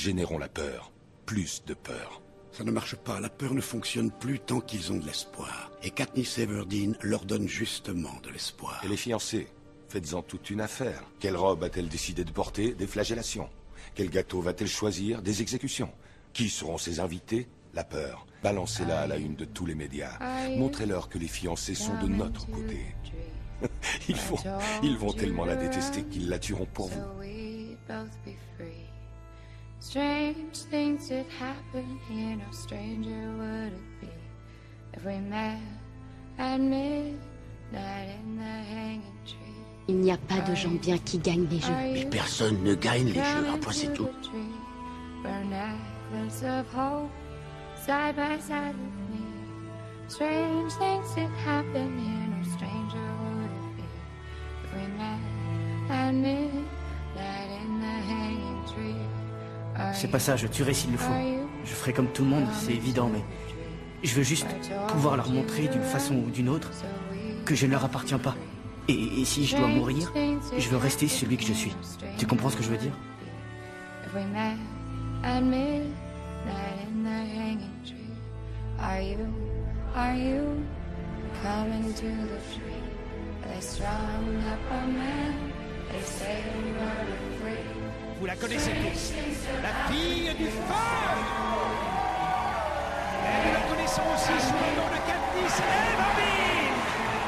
générons la peur. Plus de peur. Ça ne marche pas, la peur ne fonctionne plus tant qu'ils ont de l'espoir. Et Katniss Everdeen leur donne justement de l'espoir. Et les fiancés, faites-en toute une affaire. Quelle robe a-t-elle décidé de porter? Des flagellations. Quel gâteau va-t-elle choisir? Des exécutions. Qui seront ses invités? La peur. Balancez-la à la une de tous les médias. Montrez-leur que les fiancés sont de notre côté. Ils vont tellement la détester qu'ils la tueront pour vous. Strange things that happen here, no stranger would it be if we met at midnight in the hanging tree. Il n'y a pas de gens bien qui gagnent les jeux. Mais personne ne gagne les jeux, un point c'est tout. Burn echoes of hope side by side with me. Strange things that happen here, no stranger would it be if we met at midnight in the hanging tree. C'est pas ça, je tuerai s'il le faut. Je ferai comme tout le monde, c'est évident, mais je veux juste pouvoir leur montrer d'une façon ou d'une autre que je ne leur appartiens pas. Et si je dois mourir, je veux rester celui que je suis. Tu comprends ce que je veux dire? Vous la connaissez tous, la fille du feu. Et nous la connaissons aussi sous le nom de Katniss Everdeen.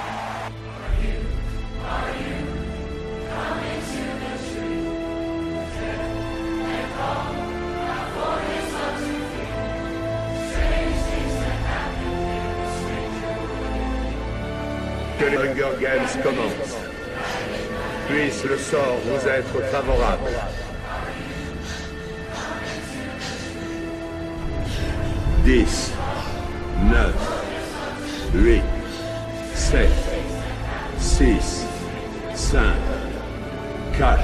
Que les Hunger Games commencent. Puisse le sort vous être favorable. 10, 9, 8, 7, 6, 5, 4,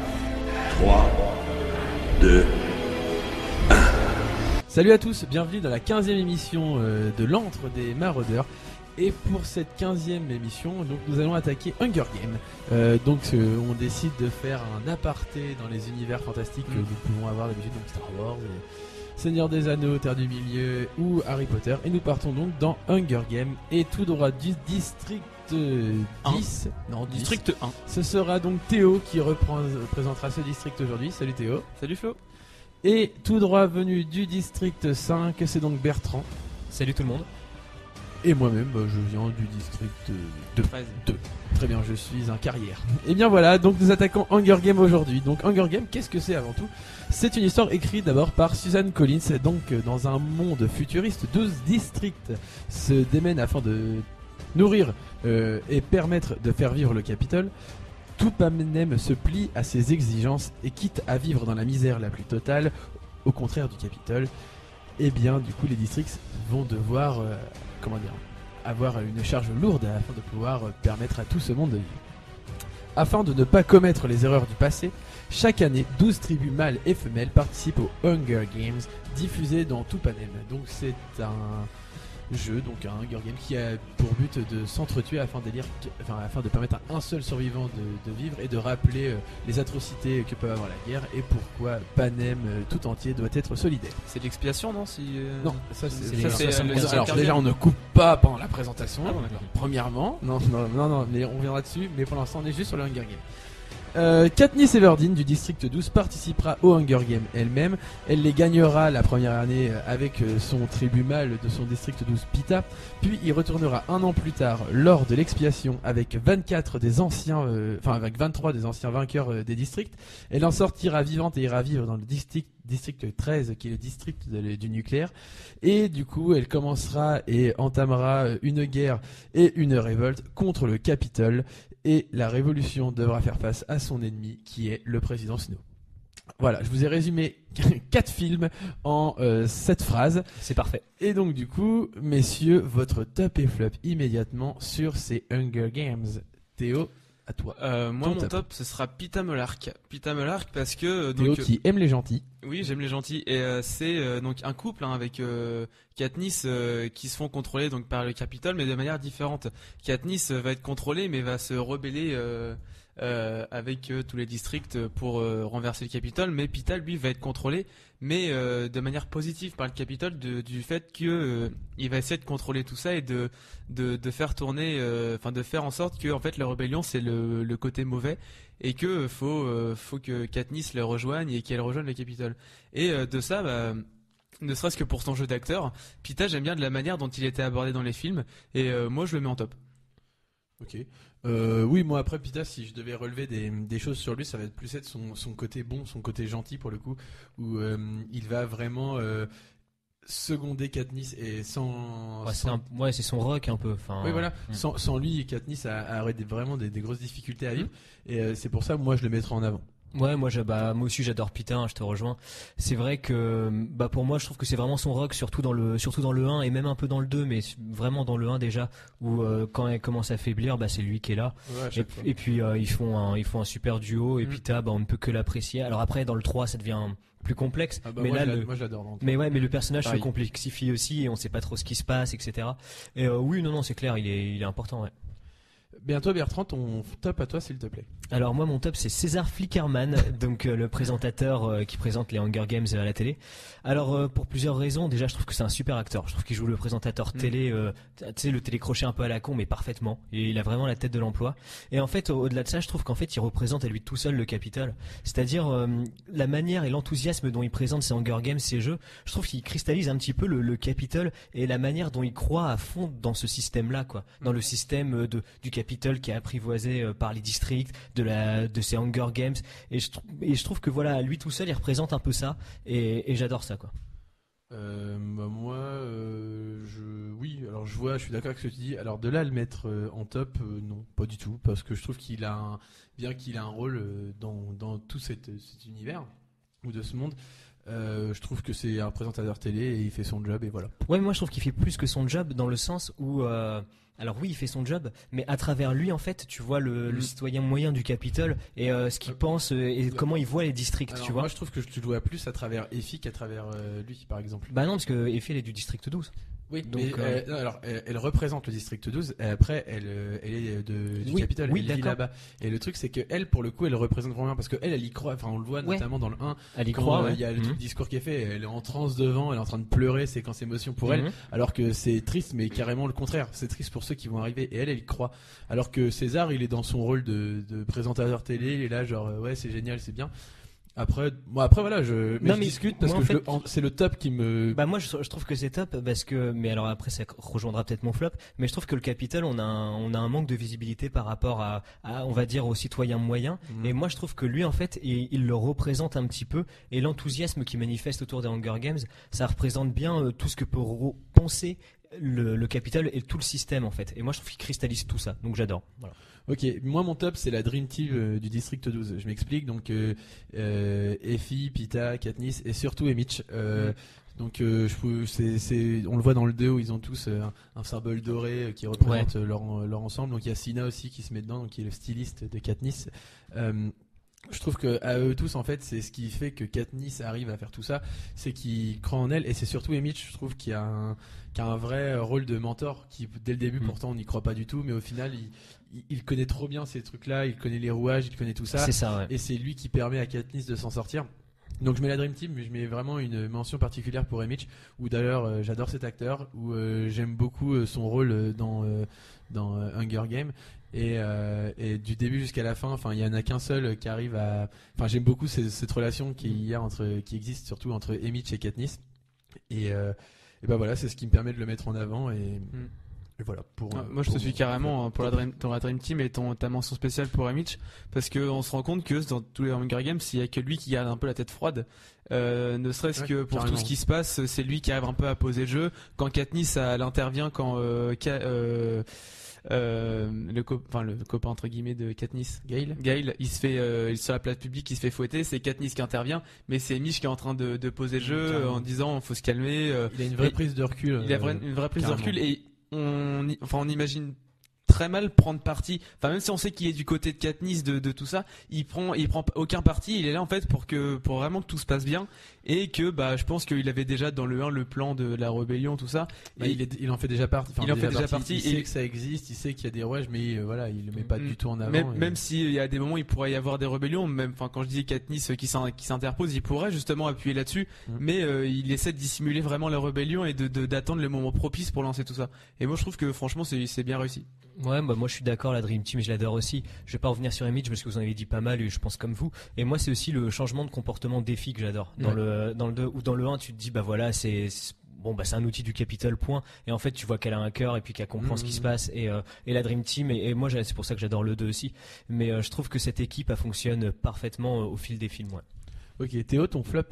3, 2, 1. Salut à tous, bienvenue dans la 15e émission de l'Antre des Maraudeurs. Et pour cette 15e émission, donc, nous allons attaquer Hunger Games. On décide de faire un aparté dans les univers fantastiques que nous pouvons avoir d'habitude, donc Star Wars, Seigneur des Anneaux, Terre du Milieu ou Harry Potter. Et nous partons donc dans Hunger Games et tout droit du district 10. Non, district 1. Ce sera donc Théo qui représentera ce district aujourd'hui. Salut Théo. Salut Flo. Et tout droit venu du district 5, c'est donc Bertrand. Salut tout le monde. Et moi-même, je viens du district 2. Très bien, je suis un carrière. Et bien voilà, donc nous attaquons Hunger Games aujourd'hui. Donc Hunger Games, qu'est-ce que c'est avant tout? C'est une histoire écrite d'abord par Suzanne Collins. Donc dans un monde futuriste, 12 districts se démènent afin de nourrir et permettre de faire vivre le Capitole. Tout Panem se plie à ses exigences et quitte à vivre dans la misère la plus totale, au contraire du Capitole. Et bien du coup les districts vont devoir avoir une charge lourde afin de pouvoir permettre à tout ce monde de vivre. Afin de ne pas commettre les erreurs du passé, chaque année 12 tribus mâles et femelles participent aux Hunger Games diffusés dans tout Panem. Donc c'est un jeu, donc un Hunger Games qui a pour but de s'entretuer afin de permettre à un seul survivant de vivre et de rappeler les atrocités que peut avoir la guerre et pourquoi Panem tout entier doit être solidaire. C'est de l'expiation, non Non, ça c'est alors déjà on ne coupe pas pendant la présentation. Ah bon, d'accord. Premièrement, non, mais on reviendra dessus. Mais pour l'instant on est juste sur le Hunger Games. Katniss Everdeen du district 12 participera aux Hunger Games elle-même. Elle les gagnera la première année avec son tribu mâle de son district 12 Pita. Puis il retournera un an plus tard lors de l'expiation avec 23 des anciens vainqueurs des districts. Elle en sortira vivante et ira vivre dans le district 13 qui est le district du nucléaire. Et du coup elle commencera et entamera une guerre et une révolte contre le Capitole. Et la révolution devra faire face à son ennemi qui est le président Snow. Voilà, je vous ai résumé 4 films en 7 phrases. C'est parfait. Et donc du coup, messieurs, votre top et flop immédiatement sur ces Hunger Games. Théo, à toi. Moi, mon top, ce sera Pita Mellark. Pita Mellark parce que... Théo qui aime les gentils. Oui, j'aime les gentils. Et c'est donc un couple avec Katniss qui se font contrôler donc par le Capitole, mais de manière différente. Katniss va être contrôlée, mais va se rebeller avec tous les districts pour renverser le Capitole, mais Pita lui va être contrôlé, mais de manière positive par le Capitole, du fait que il va essayer de contrôler tout ça et de faire tourner, de faire en sorte que en fait la rébellion c'est le côté mauvais et que faut que Katniss le rejoigne et qu'elle rejoigne le Capitole. Et de ça, ne serait-ce que pour son jeu d'acteur, Pita, j'aime bien de la manière dont il était abordé dans les films, et moi je le mets en top. Ok. Oui, moi après Pita, si je devais relever des choses sur lui, ça va être plus être son côté bon, son côté gentil pour le coup, où il va vraiment seconder Katniss et sans. C'est son rock un peu. Enfin, oui, voilà. Sans lui, Katniss aurait vraiment des grosses difficultés à vivre, et c'est pour ça moi je le mettrais en avant. Ouais, moi aussi j'adore Pita, je te rejoins. C'est vrai que pour moi je trouve que c'est vraiment son rock, surtout dans le 1 et même un peu dans le 2, mais vraiment dans le 1 déjà, où quand elle commence à faiblir, c'est lui qui est là. Ouais, et puis ils font un super duo, et Pita, on ne peut que l'apprécier. Alors après dans le 3 ça devient plus complexe, mais moi, là moi je l'adore. mais le personnage Pareil. se complexifie aussi et on sait pas trop ce qui se passe, etc. Et oui, non, c'est clair, il est important, ouais. Bientôt Bertrand, ton top à toi s'il te plaît. Alors moi mon top c'est César Flickerman, donc le présentateur qui présente les Hunger Games à la télé. Alors pour plusieurs raisons, déjà je trouve que c'est un super acteur, je trouve qu'il joue le présentateur télé, tu sais le télécrochet un peu à la con mais parfaitement, et il a vraiment la tête de l'emploi. Et en fait au-delà de ça je trouve qu'en fait il représente à lui tout seul le Capitole, c'est-à-dire la manière et l'enthousiasme dont il présente ses Hunger Games, ses jeux, je trouve qu'il cristallise un petit peu le Capitole et la manière dont il croit à fond dans ce système-là, quoi, dans le système du Capitole qui est apprivoisé par les districts, de ces Hunger Games, et je trouve que voilà, lui tout seul il représente un peu ça, et j'adore ça, quoi. Je suis d'accord avec ce que tu dis. Alors de là à le mettre en top, non, pas du tout, parce que je trouve bien qu'il a un rôle dans tout cet univers ou de ce monde. Je trouve que c'est un présentateur télé et il fait son job et voilà. Ouais, moi je trouve qu'il fait plus que son job, dans le sens où alors oui, il fait son job, mais à travers lui, en fait, tu vois le citoyen moyen du Capitole et ce qu'il pense et comment il voit les districts, alors, tu vois. Moi, je trouve que tu le vois plus à travers Effie qu'à travers lui, par exemple. Bah non, parce que Effie, elle est du district 12. Oui, donc, mais elle représente le district 12 et après elle est du Capitole, oui, elle vit là-bas. Et le truc c'est que elle, pour le coup, elle représente vraiment bien parce que elle y croit, enfin on le voit notamment dans le 1. Elle y croit, il y a le discours qui est fait, elle est en transe devant, elle est en train de pleurer, c'est quand émotion pour elle, alors que c'est triste mais carrément le contraire, c'est triste pour ceux qui vont arriver et elle y croit. Alors que César, il est dans son rôle de présentateur télé, il est là genre ouais, c'est génial, c'est bien. Après voilà, je discute parce que c'est le top qui me. Bah moi je trouve que c'est top parce que, mais alors après ça rejoindra peut-être mon flop, mais je trouve que le Capitole on a un manque de visibilité par rapport à on va dire aux citoyens moyens, et moi je trouve que lui en fait il le représente un petit peu, et l'enthousiasme qu'il manifeste autour des Hunger Games, ça représente bien tout ce que peut penser le Capitole et tout le système en fait, et moi je trouve qu'il cristallise tout ça, donc j'adore. Voilà. Ok, moi mon top c'est la Dream Team du District 12. Je m'explique, donc Effie, Pita, Katniss et surtout Mitch. Donc on le voit dans le 2 où ils ont tous un symbole doré qui représente leur ensemble. Donc il y a Sina aussi qui se met dedans, donc qui est le styliste de Katniss. Je trouve que à eux tous en fait c'est ce qui fait que Katniss arrive à faire tout ça, c'est qu'il croit en elle, et c'est surtout Mitch, je trouve, qui a un vrai rôle de mentor, qui dès le début pourtant on n'y croit pas du tout, mais au final il connaît trop bien ces trucs là, il connaît les rouages, il connaît tout ça, c'est ça, ouais. Et c'est lui qui permet à Katniss de s'en sortir. Donc je mets la Dream Team, mais je mets vraiment une mention particulière pour Mitch, où d'ailleurs j'adore cet acteur, où j'aime beaucoup son rôle dans Hunger Games. Et du début jusqu'à la fin, enfin il y en a qu'un seul qui arrive à. Enfin j'aime beaucoup cette relation qui existe surtout entre Mitch et Katniss. Et ben voilà, c'est ce qui me permet de le mettre en avant et voilà. Moi je te suis carrément pour la Dream Team et ta mention spéciale pour Mitch, parce qu'on se rend compte que dans tous les Hunger Games, il y a que lui qui garde un peu la tête froide. Ne serait-ce que pour tout ce qui se passe, c'est lui qui arrive un peu à poser le jeu. Quand Katniss elle intervient, quand le copain entre guillemets de Katniss, Gale, il se fait sur la place publique, il se fait fouetter, c'est Katniss qui intervient, mais c'est Mitch qui est en train de poser le jeu en disant faut se calmer. Il a une vraie prise de recul. Il a une vraie prise de recul, et on imagine très mal prendre parti. Enfin, même si on sait qu'il est du côté de Katniss de tout ça, il prend aucun parti. Il est là en fait pour vraiment que tout se passe bien et que je pense qu'il avait déjà dans le 1 le plan de la rébellion, tout ça. Et il en fait déjà partie. Il en fait déjà partie. Il sait que ça existe, il sait qu'il y a des rouages, mais voilà, il le met pas du tout en avant. Même s'il y a des moments où il pourrait y avoir des rébellions, même quand je dis Katniss qui s'interpose, il pourrait justement appuyer là-dessus, mais il essaie de dissimuler vraiment la rébellion et d'attendre le moment propice pour lancer tout ça. Et moi je trouve que franchement c'est bien réussi. Ouais, moi je suis d'accord, la Dream Team je l'adore aussi. Je vais pas revenir sur Image parce que vous en avez dit pas mal et je pense comme vous. Et moi c'est aussi le changement de comportement d'Effie que j'adore. Dans le 2 ou dans le 1 tu te dis voilà c'est un outil du Capitole, point. Et en fait, tu vois qu'elle a un cœur et puis qu'elle comprend ce qui se passe. Et la Dream Team, et moi, c'est pour ça que j'adore le 2 aussi. Mais je trouve que cette équipe, elle fonctionne parfaitement au fil des films. Ouais. Ok, Théo, ton flop?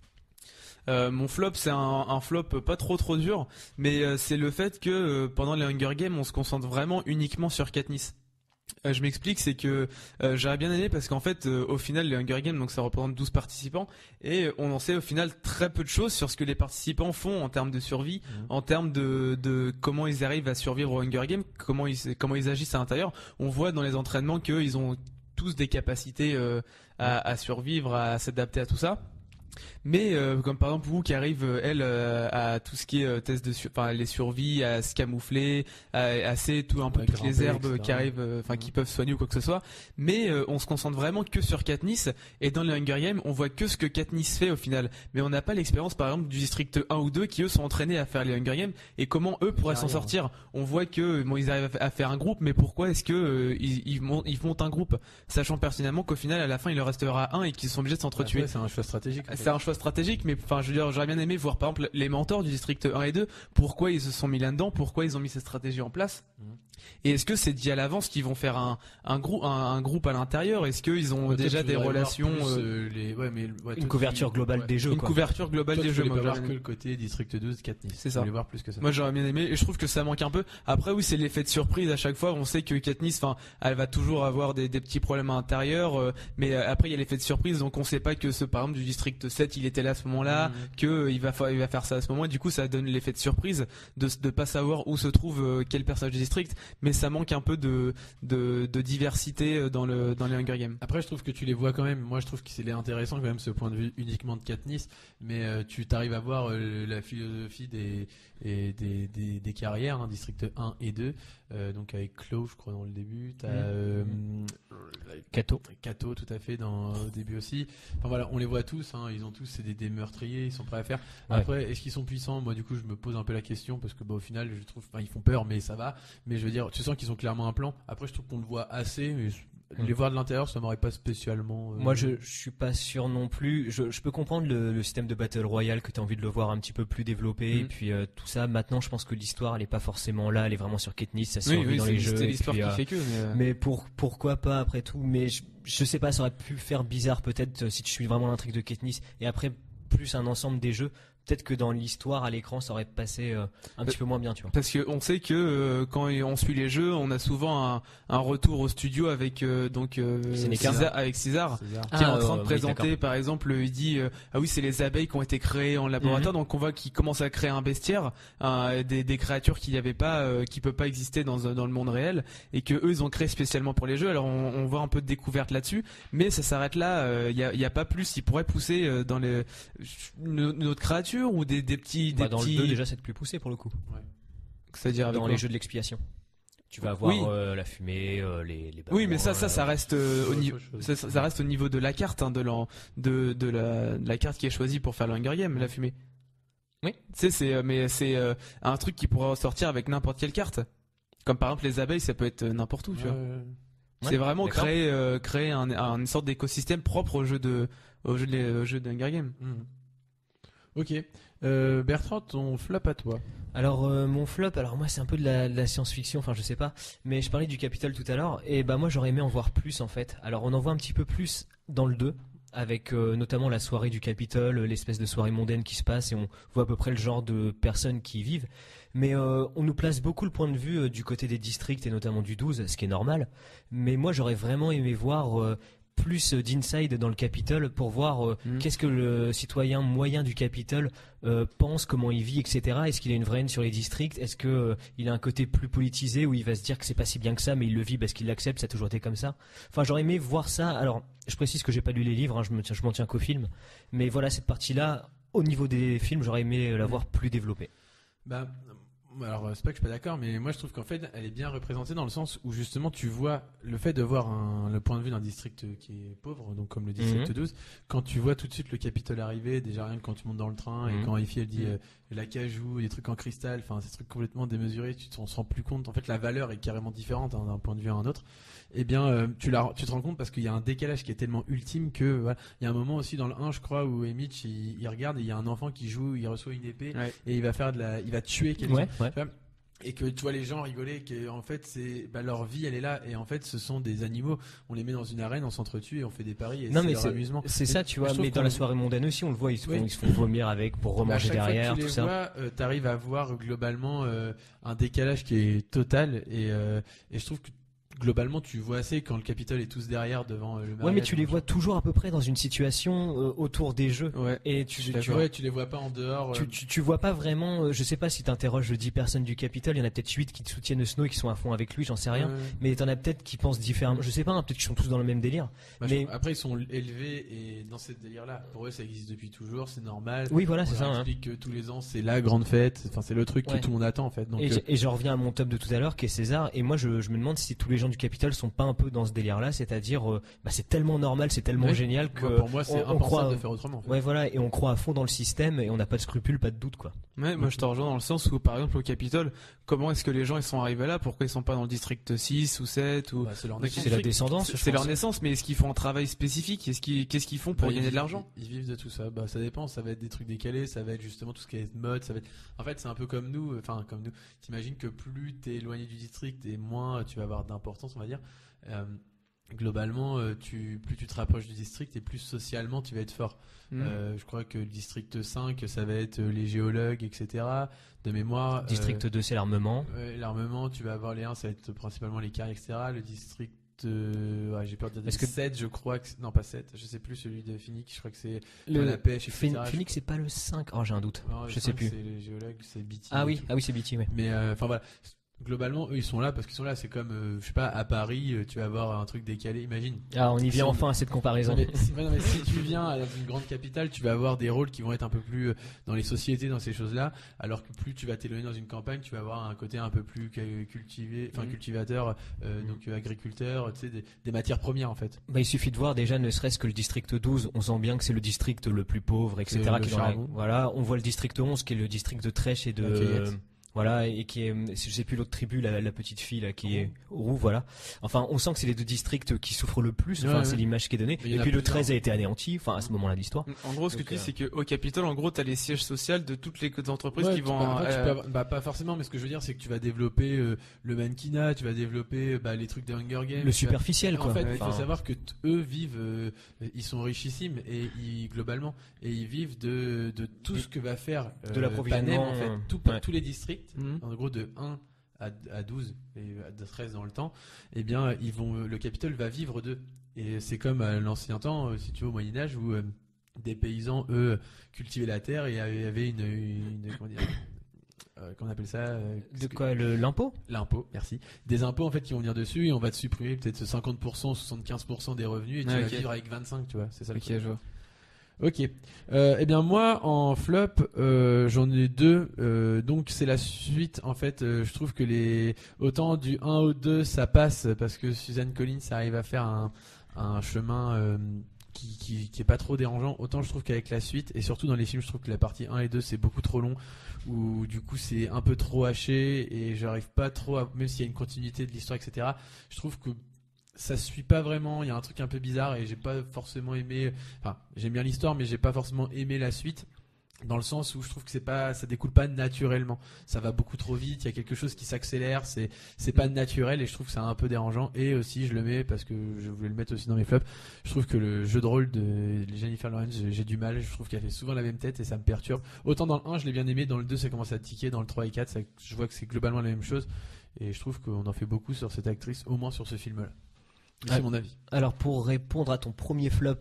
Mon flop, c'est un flop pas trop dur, mais c'est le fait que pendant les Hunger Games, on se concentre vraiment uniquement sur Katniss. Je m'explique, c'est que j'aurais bien aimé parce qu'en fait au final les Hunger Games, donc ça représente 12 participants et on en sait au final très peu de choses sur ce que les participants font en termes de survie, en termes de comment ils arrivent à survivre aux Hunger Games, comment ils agissent à l'intérieur. On voit dans les entraînements qu'ils ont tous des capacités à survivre, à s'adapter à tout ça. Mais comme par exemple vous qui arrive à tout ce qui est test les survies, à se camoufler, à tout un peu toutes les herbes qui arrivent, qui peuvent soigner ou quoi que ce soit. Mais on se concentre vraiment que sur Katniss et dans les Hunger Games on voit que ce que Katniss fait au final. Mais on n'a pas l'expérience par exemple du district 1 ou 2 qui eux sont entraînés à faire les Hunger Games et comment eux pourraient s'en sortir. On voit que ils arrivent à faire un groupe, mais pourquoi est-ce que ils montent un groupe, sachant personnellement qu'au final à la fin il leur restera un et qu'ils sont obligés de s'entretuer. C'est un choix stratégique. C'est un choix stratégique, mais je veux dire, j'aurais bien aimé voir par exemple les mentors du district 1 et 2, pourquoi ils se sont mis là-dedans, pourquoi ils ont mis cette stratégie en place. Et est-ce que c'est dit à l'avance qu'ils vont faire un groupe à l'intérieur? Est-ce qu'ils ont déjà des relations une couverture globale des jeux. Une couverture globale des jeux. Moi, voir que le côté district 12 Katniss. C'est ça. Je voulais voir plus que ça. Moi, j'aurais bien aimé, et je trouve que ça manque un peu. Après, oui, c'est l'effet de surprise à chaque fois. On sait que Katniss, elle va toujours avoir des petits problèmes à l'intérieur, mais après, il y a l'effet de surprise, donc on sait pas que par exemple, du district 7, il était là à ce moment-là, que il va faire ça à ce moment, et du coup, ça donne l'effet de surprise de pas savoir où se trouve quel personnage du district, mais ça manque un peu de diversité dans les Hunger Games. Après, je trouve que tu les vois quand même. Moi, je trouve qu'il est intéressant quand même ce point de vue uniquement de Katniss, mais tu t'arrives à voir la philosophie des carrières, district 1 et 2, donc avec Chloe, je crois, dans le début. T'as Cato, tout à fait, au début aussi. Enfin voilà, on les voit tous, ils ont tous, c'est des meurtriers, ils sont prêts à faire. Après, est-ce qu'ils sont puissants? Moi, du coup, je me pose un peu la question parce que au final, je trouve, ils font peur, mais ça va. Mais je veux dire, tu sens qu'ils ont clairement un plan. Après, je trouve qu'on le voit assez, mais les voir de l'intérieur, ça m'aurait pas spécialement. Moi, je suis pas sûr non plus. Je peux comprendre le système de Battle Royale, que tu as envie de le voir un petit peu plus développé, et puis tout ça. Maintenant, je pense que l'histoire, elle est pas forcément là, elle est vraiment sur Katniss, ça survit dans les jeux. C'est l'histoire qui fait que. Mais pourquoi pas après tout? Mais je sais pas, ça aurait pu faire bizarre peut-être si tu suis vraiment l'intrigue de Katniss et après plus un ensemble des jeux. Peut-être que dans l'histoire à l'écran ça aurait passé un petit peu moins bien, tu vois. Parce que on sait que quand on suit les jeux, on a souvent un retour au studio avec César qui est en train de présenter, par exemple, il dit ah oui, c'est les abeilles qui ont été créées en laboratoire, donc on voit qu'il commence à créer un bestiaire, des créatures qu'il n'y avait pas, qui peuvent pas exister dans le monde réel, et que eux ils ont créé spécialement pour les jeux. Alors on voit un peu de découverte là-dessus, mais ça s'arrête là. Il y a pas plus. Il pourrait pousser dans une autre créature ou des petits. Dans le 2 déjà c'est plus poussé pour le coup. C'est-à-dire dans les jeux de l'expiation. Tu vas avoir la fumée, les ballons. Oui, mais ça reste au niveau, ça reste au niveau de la carte, de la carte qui est choisie pour faire le Hunger Game, la fumée. Oui. C'est un truc qui pourrait ressortir avec n'importe quelle carte. Comme par exemple les abeilles, ça peut être n'importe où, tu vois. C'est vraiment créer une sorte d'écosystème propre au jeu d'Hunger Game. Ok. Bertrand, ton flop à toi? Alors mon flop, moi c'est un peu de la science-fiction, enfin je sais pas, mais je parlais du Capitole tout à l'heure, et moi j'aurais aimé en voir plus en fait. Alors on en voit un petit peu plus dans le 2, avec notamment la soirée du Capitole, l'espèce de soirée mondaine qui se passe, et on voit à peu près le genre de personnes qui y vivent. Mais on nous place beaucoup le point de vue du côté des districts, et notamment du 12, ce qui est normal. Mais moi j'aurais vraiment aimé voir plus d'inside dans le Capitole pour voir qu'est-ce que le citoyen moyen du Capitole pense, comment il vit, etc. Est-ce qu'il a une vraie haine sur les districts? Est-ce que il a un côté plus politisé où il va se dire que c'est pas si bien que ça, mais il le vit parce qu'il l'accepte, ça a toujours été comme ça. Enfin, j'aurais aimé voir ça. Alors, je précise que j'ai pas lu les livres, hein, je m'en tiens qu'au film. Mais voilà, cette partie-là, au niveau des films, j'aurais aimé la voir plus développée. Bah, alors c'est pas que je suis pas d'accord, mais moi je trouve qu'en fait elle est bien représentée dans le sens où justement tu vois le fait de voir le point de vue d'un district qui est pauvre, donc comme le district 12, quand tu vois tout de suite le Capitole arriver, déjà rien que quand tu montes dans le train et quand Effie elle dit l'acajou, des trucs en cristal, enfin ces trucs complètement démesurés, tu t'en rends plus compte. En fait la valeur est carrément différente d'un point de vue à un autre. Eh bien tu te rends compte parce qu'il y a un décalage qui est tellement ultime que voilà, il y a un moment aussi dans le 1 je crois où Mitch il regarde et il y a un enfant qui joue, il reçoit une épée et il va tuer quelqu'un. Et que tu vois les gens rigoler, que en fait c'est leur vie elle est là et en fait ce sont des animaux, on les met dans une arène, on s'entretue et on fait des paris et c'est leur amusement. C'est ça, tu vois, mais dans la soirée mondaine aussi on le voit, ils se font vomir avec pour remanger derrière, tout ça. T'arrives à voir globalement un décalage qui est total et je trouve que globalement tu vois assez quand le Capitole est tous derrière devant le mariage. Ouais, mais tu les vois toujours à peu près dans une situation autour des jeux. Et tu les vois pas en dehors. Tu vois pas vraiment. Je sais pas si t'interroges 10 personnes du Capitole, il y en a peut-être 8 qui soutiennent Snow et qui sont à fond avec lui, j'en sais rien. Mais t'en as peut-être qui pensent différemment. Je sais pas, peut-être qu'ils sont tous dans le même délire. Mais après ils sont élevés et dans ce délire-là. Pour eux ça existe depuis toujours, c'est normal. Oui, voilà, c'est ça. On explique que tous les ans c'est la grande fête. Enfin c'est le truc que tout le monde attend en fait. Donc, et je reviens à mon top de tout à l'heure qui est César. Et moi je me demande si tous les gens du Capitole sont pas un peu dans ce délire-là, c'est-à-dire c'est tellement normal, c'est tellement génial que pour moi c'est impensable de faire autrement. En fait. Ouais, voilà, et on croit à fond dans le système et on n'a pas de scrupules, pas de doute, quoi. Ouais, moi je te rejoins dans le sens où par exemple au Capitole, comment est-ce que les gens ils sont arrivés là? Pourquoi ils sont pas dans le district 6 ou 7 ou c'est leur naissance. C'est la descendance. C'est leur naissance, mais est-ce qu'ils font un travail spécifique? Qu'est-ce qu'ils font pour gagner de l'argent? Ils vivent de tout ça. Bah ça dépend, ça va être des trucs décalés, ça va être justement tout ce qui est mode, ça va être en fait c'est un peu comme nous, t'imagines que plus t'es éloigné du district et moins tu vas avoir d'importance, on va dire. Globalement, plus tu te rapproches du district et plus socialement tu vas être fort. Je crois que le district 5, ça va être les géologues, etc. De mémoire. District 2, c'est l'armement. L'armement, tu vas avoir les 1, ça va être principalement les carrières, etc. Le district, j'ai peur de dire 7, je crois que non pas 7, je sais plus, celui de Phoenix, je crois que c'est la pêche, etc. Phoenix, c'est pas le 5. Oh, j'ai un doute. Non, je sais plus. C'est les géologues, c'est BT. Ah oui, c'est BT, ouais. Mais enfin voilà. Globalement, eux ils sont là parce qu'ils sont là. C'est comme, je sais pas, à Paris, tu vas avoir un truc décalé. Imagine. Ah, on y vient enfin à cette comparaison. Mais si tu viens à une grande capitale, tu vas avoir des rôles qui vont être un peu plus dans les sociétés, dans ces choses-là. Alors que plus tu vas t'éloigner dans une campagne, tu vas avoir un côté un peu plus cultivateur, donc agriculteur, tu sais, des matières premières en fait. Il suffit de voir déjà, ne serait-ce que le district 12, on sent bien que c'est le district le plus pauvre, etc. Voilà, on voit le district 11 qui est le district de Trèche et de. Voilà, et qui est, je sais plus l'autre tribu, la petite fille là, qui est roux, voilà. Enfin, on sent que c'est les deux districts qui souffrent le plus. Enfin, c'est l'image qui est donnée. Et puis le 13 a été anéanti. Enfin, à ce moment-là de l'histoire. En gros, ce que tu dis, c'est qu'au Capitole, en gros, t'as les sièges sociaux de toutes les entreprises qui vont. Pas forcément, mais ce que je veux dire, c'est que tu vas développer le mannequinat, tu vas développer les trucs des Hunger Games. Le superficiel, quoi. En fait, il faut savoir que eux vivent, ils sont richissimes et globalement, et ils vivent de tout ce que va faire de l'approvisionnement, en fait, tous les districts. En gros de 1 à 12 et de 13 dans le temps, eh bien le Capitole va vivre d'eux. Et c'est comme à l'ancien temps, si tu veux, au Moyen-Âge, où des paysans, eux, cultivaient la terre et avaient une comment dire, qu'on appelle ça de quoi, l'impôt merci, des impôts en fait qui vont venir dessus et on va te supprimer peut-être 50% ou 75% des revenus et tu vas vivre avec 25, tu vois, c'est ça le truc. Je vois. Ok. Eh bien moi en flop j'en ai 2. Donc c'est la suite en fait. Je trouve que autant du 1 au 2 ça passe parce que Suzanne Collins arrive à faire un chemin qui est pas trop dérangeant. Autant je trouve qu'avec la suite et surtout dans les films je trouve que la partie 1 et 2 c'est beaucoup trop long. Où du coup c'est un peu trop haché et j'arrive pas trop à, même s'il y a une continuité de l'histoire, etc. Je trouve que ça suit pas vraiment, il y a un truc un peu bizarre et j'ai pas forcément aimé, enfin j'aime bien l'histoire mais j'ai pas forcément aimé la suite dans le sens où je trouve que ça découle pas naturellement, ça va beaucoup trop vite, il y a quelque chose qui s'accélère, c'est pas naturel et je trouve que c'est un peu dérangeant. Et aussi je le mets parce que je voulais le mettre aussi dans mes flops, je trouve que le jeu de rôle de Jennifer Lawrence, j'ai du mal, je trouve qu'elle fait souvent la même tête et ça me perturbe. Autant dans le 1 je l'ai bien aimé, dans le 2 ça commence à tiquer, dans le 3 et 4 je vois que c'est globalement la même chose et je trouve qu'on en fait beaucoup sur cette actrice, au moins sur ce film là. C'est mon avis. Alors pour répondre à ton premier flop,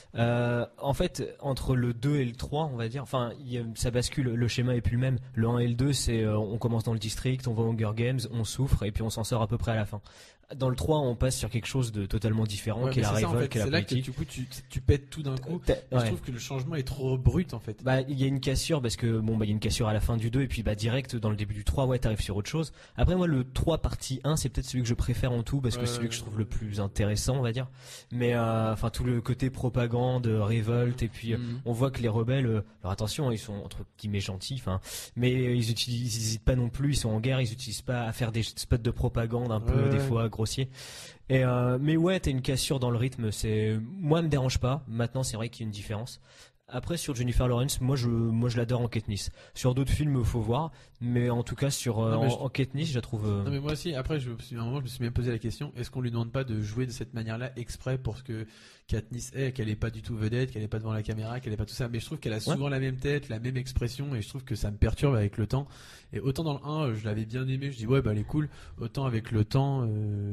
en fait entre le 2 et le 3 on va dire, enfin ça bascule, le schéma est plus le même. Le 1 et le 2 c'est on commence dans le district, on va au Hunger Games, on souffre et puis on s'en sort à peu près à la fin. Dans le 3 on passe sur quelque chose de totalement différent, qui est la révolte, en fait, qui est la politique. C'est là que tu pètes tout d'un coup. Je trouve que le changement est trop brut en fait. Bah il y a une cassure parce que il y a une cassure à la fin du 2 et puis direct dans le début du 3 t'arrives sur autre chose. Après moi le 3 partie 1 c'est peut-être celui que je préfère en tout parce que c'est celui que je trouve le plus intéressant on va dire. Mais enfin tout le côté propagande, révolte et puis on voit que les rebelles, alors attention ils sont entre guillemets gentils, mais ils hésitent pas non plus, ils sont en guerre, ils utilisent pas à faire des spots de propagande un peu des fois grossiers. Et mais t'as une cassure dans le rythme, moi me dérange pas. Maintenant c'est vrai qu'il y a une différence. Après sur Jennifer Lawrence, moi je l'adore en Katniss. Sur d'autres films faut voir, mais en tout cas en Katniss je la trouve. Non mais moi aussi. Après à un moment je me suis même posé la question, est-ce qu'on lui demande pas de jouer de cette manière-là exprès pour ce que Katniss est, qu'elle est pas du tout vedette, qu'elle est pas devant la caméra, qu'elle est pas tout ça. Mais je trouve qu'elle a souvent la même tête, la même expression, et je trouve que ça me perturbe avec le temps. Et autant dans le 1 je l'avais bien aimé, je dis elle est cool. Autant avec le temps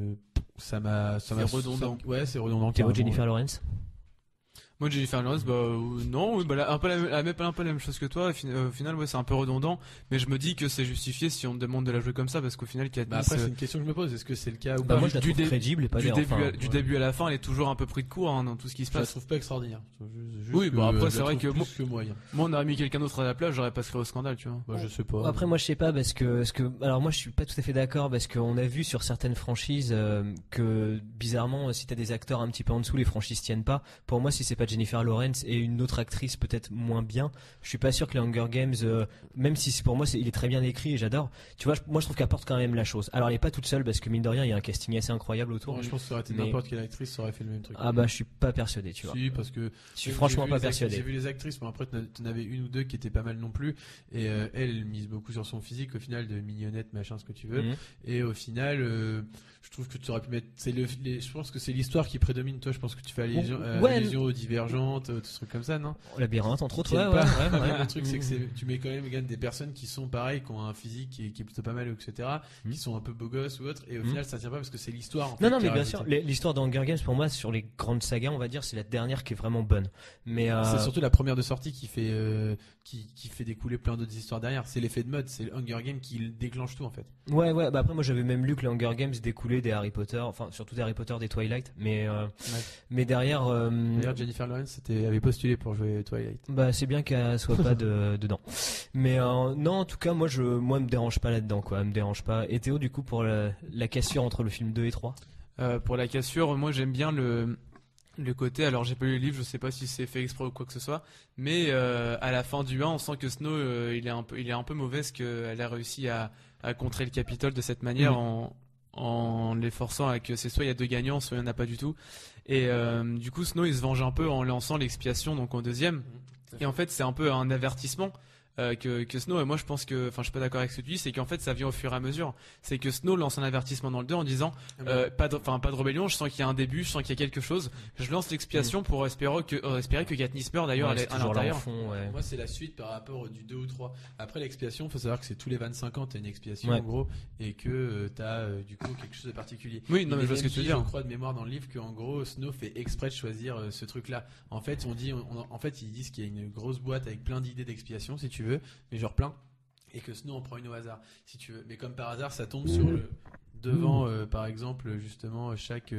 ça m'a c'est redondant. C'est redondant. T'es Jennifer Lawrence? Moi Jennifer Lawrence non, un peu la même chose que toi. Au final c'est un peu redondant, mais je me dis que c'est justifié si on me demande de la jouer comme ça parce qu'au final Katniss, après c'est une question que je me pose, est-ce que c'est le cas ou pas? Moi je la trouve crédible et pas du début à la fin elle est toujours un peu pris de court dans tout ce qui se passe. Je la trouve pas extraordinaire. Après c'est vrai que moi on aurait mis quelqu'un d'autre à la place, j'aurais pas créé au scandale, tu vois. Je sais pas. Après moi je sais pas parce que alors moi je suis pas tout à fait d'accord parce qu'on a vu sur certaines franchises que bizarrement si t'as des acteurs un petit peu en dessous les franchises tiennent pas. Pour moi si c'est pas Jennifer Lawrence et une autre actrice peut-être moins bien, je suis pas sûr que les Hunger Games, même si pour moi il est très bien écrit et j'adore, tu vois, moi je trouve qu'elle porte quand même la chose. Alors elle est pas toute seule parce que mine de rien il y a un casting assez incroyable autour. Je pense que ça aurait été n'importe quelle actrice ça aurait fait le même truc. Je suis pas persuadé, tu vois. Si, parce que je suis franchement pas persuadé. J'ai vu les actrices, mais après t'en avais une ou deux qui étaient pas mal non plus, et elle mise beaucoup sur son physique au final, de mignonnette machin ce que tu veux, et au final je trouve que tu aurais pu mettre je pense que c'est l'histoire qui prédomine. Toi je pense que tu fais allusion aux Divergentes, tout ce truc comme ça, non? Labyrinthe entre autres. Le truc c'est que tu mets quand même des personnes qui sont pareilles, qui ont un physique qui est plutôt pas mal, etc., qui sont un peu beaux gosses ou autre, et au final ça tient pas parce que c'est l'histoire. Non mais bien sûr l'histoire d'Hunger Games pour moi sur les grandes sagas on va dire c'est la dernière qui est vraiment bonne, mais c'est surtout la première de sortie qui fait qui fait découler plein d'autres histoires derrière. C'est l'effet de mode, c'est le Hunger Games qui déclenche tout en fait. Après moi j'avais même lu que les Hunger Games découlaient des Harry Potter, enfin surtout des Harry Potter, des Twilight, mais derrière d'ailleurs Jennifer Lawrence avait postulé pour jouer Twilight. C'est bien qu'elle soit pas dedans, mais non en tout cas moi me dérange pas là-dedans quoi, elle me dérange pas. Et Théo du coup pour la cassure entre le film 2 et 3? Pour la cassure, moi j'aime bien le côté, alors j'ai pas lu le livre, je sais pas si c'est fait exprès ou quoi que ce soit, mais à la fin du 1 on sent que Snow il est un peu mauvais parce qu'elle a réussi à contrer le Capitole de cette manière en les forçant à que c'est soit il y a deux gagnants soit il y en a pas du tout, et du coup Snow il se venge un peu en lançant l'expiation donc en deuxième, et en fait c'est un peu un avertissement que Snow, et moi je pense que, je suis pas d'accord avec ce que tu dis, c'est qu'en fait ça vient au fur et à mesure. C'est que Snow lance un avertissement dans le 2 en disant pas de rébellion, je sens qu'il y a un début, je sens qu'il y a quelque chose, je lance l'expiation pour espérer que Katniss meurt d'ailleurs à l'intérieur. Moi c'est la suite par rapport du 2 ou 3. Après l'expiation, faut savoir que c'est tous les 25 ans t'as une expiation en gros, et que t'as du coup quelque chose de particulier. Oui, non mais je vois ce que tu veux dire. Je crois de mémoire dans le livre qu'en gros Snow fait exprès de choisir ce truc là. En fait ils disent qu'il y a une grosse boîte avec plein d'idées d'expiation si tu veux, mais genre plein, et que Snow en prend une au hasard si tu veux, mais comme par hasard ça tombe sur le devant par exemple justement chaque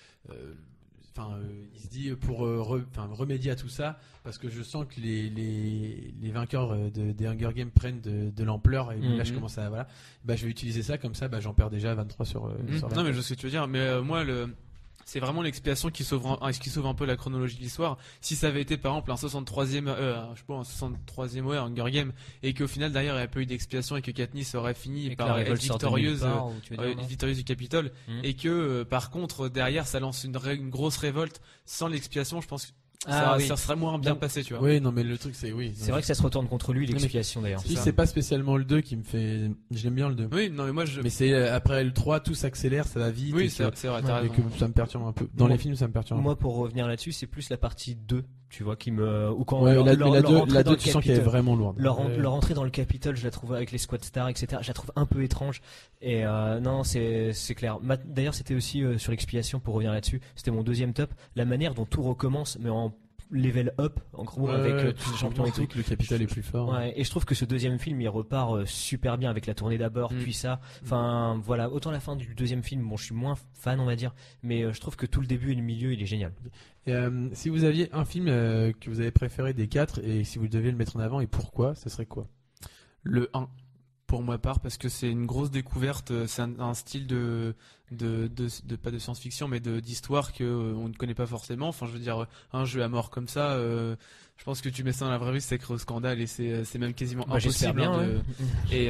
il se dit pour remédier à tout ça, parce que je sens que les vainqueurs des Hunger Games prennent de l'ampleur, et là je commence à je vais utiliser ça comme ça, j'en perds déjà 23 sur 24. Non mais je sais ce que tu veux dire, mais moi c'est vraiment l'expiation qui sauve un peu la chronologie de l'histoire. Si ça avait été par exemple un 63e Hunger Game, et qu'au final derrière il n'y avait pas eu d'expiation et que Katniss aurait fini par être victorieuse du Capitole, et que par contre derrière ça lance une grosse révolte sans l'expiation, je pense que ça serait moins bien passé, tu vois. Oui, non mais le truc c'est c'est vrai que ça se retourne contre lui l'expiation d'ailleurs. Si c'est pas spécialement le 2 qui me fait, j'aime bien le 2. Oui, non mais moi mais c'est après le 3 tout s'accélère, ça va vite. Oui, c'est vrai, t'as raison. Et que ça me perturbe un peu. Dans les films ça me perturbe. Moi pour revenir là-dessus, c'est plus la partie 2 tu vois, qui me ou quand Ouais, leur la entrée 2 dans le tu sens qu'elle est Capitole- vraiment lourde. leur entrée dans le Capitole, je la trouve avec les Squad Stars, etc. Je la trouve un peu étrange. Et non, c'est clair. D'ailleurs, c'était aussi sur l'expiation, pour revenir là-dessus, c'était mon deuxième top. La manière dont tout recommence, mais en level up, en gros, avec tous les champions et tout. Le Capitole est plus fort. Ouais, et je trouve que ce deuxième film, il repart super bien avec la tournée d'abord, puis ça. Enfin, voilà. Autant la fin du deuxième film, bon, je suis moins fan, on va dire, mais je trouve que tout le début et le milieu, il est génial. Et, si vous aviez un film que vous avez préféré des 4 et si vous deviez le mettre en avant et pourquoi, ce serait quoi? Le 1, pour ma part, parce que c'est une grosse découverte. C'est un style de pas de science-fiction, mais d'histoire que on ne connaît pas forcément. Enfin, je veux dire, un jeu à mort comme ça. Je pense que tu mets ça dans la vraie vie, c'est créé au scandale et c'est même quasiment j'espère impossible. bien, Et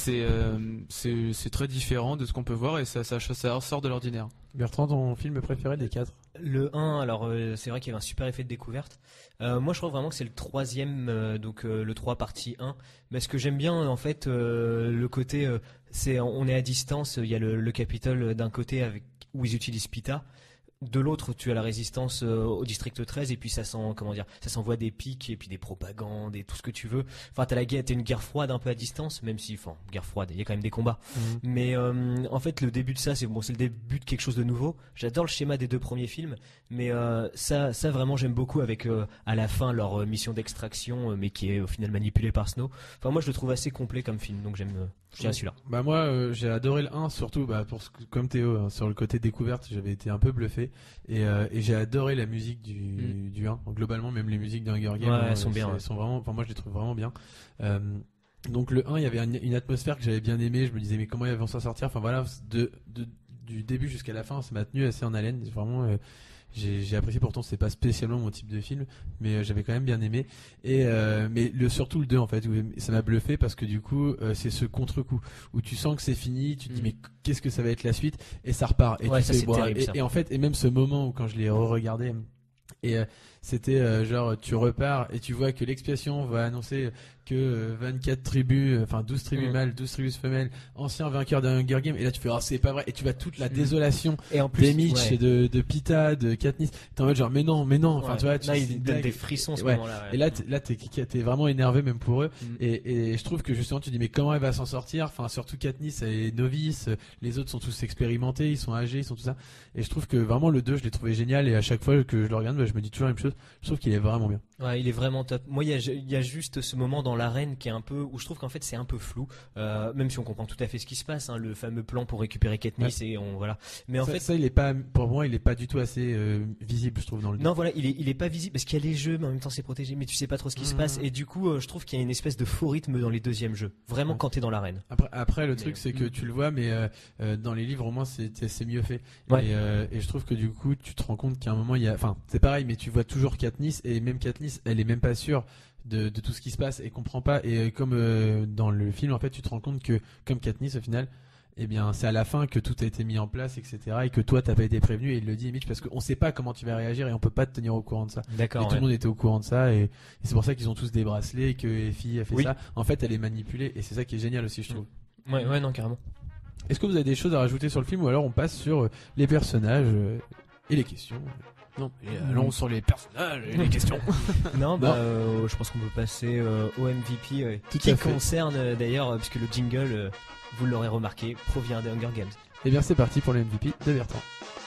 c'est très différent de ce qu'on peut voir et ça sort de l'ordinaire. Bertrand, ton film préféré des 4? Le 1, alors c'est vrai qu'il y avait un super effet de découverte. Moi je trouve vraiment que c'est le troisième, donc le 3 partie 1. Mais ce que j'aime bien en fait, le côté, on est à distance, il y a le Capitole d'un côté où ils utilisent Pita. De l'autre, tu as la résistance au district 13 et puis ça s'envoie des pics et puis des propagandes et tout ce que tu veux. Enfin, t'as une guerre froide un peu à distance, même si, enfin, guerre froide, il y a quand même des combats. Mais en fait, le début de ça, c'est le début de quelque chose de nouveau. J'adore le schéma des 2 premiers films, mais ça vraiment j'aime beaucoup avec à la fin leur mission d'extraction, mais qui est au final manipulée par Snow. Enfin, moi je le trouve assez complet comme film, donc je dirais celui-là. Bah moi j'ai adoré le 1 surtout comme Théo hein, sur le côté découverte, j'avais été un peu bluffé et j'ai adoré la musique du 1. Donc, globalement même les musiques d'Hunger Games elles sont bien. Elles sont vraiment, enfin moi je les trouve vraiment bien. Donc le 1 il y avait une atmosphère que j'avais bien aimé, je me disais mais comment ils vont s'en sortir. Enfin voilà, du début jusqu'à la fin ça m'a tenu assez en haleine, vraiment. J'ai apprécié, pourtant c'est pas spécialement mon type de film, mais j'avais quand même bien aimé. Et mais surtout le 2 en fait, où ça m'a bluffé parce que du coup c'est ce contre-coup où tu sens que c'est fini, tu te dis mais qu'est-ce que ça va être la suite, et ça repart. Et ouais, tu ça fais, c'est terrible, ça. Et en fait, et même ce moment où quand je l'ai re-regardé, et c'était genre tu repars et tu vois que l'expiation va annoncer que 24 tribus, enfin 12 tribus mâles, 12 tribus femelles, anciens vainqueurs d'un Hunger Games, et là tu fais c'est pas vrai, et tu vois toute la désolation et en plus, des Mitch, de Pita, de Katniss, t'es en mode genre mais non, enfin tu vois, là il donne des frissons ce moment-là. Et là t'es vraiment énervé même pour eux, et je trouve que justement tu dis mais comment elle va s'en sortir, enfin surtout Katniss elle est novice, les autres sont tous expérimentés, ils sont âgés, ils sont tout ça, et je trouve que vraiment le 2 je l'ai trouvé génial, et à chaque fois que je le regarde je me dis toujours la même chose, je trouve qu'il est vraiment bien. Ouais, il est vraiment top. Moi, il y a juste ce moment dans l'arène qui est un peu, où je trouve qu'en fait c'est un peu flou, même si on comprend tout à fait ce qui se passe, hein, le fameux plan pour récupérer Katniss et voilà. Mais en fait, ça il est pas, pour moi, il est pas du tout assez visible, je trouve dans le. Non, voilà, il est pas visible parce qu'il y a les jeux, mais en même temps c'est protégé, mais tu sais pas trop ce qui se passe, et du coup, je trouve qu'il y a une espèce de faux rythme dans les deuxièmes jeux. Vraiment quand t'es dans l'arène. Après le truc c'est que tu le vois, mais dans les livres au moins c'est mieux fait. Ouais. Et je trouve que du coup tu te rends compte qu'à un moment enfin c'est pareil, mais tu vois toujours Katniss, et même Katniss elle est même pas sûre de tout ce qui se passe et comprend pas, et comme dans le film en fait tu te rends compte que comme Katniss au final, eh bien c'est à la fin que tout a été mis en place, etc., et que toi t'as pas été prévenu, et il le dit Mitch parce qu'on sait pas comment tu vas réagir et on peut pas te tenir au courant de ça. D'accord. Et tout le monde était au courant de ça, et c'est pour ça qu'ils ont tous des bracelets et que Effie a fait ça. En fait elle est manipulée, et c'est ça qui est génial aussi je trouve. Ouais non carrément. Est-ce que vous avez des choses à rajouter sur le film, ou alors on passe sur les personnages et les questions? Non, allons sur les personnages et les questions. Non, je pense qu'on peut passer au MVP qui concerne d'ailleurs, puisque le jingle, vous l'aurez remarqué, provient des Hunger Games. Et bien c'est parti pour le MVP de Bertrand.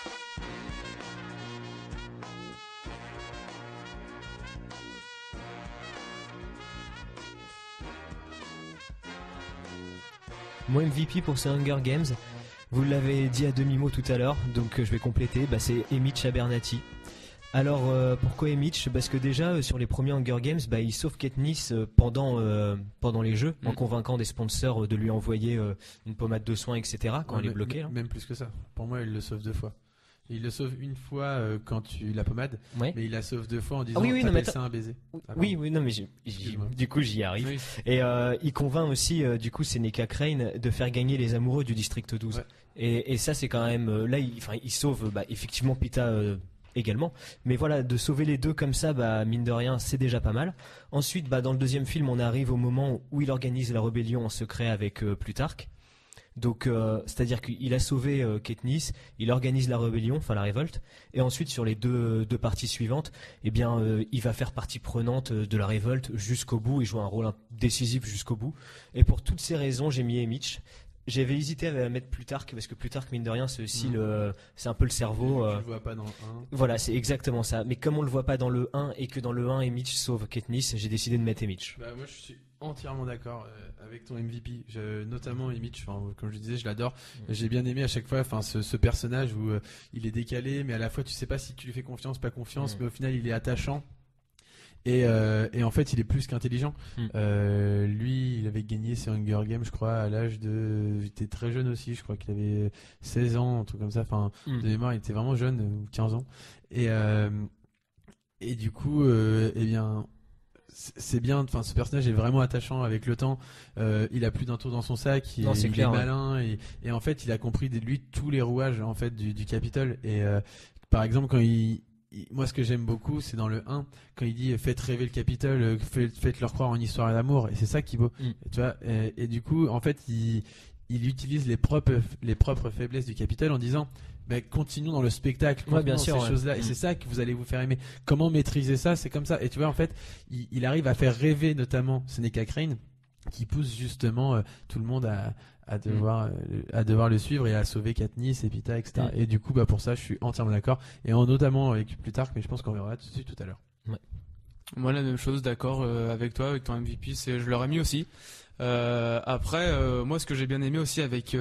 Mon MVP pour ces Hunger Games, vous l'avez dit à demi-mot tout à l'heure, donc je vais compléter, c'est Emic Abernathy. Alors pourquoi Emic ? Parce que déjà sur les premiers Hunger Games, il sauve Katniss pendant les jeux, en convainquant des sponsors de lui envoyer une pommade de soins, etc. quand elle est bloquée. Même plus que ça. Pour moi, il le sauve 2 fois. Il le sauve une fois quand tu la pommade, mais il la sauve 2 fois en disant t'appelles ça un baiser. Oui, non, mais du coup j'y arrive. Oui. Et il convainc aussi du coup Seneca Crane de faire gagner les amoureux du district 12. Ouais. Et ça c'est quand même là il sauve effectivement Pita également, mais voilà, de sauver les deux comme ça, mine de rien c'est déjà pas mal. Ensuite dans le deuxième film on arrive au moment où il organise la rébellion en secret avec Plutarque. Donc, c'est-à-dire qu'il a sauvé Katniss, il organise la rébellion, enfin la révolte, et ensuite sur les deux parties suivantes, eh bien, il va faire partie prenante de la révolte jusqu'au bout et jouer un rôle décisif jusqu'au bout. Et pour toutes ces raisons, j'ai mis Haymitch. J'avais hésité à mettre Plutarque parce que Plutarque, mine de rien, c'est aussi c'est un peu le cerveau. Tu le vois pas dans le 1. Voilà, c'est exactement ça. Mais comme on le voit pas dans le 1 et que dans le 1, Haymitch sauve Katniss, j'ai décidé de mettre Haymitch. Bah, moi, je suis entièrement d'accord avec ton MVP. Notamment Haymitch, comme je disais, je l'adore. J'ai bien aimé à chaque fois, ce personnage où il est décalé, mais à la fois tu sais pas si tu lui fais confiance, pas confiance, mais au final il est attachant. Et en fait, il est plus qu'intelligent. Lui, il avait gagné ses Hunger Games, je crois, à l'âge de... Il était très jeune aussi, je crois qu'il avait 16 ans, un truc comme ça. Enfin, de mémoire, il était vraiment jeune, ou 15 ans. Et du coup, eh bien... C'est bien, enfin ce personnage est vraiment attachant avec le temps. Il a plus d'un tour dans son sac, il est malin et en fait il a compris de lui tous les rouages en fait du Capitole. Et par exemple quand moi ce que j'aime beaucoup c'est dans le 1 quand il dit faites rêver le Capitole, faites-leur croire en histoire et d'amour, et c'est ça qui est beau. Tu vois, et du coup en fait il utilise les propres faiblesses du Capitole en disant continuons dans le spectacle, bien sûr, ces choses-là, et c'est ça que vous allez vous faire aimer. Comment maîtriser ça, c'est comme ça. Et tu vois en fait il arrive à faire rêver notamment Seneca Crane qui pousse justement tout le monde à devoir le suivre et à sauver Katniss et Pita, etc. Et du coup pour ça je suis entièrement d'accord, et notamment avec Plutarque, mais je pense qu'on verra tout de suite tout à l'heure. Moi la même chose, d'accord avec toi, avec ton MVP, je l'aurais mis aussi. Après moi ce que j'ai bien aimé aussi avec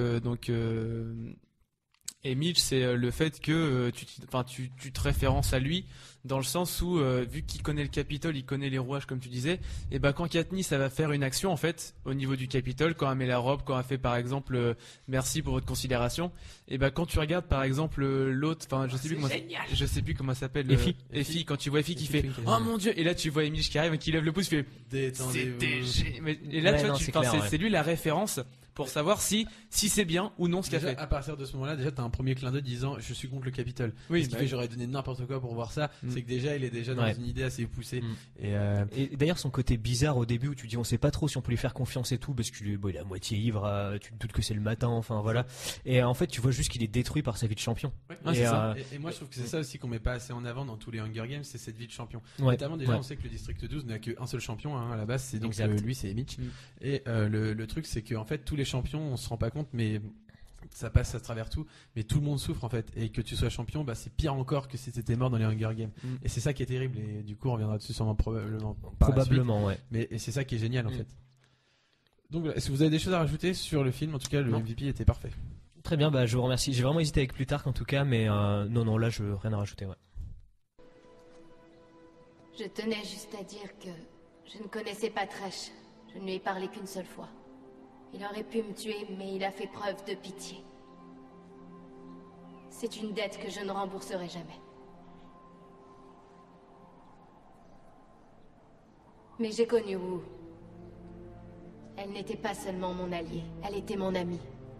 Haymitch, c'est le fait que tu te références à lui dans le sens où vu qu'il connaît le Capitole, il connaît les rouages comme tu disais, et quand Katniss ça va faire une action en fait au niveau du Capitole, quand elle met la robe, quand elle fait par exemple merci pour votre considération, et quand tu regardes par exemple l'autre, je sais plus comment elle s'appelle, Effie, quand tu vois Effie qui fait oh mon dieu, et là tu vois Haymitch qui arrive et qui lève le pouce, fait et là tu vois c'est lui la référence pour savoir si c'est bien ou non ce qu'elle fait. À partir de ce moment-là, déjà, t'as un premier clin d'œil disant je suis contre le Capitole. Oui, ce qui fait que j'aurais donné n'importe quoi pour voir ça. C'est que déjà, il est déjà dans une idée assez poussée. Et d'ailleurs, son côté bizarre au début où tu dis on sait pas trop si on peut lui faire confiance et tout parce qu'il est à moitié ivre, tu te doutes que c'est le matin, enfin voilà. Et en fait, tu vois juste qu'il est détruit par sa vie de champion. C'est ça. Et moi, je trouve que c'est ça aussi qu'on met pas assez en avant dans tous les Hunger Games, c'est cette vie de champion. Notamment, déjà, on sait que le district 12 n'a qu'un seul champion à la base, c'est donc lui, c'est Haymitch. Et le truc, c'est que en fait, tous les champions, on se rend pas compte, mais ça passe à travers tout, mais tout le monde souffre en fait, et que tu sois champion, c'est pire encore que si t'étais mort dans les Hunger Games. Et c'est ça qui est terrible, et du coup on reviendra dessus sûrement probablement ouais. Mais c'est ça qui est génial en fait. Donc est-ce que vous avez des choses à rajouter sur le film? En tout cas le MVP était parfait. Très bien, je vous remercie. J'ai vraiment hésité avec Plutarque en tout cas, mais non là je rien à rajouter. Je tenais juste à dire que je ne connaissais pas Thresh. Je ne lui ai parlé qu'une seule fois. Il aurait pu me tuer, mais il a fait preuve de pitié. C'est une dette que je ne rembourserai jamais. Mais j'ai connu Wu. Elle n'était pas seulement mon alliée, elle était mon amie.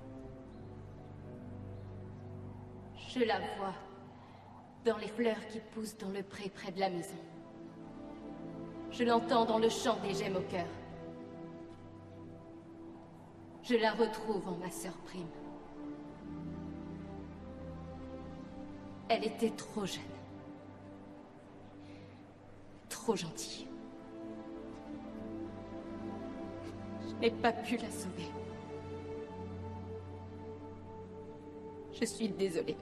Je la vois dans les fleurs qui poussent dans le pré près de la maison. Je l'entends dans le chant des gemmes au cœur. Je la retrouve en ma sœur Prime. Elle était trop jeune. Trop gentille. Je n'ai pas pu la sauver. Je suis désolée.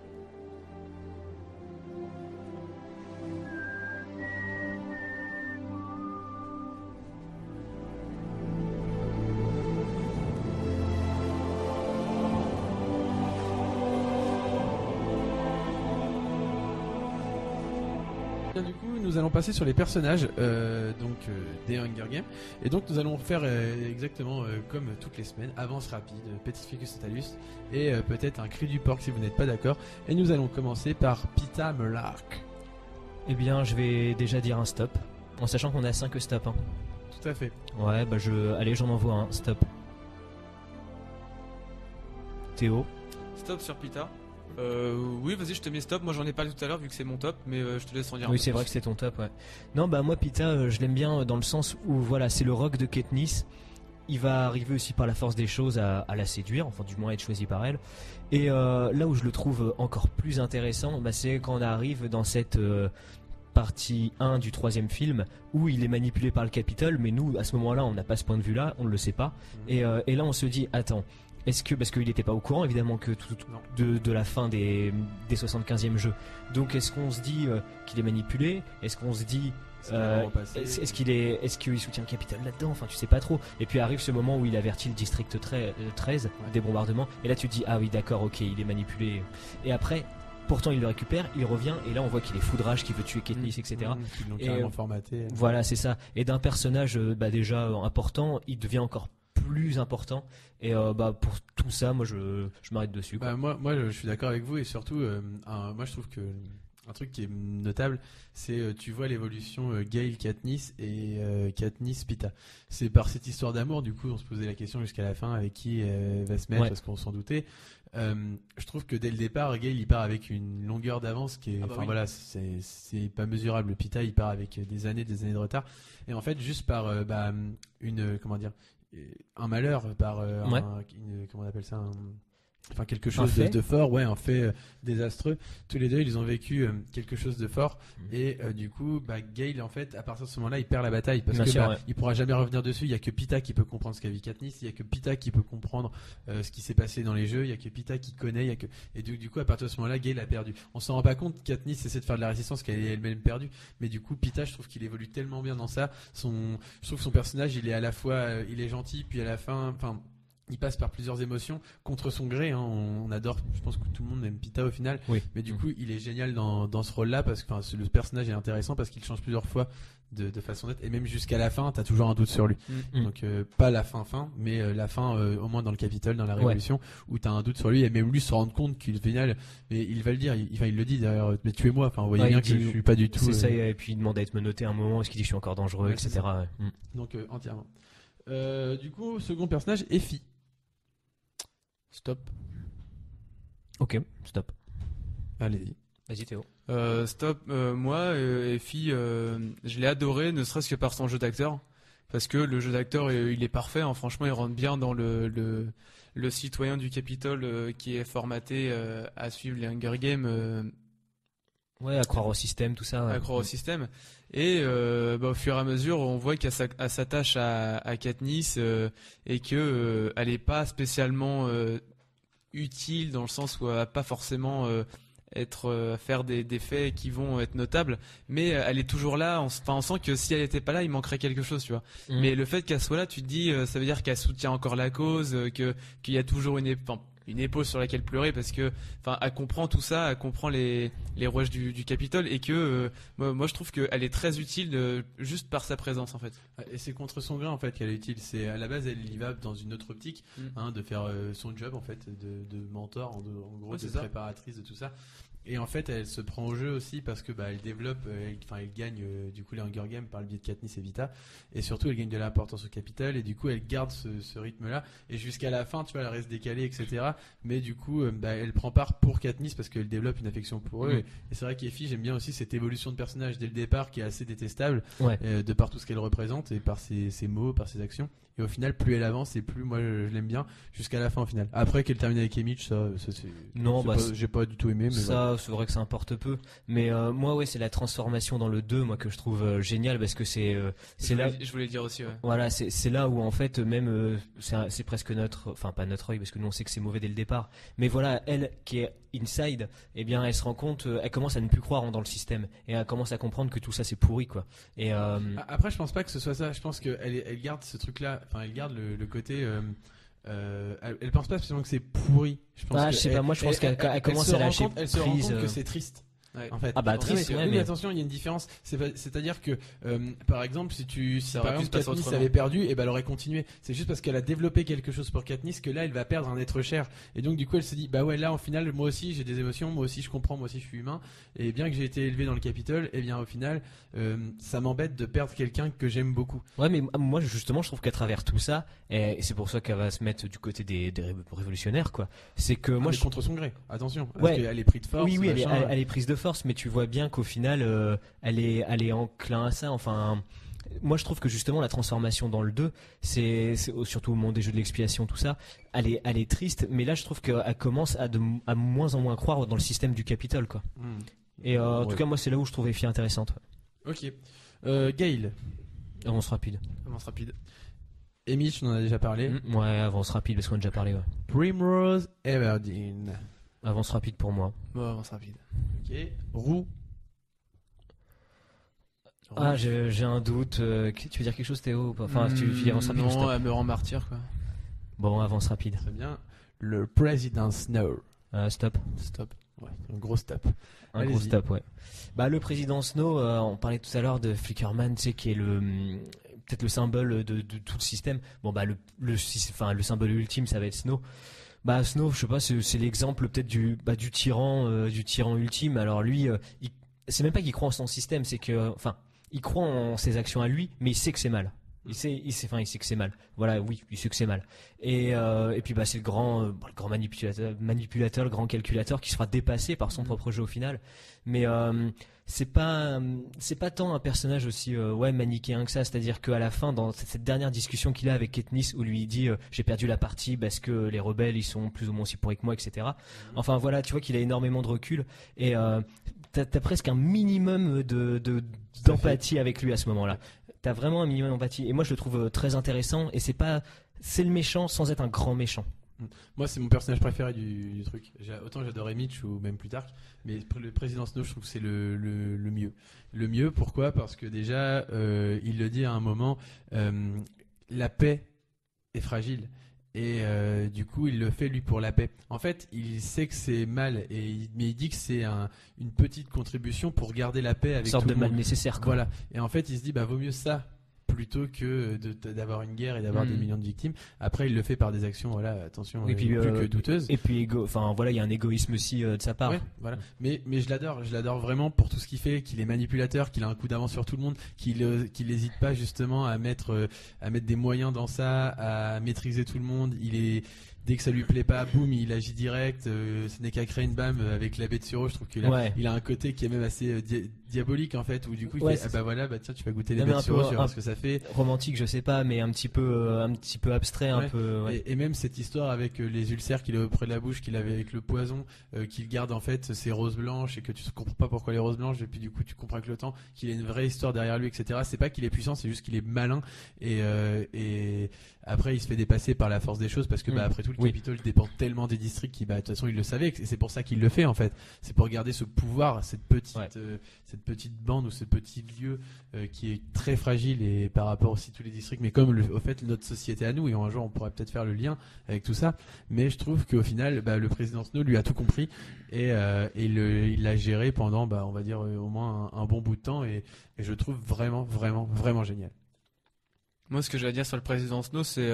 Du coup, nous allons passer sur les personnages des Hunger Games, et donc nous allons faire exactement comme toutes les semaines, avance rapide, Petrificus Totalus, et peut-être un cri du porc si vous n'êtes pas d'accord. Et nous allons commencer par Peeta Mellark. Eh bien, je vais déjà dire un stop, en sachant qu'on a 5 stops. Tout à fait. Ouais, allez, j'en envoie un stop. Théo. Stop sur Peeta. Oui, vas-y, je te mets stop. Moi, j'en ai parlé tout à l'heure vu que c'est mon top, mais je te laisse en dire. Oui, c'est vrai que c'est ton top, ouais. Non, moi, Peeta, je l'aime bien dans le sens où, voilà, c'est le rock de Katniss. il va arriver aussi par la force des choses à la séduire, enfin du moins être choisi par elle. Et là où je le trouve encore plus intéressant, c'est quand on arrive dans cette partie 1 du 3e film où il est manipulé par le Capitole, mais nous à ce moment-là on n'a pas ce point de vue là, on ne le sait pas. Et là on se dit attends, est-ce que, parce qu'il n'était pas au courant évidemment que de la fin des 75e jeux, donc est-ce qu'on se dit qu'il est manipulé, est-ce qu'on se dit est-ce qu'il soutient le Capitole là-dedans, enfin tu sais pas trop. Et puis arrive ce moment où il avertit le district 13 des bombardements, et là tu te dis ah oui d'accord, ok, il est manipulé. Et après pourtant il le récupère, il revient, et là on voit qu'il est foudrage, qu'il veut tuer Katniss, etc. Ils l'ont carrément formaté. Voilà, c'est ça. Et d'un personnage déjà important, il devient encore plus important. Et pour tout ça, moi je m'arrête dessus, quoi. Moi je suis d'accord avec vous, et surtout moi je trouve que un truc qui est notable, c'est tu vois l'évolution Gale Katniss et Katniss Peeta. C'est par cette histoire d'amour, du coup on se posait la question jusqu'à la fin avec qui elle va se mettre, parce qu'on s'en doutait. Je trouve que dès le départ, Gale il part avec une longueur d'avance qui est, voilà, c'est pas mesurable. Peeta il part avec des années de retard, et en fait juste par un malheur, par comment on appelle ça, enfin quelque chose de fort, un fait désastreux. Tous les deux ils ont vécu quelque chose de fort, et du coup Gale en fait à partir de ce moment-là il perd la bataille, parce il pourra jamais revenir dessus. Il y a que Peeta qui peut comprendre ce qu'a vu Katniss, il y a que Peeta qui peut comprendre ce qui s'est passé dans les jeux, il y a que Peeta qui connaît, et du coup à partir de ce moment-là Gale a perdu. On s'en rend pas compte, Katniss essaie de faire de la résistance qu'elle est elle-même perdue, mais du coup Peeta, je trouve qu'il évolue tellement bien dans ça. Je trouve que son personnage il est à la fois il est gentil, puis à la fin il passe par plusieurs émotions contre son gré, on adore, je pense que tout le monde aime Peeta au final, mais du coup il est génial dans ce rôle là, parce que le personnage est intéressant parce qu'il change plusieurs fois de façon d'être, et même jusqu'à la fin t'as toujours un doute sur lui. Donc pas la fin, mais la fin au moins dans le Capitole, dans la Révolution, où t'as un doute sur lui, et même lui se rend compte qu'il est génial, mais il va le dire, il le dit d'ailleurs, mais tuez-moi, enfin vous voyez bien que je suis pas du tout, c'est ça, et puis il demande à être menotté un moment, est-ce qu'il dit je suis encore dangereux, etc. Donc entièrement. Du coup second personnage, Effie. Stop. Ok, stop. Allez-y. Vas-y Théo. Stop. Moi, Effie, je l'ai adoré, ne serait-ce que par son jeu d'acteur, parce que le jeu d'acteur il est parfait, hein. Franchement il rentre bien dans le citoyen du Capitole qui est formaté à suivre les Hunger Games. À croire au système, tout ça. À croire au système. Et au fur et à mesure, on voit qu'elle s'attache à Katniss, et que elle est pas spécialement utile, dans le sens où elle va pas forcément faire des faits qui vont être notables, mais elle est toujours là. On sent que si elle était pas là, il manquerait quelque chose, tu vois. Mais le fait qu'elle soit là, tu te dis, ça veut dire qu'elle soutient encore la cause, qu'il y a toujours une épaule sur laquelle pleurer, parce que elle comprend tout ça, elle comprend les rouages du Capitole, et que moi je trouve qu'elle est très utile juste par sa présence en fait. Et c'est contre son gré en fait qu'elle est utile. C'est à la base elle y va dans une autre optique, de faire son job en fait, de mentor, en gros, de préparatrice de tout ça. Et en fait, elle se prend au jeu aussi parce que elle développe, elle gagne du coup les Hunger Games par le biais de Katniss et Peeta, et surtout elle gagne de l'importance au Capitole, et du coup elle garde ce rythme-là, et jusqu'à la fin, tu vois, elle reste décalée, etc. Mais du coup, elle prend part pour Katniss parce qu'elle développe une affection pour eux. Et c'est vrai qu'Effie, j'aime bien aussi cette évolution de personnage dès le départ qui est assez détestable, de par tout ce qu'elle représente et par ses mots, par ses actions. Et au final, plus elle avance, et plus moi je l'aime bien jusqu'à la fin au final. Après qu'elle termine avec Haymitch, ça c'est non, j'ai pas du tout aimé, mais ça c'est vrai que ça importe peu. Mais moi c'est la transformation dans le 2 moi que je trouve génial, parce que c'est là. Je voulais dire aussi. Voilà, c'est là où en fait même c'est presque pas notre œil, parce que nous on sait que c'est mauvais dès le départ. Mais voilà, elle qui est inside, eh bien elle se rend compte, elle commence à ne plus croire dans le système, et elle commence à comprendre que tout ça c'est pourri, quoi. Et après je pense pas que ce soit ça. Je pense qu'elle garde ce truc là, elle garde le côté elle pense pas spécialement que c'est pourri. Je sais pas, moi je pense qu'elle commence à lâcher prise. Elle se rend compte que c'est triste. Ouais. En fait. Triste, mais attention, il y a une différence. C'est-à-dire que, par exemple, si par exemple Katniss avait perdu, elle aurait continué. C'est juste parce qu'elle a développé quelque chose pour Katniss que là, elle va perdre un être cher. Et donc, du coup, elle se dit, là, au final, moi aussi, j'ai des émotions, moi aussi, je comprends, moi aussi, je suis humain. Et bien que j'ai été élevé dans le Capitole, au final, ça m'embête de perdre quelqu'un que j'aime beaucoup. Ouais, mais moi, justement, je trouve qu'à travers tout ça, et c'est pour ça qu'elle va se mettre du côté des révolutionnaires, quoi. C'est que moi, contre son gré. Attention, parce qu'elle est prise de force. Oui, elle est prise de force, mais tu vois bien qu'au final elle est enclin à ça. Enfin, moi je trouve que justement la transformation dans le 2, c'est surtout au moment des jeux de l'expiation, tout ça, elle est triste, mais là je trouve qu'elle commence à moins en moins croire dans le système du Capitole, quoi. Et en tout cas, moi c'est là où je trouvais les filles intéressantes. Ok. Gail. Avance rapide. Et Mitch, on en a déjà parlé. Ouais, avance rapide parce qu'on a déjà parlé. Ouais. Primrose Everdeen. Avance rapide pour moi. Bon, avance rapide. Ok. Roux. Ah, j'ai un doute. Tu veux dire quelque chose, Théo? Enfin, tu dis avance rapide. Non, elle me rend martyr, quoi. Bon, avance rapide. Très bien. Le President Snow. Stop. Ouais, un gros stop. Un gros stop, ouais. Bah, le président Snow, on parlait tout à l'heure de Flickerman, tu sais, qui est peut-être le symbole de tout le système. Bon, bah, le symbole ultime, ça va être Snow. Bah, Snow, je sais pas, c'est l'exemple peut-être du tyran ultime. Alors lui, c'est même pas qu'il croit en son système, c'est que, il croit en ses actions à lui, mais il sait que c'est mal. Il sait que c'est mal. Voilà, oui, il sait que c'est mal. Et puis bah c'est le grand manipulateur, le grand calculateur qui se fera dépasser par son propre jeu au final. Mais c'est pas tant un personnage aussi manichéen que ça. C'est-à-dire qu'à la fin, dans cette dernière discussion qu'il a avec Katniss, où lui il dit j'ai perdu la partie parce que les rebelles ils sont plus ou moins aussi pourris que moi, etc. Enfin voilà, tu vois qu'il a énormément de recul et t'as presque un minimum d'empathie avec lui à ce moment-là. T'as vraiment un minimum d'empathie et moi je le trouve très intéressant et c'est le méchant sans être un grand méchant. Moi c'est mon personnage préféré du truc. Autant j'adorais Mitch ou même Plutarque, mais le président Snow je trouve que c'est le mieux. Le mieux pourquoi? Parce que déjà il le dit à un moment, la paix est fragile. Et du coup il le fait lui pour la paix. En fait il sait que c'est mal mais il dit que c'est une petite contribution pour garder la paix avec une sorte tout de le monde. mal nécessaire quoi. Voilà. Et en fait il se dit vaut mieux ça plutôt que d'avoir une guerre et d'avoir des millions de victimes. Après il le fait par des actions attention et puis, plus que douteuses. Et puis il y a un égoïsme aussi de sa part. Ouais, voilà. Mais je l'adore vraiment pour tout ce qu'il fait, qu'il est manipulateur, qu'il a un coup d'avance sur tout le monde, qu'il n'hésite pas justement à mettre des moyens dans ça, à maîtriser tout le monde. Dès que ça lui plaît pas, boum, il agit direct. Ce n'est qu'à créer une bam avec la baie de Suro. Je trouve qu'il a un côté qui est même assez diabolique en fait, où du coup il fait tiens tu vas goûter les baies de Suro, tu vas voir ce que ça fait. Romantique, je sais pas, mais un petit peu abstrait, un peu. Ouais. Et même cette histoire avec les ulcères qu'il a auprès de la bouche, qu'il avait avec le poison, qu'il garde en fait ses roses blanches et que tu comprends pas pourquoi les roses blanches et puis du coup tu comprends avec le temps qu'il a une vraie histoire derrière lui, etc. C'est pas qu'il est puissant, c'est juste qu'il est malin et après il se fait dépasser par la force des choses parce que après tout le Capitole dépend tellement des districts qui de toute façon il le savait et c'est pour ça qu'il le fait en fait. C'est pour garder ce pouvoir, cette petite bande ou ce petit lieu qui est très fragile et par rapport aussi à tous les districts, mais comme au fait notre société à nous, et un jour on pourrait peut-être faire le lien avec tout ça, mais je trouve qu'au final le président Snow lui a tout compris et il l'a géré pendant on va dire au moins un bon bout de temps et je trouve vraiment vraiment vraiment génial. Moi ce que j'allais dire sur le président Snow c'est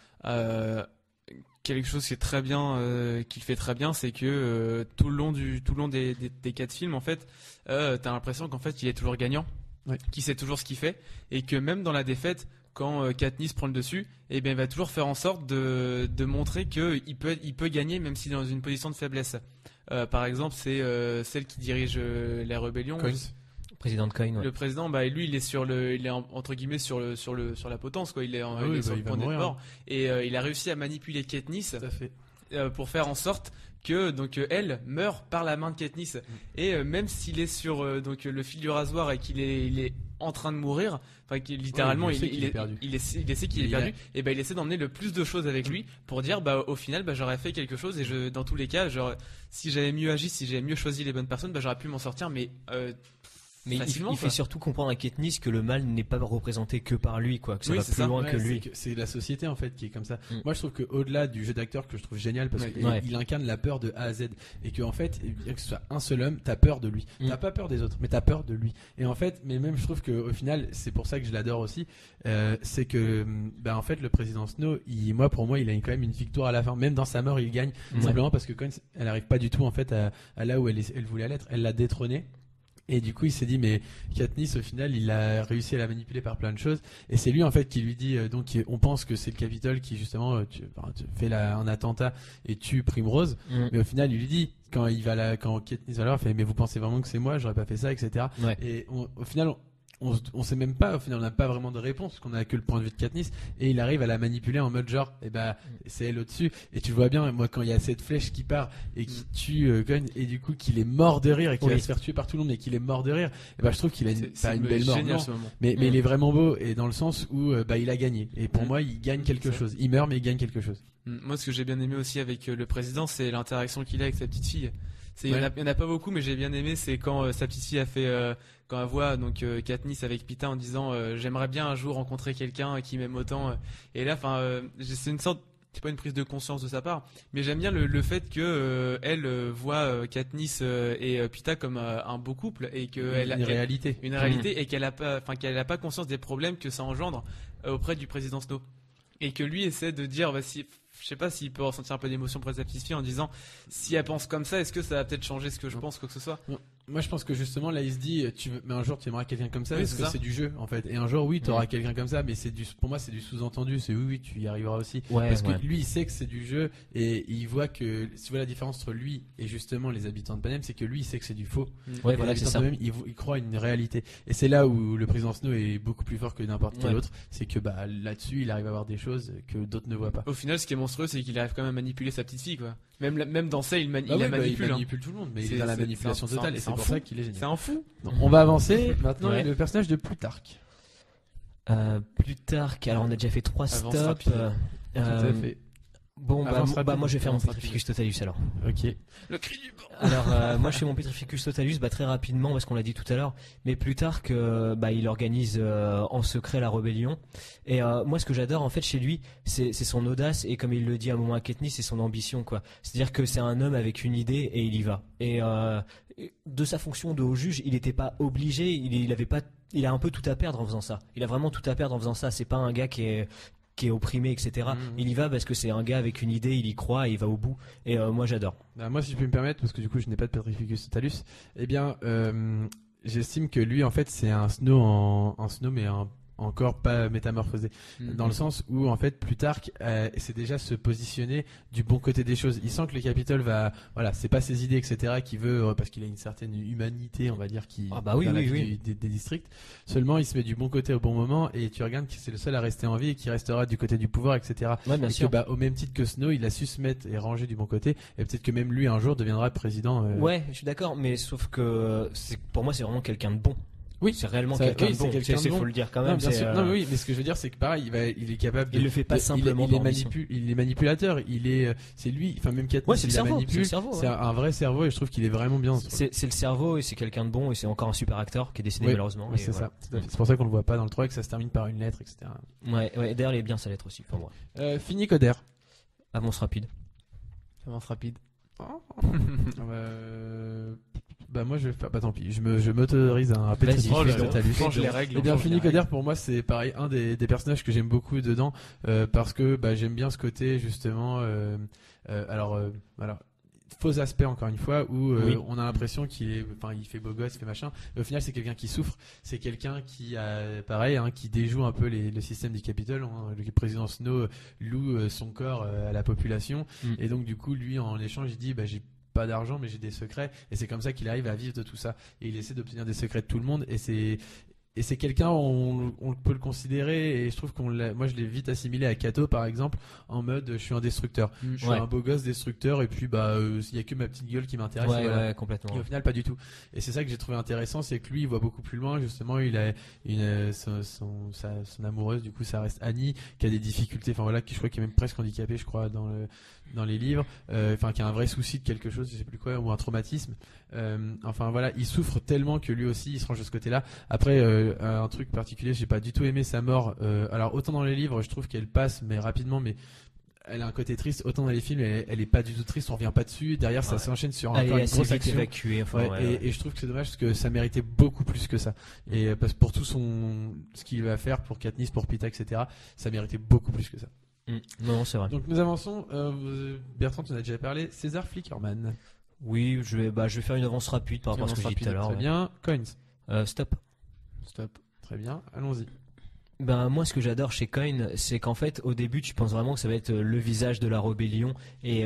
quelque chose qui est très bien, qu'il fait très bien, c'est que tout le long des 4 films, en fait, t'as l'impression qu'en fait, il est toujours gagnant, qu'il sait toujours ce qu'il fait, et que même dans la défaite, quand Katniss prend le dessus, il va toujours faire en sorte de montrer qu'il peut gagner, même s'il est dans une position de faiblesse. Par exemple, c'est celle qui dirige la rébellion. Président de Coin, Le président, lui, il est entre guillemets sur la potence, quoi. Il est sur le point d'être mort. Et il a réussi à manipuler Katniss pour faire en sorte que elle meurt par la main de Katniss. Et même s'il est sur le fil du rasoir et qu'il est en train de mourir, littéralement, il sait qu'il est perdu. Il essaie d'emmener le plus de choses avec lui pour dire au final j'aurais fait quelque chose et dans tous les cas, si j'avais mieux agi, si j'avais mieux choisi les bonnes personnes, j'aurais pu m'en sortir, mais il fait surtout comprendre à Katniss que le mal n'est pas représenté que par lui, quoi, que ça va plus loin que lui. C'est la société en fait qui est comme ça. Moi je trouve que au-delà du jeu d'acteur que je trouve génial parce qu'il incarne la peur de A à Z et que en fait que ce soit un seul homme, t'as peur de lui. T'as pas peur des autres, mais t'as peur de lui. Et en fait, mais même je trouve que au final, c'est pour ça que je l'adore aussi, c'est que en fait le président Snow, pour moi, il a quand même une victoire à la fin. Même dans sa mort, il gagne simplement parce que quand elle arrive pas du tout en fait à là où elle voulait aller, elle l'a détrôné. Et du coup, il s'est dit, mais Katniss, au final, il a réussi à la manipuler par plein de choses. Et c'est lui, en fait, qui lui dit, on pense que c'est le Capitole qui, justement, fait un attentat et tue Primrose. Mais au final, il lui dit, quand Katniss va là, il fait, mais vous pensez vraiment que c'est moi, j'aurais pas fait ça, etc. Et au final, on sait même pas, au final on n'a pas vraiment de réponse, parce qu'on a que le point de vue de Katniss, et il arrive à la manipuler en mode genre, c'est elle au-dessus, et tu vois bien, moi quand il y a cette flèche qui part et qui tue Coin, et du coup qu'il est mort de rire et qu'il va se faire tuer par tout le monde, mais qu'il est mort de rire, je trouve qu'il a une belle mort, génial, non, ce moment. mais il est vraiment beau, et dans le sens où il a gagné, et pour moi il gagne quelque chose, il meurt mais il gagne quelque chose. Moi, ce que j'ai bien aimé aussi avec le président, c'est l'interaction qu'il a avec sa petite fille. Il y en a pas beaucoup, mais j'ai bien aimé, c'est quand sa petite fille a fait, quand elle voit donc Katniss avec Pita en disant j'aimerais bien un jour rencontrer quelqu'un qui m'aime autant. Et là, c'est une sorte, c'est pas une prise de conscience de sa part, mais j'aime bien le fait que elle voit Katniss et Pita comme un beau couple et que Une réalité, et qu'elle a pas conscience des problèmes que ça engendre auprès du président Snow. Et que lui essaie de dire, je sais pas s'il peut ressentir un peu d'émotion pour sa petite fille en disant, si elle pense comme ça, est-ce que ça va peut-être changer ce que je pense, quoi que ce soit? Moi je pense que justement là il se dit, mais un jour tu aimeras quelqu'un comme ça, oui, parce que c'est du jeu en fait, et un jour oui tu auras quelqu'un comme ça, mais pour moi c'est du sous-entendu, c'est oui tu y arriveras aussi, parce que lui il sait que c'est du jeu, et il voit que, si tu vois la différence entre lui et justement les habitants de Panem, c'est que lui il sait que c'est du faux, ouais, voilà, c'est ça. Panem, il croit à une réalité, et c'est là où le président Snow est beaucoup plus fort que n'importe quel autre, c'est que là-dessus il arrive à voir des choses que d'autres ne voient pas. Au final ce qui est monstrueux c'est qu'il arrive quand même à manipuler sa petite fille, quoi. Même dans ça il manipule tout le monde, mais il est dans la manipulation totale, et c'est pour ça qu'il est génial. C'est un fou. Donc, on va avancer maintenant avec le personnage de Plutarque. Plutarque, alors on a déjà fait 3 stops. Tout à fait. Bon, moi je vais faire mon Petrificus Totalus alors. Ok. Le cri du banc. Alors, moi je fais mon Petrificus Totalus très rapidement parce qu'on l'a dit tout à l'heure. Mais Plutarque, il organise en secret la rébellion. Et moi ce que j'adore en fait chez lui, c'est son audace et comme il le dit à un moment à Katniss, c'est son ambition quoi. C'est-à-dire que c'est un homme avec une idée et il y va. Et de sa fonction de haut juge, il n'était pas obligé, il a un peu tout à perdre en faisant ça. Il a vraiment tout à perdre en faisant ça. C'est pas un gars qui est opprimé, etc. Il y va parce que c'est un gars avec une idée, il y croit et il va au bout. Et moi j'adore. Moi si je peux me permettre, parce que du coup je n'ai pas de Petrificus Totalus, j'estime que lui en fait c'est un Snow mais encore pas métamorphosé, dans le sens où en fait Plutarque c'est déjà se positionner du bon côté des choses. Il sent que le Capitole c'est pas ses idées etc qu'il veut, parce qu'il a une certaine humanité on va dire qui des districts. Seulement il se met du bon côté au bon moment, et tu regardes que c'est le seul à rester en vie et qui restera du côté du pouvoir etc. Ouais, bien sûr. Que, au même titre que Snow il a su se mettre et ranger du bon côté, et peut-être que même lui un jour deviendra président. Ouais, je suis d'accord, mais sauf que pour moi c'est vraiment quelqu'un de bon. Oui, c'est réellement quelqu'un de bon. Il faut le dire quand même. Non, bien sûr. Non, mais oui, mais ce que je veux dire, c'est que pareil, il est capable. Il le fait pas simplement. Il est manipulateur. C'est lui. Enfin, même Katniss, c'est le cerveau. C'est un vrai cerveau, et je trouve qu'il est vraiment bien. C'est le cerveau, et c'est quelqu'un de bon, et c'est encore un super acteur qui est décédé malheureusement. Oui, c'est ça. C'est pour ça qu'on le voit pas dans le 3 et que ça se termine par une lettre, etc. Ouais. D'ailleurs, il est bien sa lettre aussi pour moi. Fini Coder. Avance rapide. Moi je vais faire, tant pis, je m'autorise un Petrificus Totalus. Et bien Fini Coder pour moi c'est pareil, un des personnages que j'aime beaucoup dedans, parce que j'aime bien ce côté justement faux aspect encore une fois où on a l'impression il fait beau gosse, il fait machin, mais au final c'est quelqu'un qui souffre, c'est quelqu'un qui qui déjoue un peu le système du Capitole. Le président Snow loue son corps à la population, et donc du coup lui en échange il dit j'ai pas d'argent mais j'ai des secrets, et c'est comme ça qu'il arrive à vivre de tout ça, et il essaie d'obtenir des secrets de tout le monde, et c'est quelqu'un, on peut le considérer, et je trouve moi je l'ai vite assimilé à Kato par exemple, en mode je suis un destructeur, je suis un beau gosse destructeur, et puis il y a que ma petite gueule qui m'intéresse, ouais, complètement. Et au final pas du tout, et c'est ça que j'ai trouvé intéressant, c'est que lui il voit beaucoup plus loin, justement il a son amoureuse, du coup ça reste Annie, qui a des difficultés, qui je crois qu'il est même presque handicapé je crois dans les livres, qui a un vrai souci de quelque chose, je sais plus quoi, ou un traumatisme, il souffre tellement que lui aussi il se range de ce côté-là. Après un truc particulier, j'ai pas du tout aimé sa mort, alors autant dans les livres je trouve qu'elle passe mais rapidement, mais elle a un côté triste, autant dans les films elle est pas du tout triste, on revient pas dessus, derrière ça s'enchaîne sur encore une grosse action évacuée, et je trouve que c'est dommage parce que ça méritait beaucoup plus que ça, et parce que pour tout ce qu'il va faire pour Katniss, pour Pita etc, ça méritait beaucoup plus que ça. Non, c'est vrai. Donc nous avançons, Bertrand tu en as déjà parlé, César Flickerman. Oui, je vais faire une avance rapide par rapport à ce que j'ai dit tout à l'heure. Très bien. Coins. Stop. Très bien, allons-y. Moi ce que j'adore chez Coin, c'est qu'en fait au début tu penses vraiment que ça va être le visage de la rébellion, et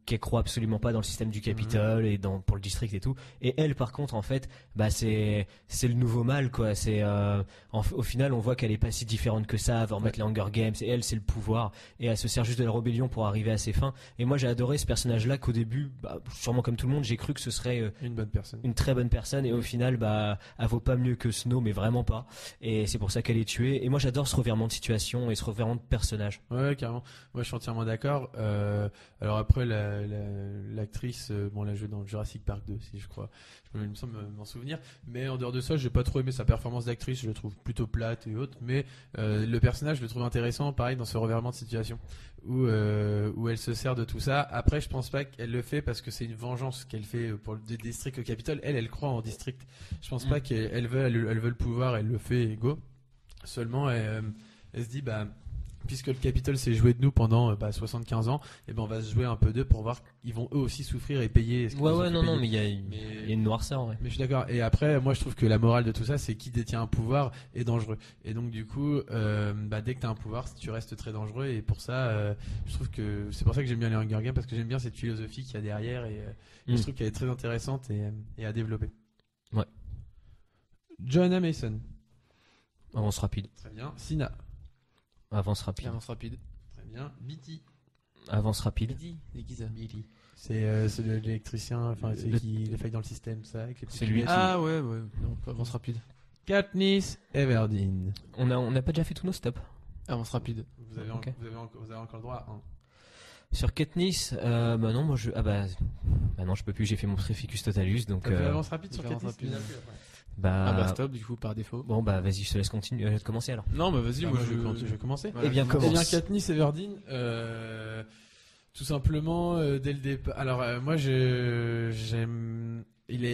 qu'elle croit absolument pas dans le système du Capitole et pour le district et tout. Et elle, par contre, en fait, c'est le nouveau mal, quoi. Au final, on voit qu'elle est pas si différente que ça. Elle veut remettre les Hunger Games. Et elle, c'est le pouvoir. Et elle se sert juste de la rébellion pour arriver à ses fins. Et moi, j'ai adoré ce personnage-là qu'au début, sûrement comme tout le monde, j'ai cru que ce serait une bonne personne, une très bonne personne. Et au final, elle vaut pas mieux que Snow, mais vraiment pas. Et c'est pour ça qu'elle est tuée. Et moi, j'adore ce revirement de situation et ce revirement de personnage. Ouais, carrément. Moi, je suis entièrement d'accord. Alors après, l'actrice, la joue dans Jurassic Park 2, si je crois. Il me semble m'en souvenir. Mais en dehors de ça, j'ai pas trop aimé sa performance d'actrice. Je le trouve plutôt plate et autres. Mais le personnage, je le trouve intéressant, pareil, dans ce revirement de situation où elle se sert de tout ça. Après, je pense pas qu'elle le fait parce que c'est une vengeance qu'elle fait pour le district au Capitole. Elle croit en district. Je pense pas qu'elle veut le pouvoir. Elle le fait et go. Seulement, elle se dit, puisque le Capitole s'est joué de nous pendant 75 ans, et on va se jouer un peu d'eux pour voir qu'ils vont eux aussi souffrir et payer. Mais il y a une noirceur. Ouais. Mais je suis d'accord. Et après, moi, je trouve que la morale de tout ça, c'est qui détient un pouvoir est dangereux. Et donc, du coup, dès que t'as un pouvoir, tu restes très dangereux. Et pour ça, je trouve que c'est pour ça que j'aime bien les Hunger Games, parce que j'aime bien cette philosophie qu'il y a derrière, et je trouve qu'elle est très intéressante et à développer. Ouais. Joanna Mason. Avance rapide. Très bien. Sina. Avance rapide. Très bien. Bitty. Avance rapide. Bitty. C'est l'électricien, c'est qui les failles dans le système, ça. Avec les c'est lui. Ah ouais. Non, avance rapide. Katniss Everdeen. On n'a pas déjà fait tous nos stops. Avance rapide. Vous avez encore le droit à un. Sur Katniss, non, moi non, je peux plus. J'ai fait mon Treficus Totalus, donc. Avance rapide sur Katniss. Stop du coup par défaut. Bon vas-y, je te laisse commencer alors. Non, vas-y, moi je vais commencer. Eh bien, commence. Katniss Everdeen, tout simplement dès le départ. Alors moi j'aime.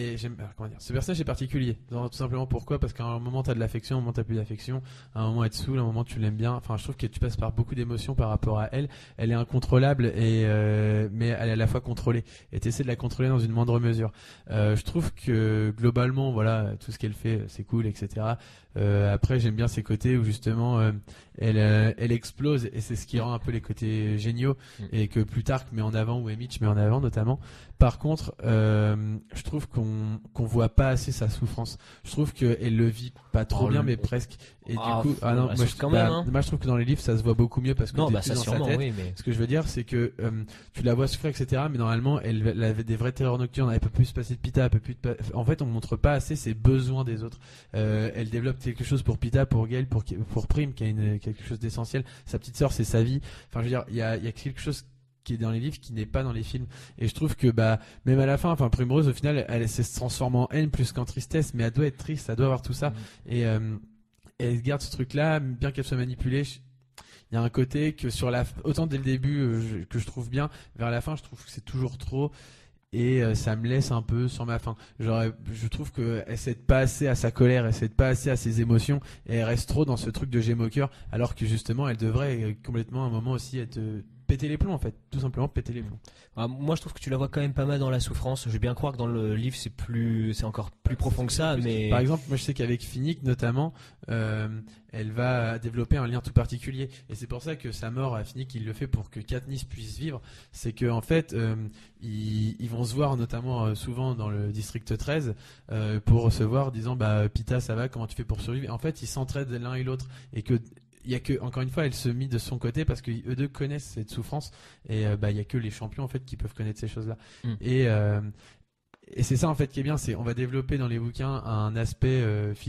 Ce personnage est particulier. Tout simplement pourquoi ? Parce qu'à un moment t'as de l'affection, à un moment t'as plus d'affection, à un moment elle te saoule, à un moment tu l'aimes bien. Enfin, je trouve que tu passes par beaucoup d'émotions par rapport à elle. Elle est incontrôlable mais elle est à la fois contrôlée. Et t'essaies de la contrôler dans une moindre mesure. Je trouve que globalement, voilà, tout ce qu'elle fait, c'est cool, etc. Après, j'aime bien ses côtés où justement elle explose, et c'est ce qui rend un peu les côtés géniaux, et que Plutarque met en avant, ou Mitch met en avant notamment. Par contre, je trouve qu'on voit pas assez sa souffrance. Je trouve qu'elle le vit pas trop bien, mais presque. Et du coup, moi je trouve que dans les livres ça se voit beaucoup mieux, parce que t'es plus dans sa tête. Oui, mais... Ce que je veux dire, c'est que tu la vois souffrir, etc. Mais normalement, elle avait des vraies terreurs nocturnes. Elle peut plus se passer de Pita, en fait, on montre pas assez ses besoins des autres. Elle développe quelque chose pour Pita, pour Gale, pour Prime, qui a quelque chose d'essentiel. Sa petite sœur, c'est sa vie. Enfin, je veux dire, il y a quelque chose qui est dans les livres qui n'est pas dans les films, et je trouve que même à la fin, Primrose au final elle se transforme en haine plus qu'en tristesse, mais elle doit être triste, elle doit avoir tout ça, et elle garde ce truc là, bien qu'elle soit manipulée. Il y a un côté que autant dès le début que je trouve bien, vers la fin je trouve que c'est toujours trop, et ça me laisse un peu sur ma faim. Je trouve qu'elle cède pas assez à sa colère, elle cède pas assez à ses émotions, et elle reste trop dans ce truc de Gémo cœur, alors que justement elle devrait complètement à un moment aussi être péter les plombs, en fait, tout simplement péter les plombs. Moi je trouve que tu la vois quand même pas mal dans la souffrance. Je vais bien croire que dans le livre c'est encore plus profond que ça, mais par exemple, moi je sais qu'avec Finnick notamment, elle va développer un lien tout particulier, et c'est pour ça que sa mort à Finnick, il le fait pour que Katniss puisse vivre. C'est que en fait ils vont se voir notamment souvent dans le district 13 pour recevoir, disant Pita, ça va, comment tu fais pour survivre, et en fait ils s'entraident l'un et l'autre, et que il y a que, encore une fois, elle se mit de son côté parce que eux deux connaissent cette souffrance, et il y a que les champions en fait qui peuvent connaître ces choses-là. Et c'est ça en fait qui est bien, c'est on va développer dans les bouquins un aspect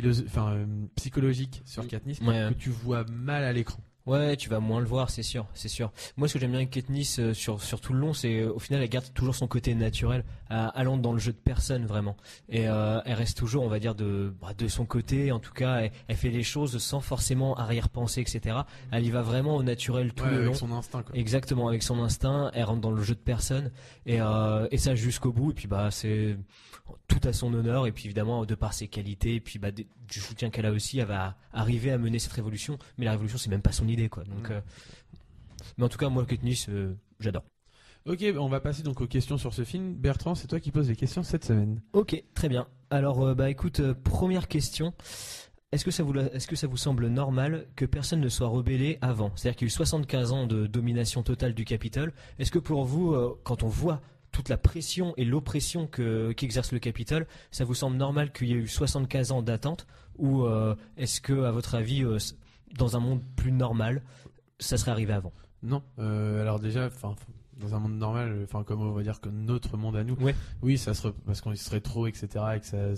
psychologique sur Katniss que tu vois mal à l'écran. Ouais, tu vas moins le voir, c'est sûr. Moi, ce que j'aime bien avec Katniss sur tout le long, c'est au final, elle garde toujours son côté naturel, allant dans le jeu de personne vraiment. Et elle reste toujours, on va dire, de son côté. En tout cas, elle fait les choses sans forcément arrière-pensée, etc. Elle y va vraiment au naturel tout le long. Avec son instinct, quoi. Exactement, avec son instinct, elle rentre dans le jeu de personne, et ça jusqu'au bout. Et puis c'est tout à son honneur, et puis évidemment de par ses qualités, et puis du soutien qu'elle a aussi, elle va arriver à mener cette révolution. Mais la révolution, c'est même pas son idée, quoi. Donc, mais en tout cas, moi, Katniss, j'adore. Ok, on va passer donc aux questions sur ce film. Bertrand, c'est toi qui poses les questions cette semaine. Ok, très bien. Alors, écoute, première question. est-ce que ça vous semble normal que personne ne soit rebellé avant? C'est-à-dire qu'il y a eu 75 ans de domination totale du Capitole. Est-ce que pour vous, quand on voit toute la pression et l'oppression qu'exerce le Capitole, ça vous semble normal qu'il y ait eu 75 ans d'attente? Ou est-ce que, à votre avis, dans un monde plus normal, ça serait arrivé avant? Non. Alors déjà, dans un monde normal, comme on va dire que notre monde à nous, oui, ça serait parce qu'on y serait trop, etc., et que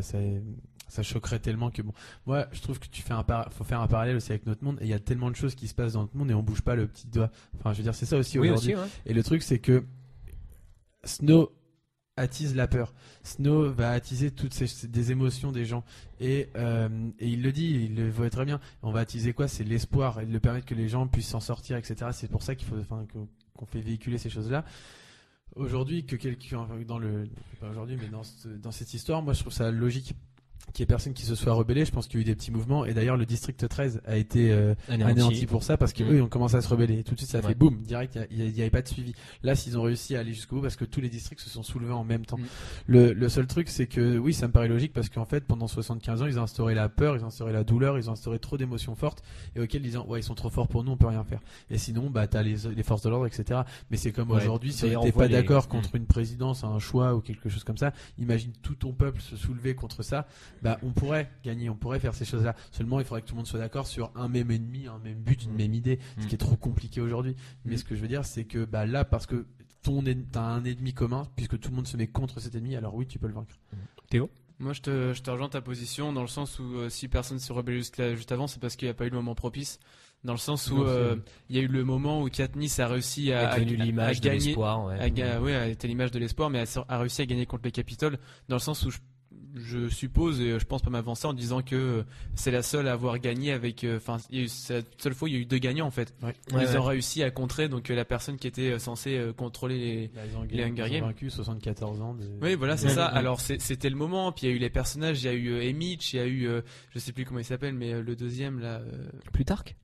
ça choquerait tellement que bon. Moi, je trouve que faut faire un parallèle aussi avec notre monde. Et il y a tellement de choses qui se passent dans notre monde et on bouge pas le petit doigt. Enfin, je veux dire, c'est ça aussi aujourd'hui. Aussi, ouais. Et le truc, c'est que Snow attise la peur. Snow va attiser toutes des émotions des gens. Et il le dit, il le voit très bien. On va attiser quoi? C'est l'espoir et de permettre que les gens puissent s'en sortir, etc. C'est pour ça qu'on fait véhiculer ces choses-là. Aujourd'hui, que quelqu'un pas aujourd'hui, mais dans cette histoire, moi, je trouve ça logique qu'il y ait personne qui se soit rebellé. Je pense qu'il y a eu des petits mouvements et d'ailleurs le district 13 a été anéanti pour ça parce qu'eux ils ont commencé à se rebeller et tout de suite ça a fait boum direct, il n'y avait pas de suivi. Là s'ils ont réussi à aller jusqu'au bout parce que tous les districts se sont soulevés en même temps. Le seul truc c'est que oui, ça me paraît logique parce qu'en fait pendant 75 ans ils ont instauré la peur, ils ont instauré la douleur, ils ont instauré trop d'émotions fortes et auxquelles ils disent ils sont trop forts pour nous, on peut rien faire. Et sinon t'as les forces de l'ordre, etc. Mais c'est comme aujourd'hui, si on n'était pas d'accord contre une présidence, un choix ou quelque chose comme ça, imagine tout ton peuple se soulever contre ça. On pourrait gagner, on pourrait faire ces choses-là. Seulement, il faudrait que tout le monde soit d'accord sur un même ennemi, un même but, une même idée, ce qui est trop compliqué aujourd'hui. Mais ce que je veux dire, c'est que là, parce que t'as un ennemi commun, puisque tout le monde se met contre cet ennemi, alors oui, tu peux le vaincre. Théo ? Moi, je te rejoins ta position dans le sens où si personne se rebelle juste avant, c'est parce qu'il n'y a pas eu le moment propice. Dans le sens où il y a eu le moment où Katniss a réussi à gagner, de l'espoir, a été l'image de l'espoir, mais a réussi à gagner contre les Capitoles. Dans le sens où je suppose et je pense pas m'avancer en disant que c'est la seule à avoir gagné avec c'est la seule fois où il y a eu deux gagnants en fait. Ils ont réussi à contrer donc la personne qui était censée contrôler les Hunger Games. Ils ont vaincu 74 ans. Oui, voilà, c'est ça. Alors c'était le moment, puis il y a eu les personnages, il y a eu Emmett, il y a eu je sais plus comment il s'appelle mais le deuxième là Plutarque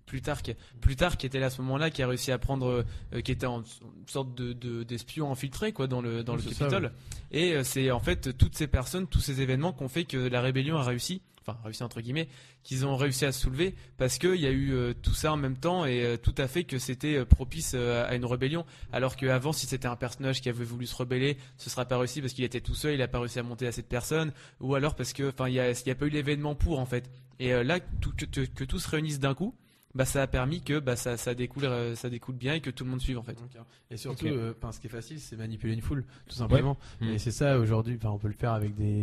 qui était là à ce moment-là, qui a réussi à prendre qui était en sorte d'espion infiltré quoi dans le Capitole. Et c'est en fait toutes ces personnes, tous ces événements qui ont fait que la rébellion a réussi entre guillemets, qu'ils ont réussi à se soulever parce qu'il y a eu tout ça en même temps et tout à fait que c'était propice à une rébellion. Alors qu'avant, si c'était un personnage qui avait voulu se rebeller, ce serait pas réussi parce qu'il était tout seul, il a pas réussi à monter à cette personne, ou alors parce que il y a pas eu l'événement pour en fait. Et là, que tout se réunisse d'un coup. Ça a permis que ça découle bien et que tout le monde suive en fait. Et surtout, ce qui est facile, c'est manipuler une foule, tout simplement. Et c'est ça aujourd'hui. On peut le faire avec des.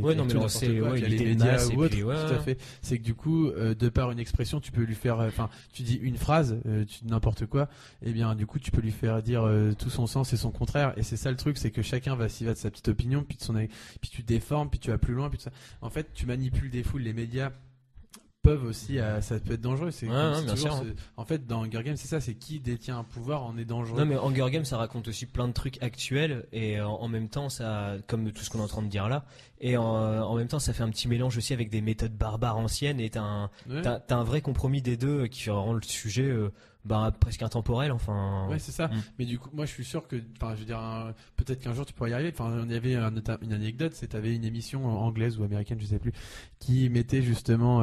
Les médias ou autres. Tout à fait. C'est que du coup, de par une expression, tu peux lui faire. Tu dis une phrase, n'importe quoi. Et bien, du coup, tu peux lui faire dire tout son sens et son contraire. Et c'est ça le truc, c'est que chacun s'y va de sa petite opinion, puis tu déformes, puis tu vas plus loin, puis tout ça. En fait, tu manipules des foules. Les médias peuvent aussi, ça peut être dangereux. Bien sûr. En fait, dans Hunger Games, c'est ça, c'est qui détient un pouvoir en est dangereux. Non, mais Hunger Games, ça raconte aussi plein de trucs actuels et en même temps, ça, comme tout ce qu'on est en train de dire là, et en même temps, ça fait un petit mélange aussi avec des méthodes barbares anciennes et t'as un vrai compromis des deux qui rend le sujet presque intemporel. Ouais, c'est ça. Mais du coup, moi, je suis sûr que, je veux dire, peut-être qu'un jour tu pourrais y arriver. Il y avait une anecdote, c'est t'avais une émission anglaise ou américaine, je sais plus, qui mettait justement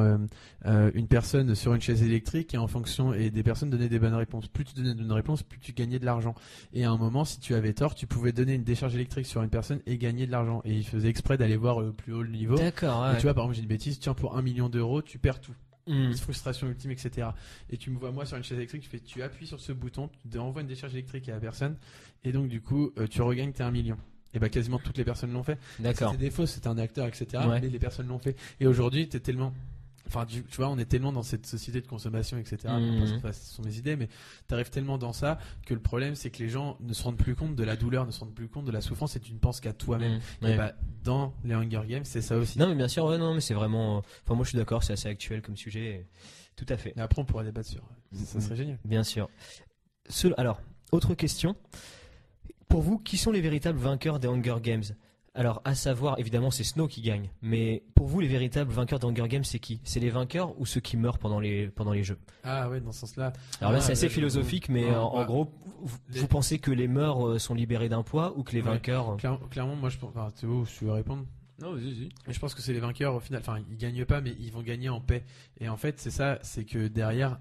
une personne sur une chaise électrique et en fonction et des personnes donnaient des bonnes réponses. Plus tu donnais de bonnes réponses, plus tu gagnais de l'argent. Et à un moment, si tu avais tort, tu pouvais donner une décharge électrique sur une personne et gagner de l'argent. Et il faisait exprès d'aller voir le plus haut le niveau. D'accord. Ouais. Et tu vois, par exemple, j'ai une bêtise, tiens, pour 1 million d'euros, tu perds tout. Frustration ultime, etc. Et tu me vois moi sur une chaise électrique, tu appuies sur ce bouton, tu envoies une décharge électrique à la personne et donc du coup tu regagnes tes 1 million. Et quasiment toutes les personnes l'ont fait. D'accord. C'était des fausses, c'était un acteur, etc. Mais les personnes l'ont fait. Et aujourd'hui t'es tellement tu vois, on est tellement dans cette société de consommation, etc. Ce sont mes idées, mais t'arrives tellement dans ça que le problème, c'est que les gens ne se rendent plus compte de la douleur, ne se rendent plus compte de la souffrance et tu ne penses qu'à toi-même. Et dans les Hunger Games, c'est ça aussi. Non, mais bien sûr, mais c'est vraiment. Moi, je suis d'accord, c'est assez actuel comme sujet. Tout à fait. Et après, on pourrait débattre sur. Ça serait génial. Bien sûr. Alors, autre question. Pour vous, qui sont les véritables vainqueurs des Hunger Games ? Alors, à savoir, évidemment, c'est Snow qui gagne. Mais pour vous, les véritables vainqueurs d'Hunger Games, c'est qui ? C'est les vainqueurs ou ceux qui meurent pendant les jeux ? Ah ouais, dans ce sens-là. Alors là, c'est assez philosophique, mais en gros, vous pensez que les morts sont libérés d'un poids ou que les vainqueurs... Clairement, moi, je pense... Théo, tu veux répondre ? Non, vas-y. Et je pense que c'est les vainqueurs au final. Enfin, ils gagnent pas, mais ils vont gagner en paix. Et en fait, c'est ça, c'est que derrière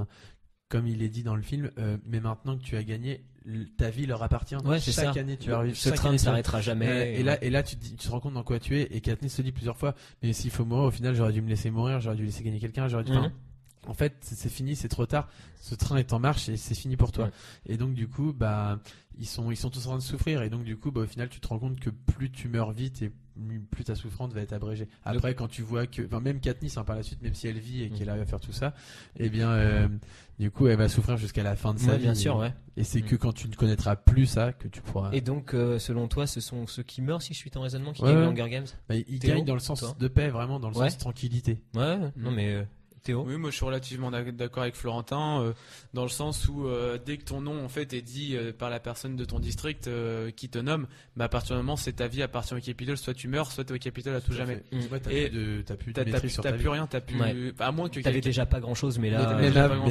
comme il est dit dans le film, mais maintenant que tu as gagné, ta vie leur appartient. Ouais, c'est chaque ça. année, tu vas revivre. Ce train ne s'arrêtera jamais. Et là, tu te rends compte dans quoi tu es. Et Katniss se dit plusieurs fois, mais s'il faut mourir, au final, j'aurais dû me laisser mourir, j'aurais dû laisser gagner quelqu'un, j'aurais dû. En fait, c'est fini, c'est trop tard. Ce train est en marche et c'est fini pour toi. Et donc du coup, ils sont tous en train de souffrir. Et donc du coup, au final, tu te rends compte que plus tu meurs vite et plus ta souffrance va être abrégée. Après, quand tu vois que, même Katniss, par la suite, même si elle vit et qu'elle arrive à faire tout ça, eh bien, du coup, elle va souffrir jusqu'à la fin de sa vie. Bien sûr, ouais. Et c'est que quand tu ne connaîtras plus ça que tu pourras. Et donc, selon toi, ce sont ceux qui meurent, si je suis ton raisonnement, qui gagnent les Hunger Games. Ils gagnent dans le sens de paix, vraiment, dans le sens tranquillité. Ouais. Non mais. Théo. Oui, moi je suis relativement d'accord avec Florentin dans le sens où dès que ton nom en fait est dit par la personne de ton district qui te nomme, à partir du moment c'est ta vie appartient au Capitole, soit tu meurs, soit t'es au Capitole à tout jamais. Et t'as plus de maîtrise sur ta vie. Plus rien, t'as plus. À moins que t'avais déjà pas grand chose, mais là.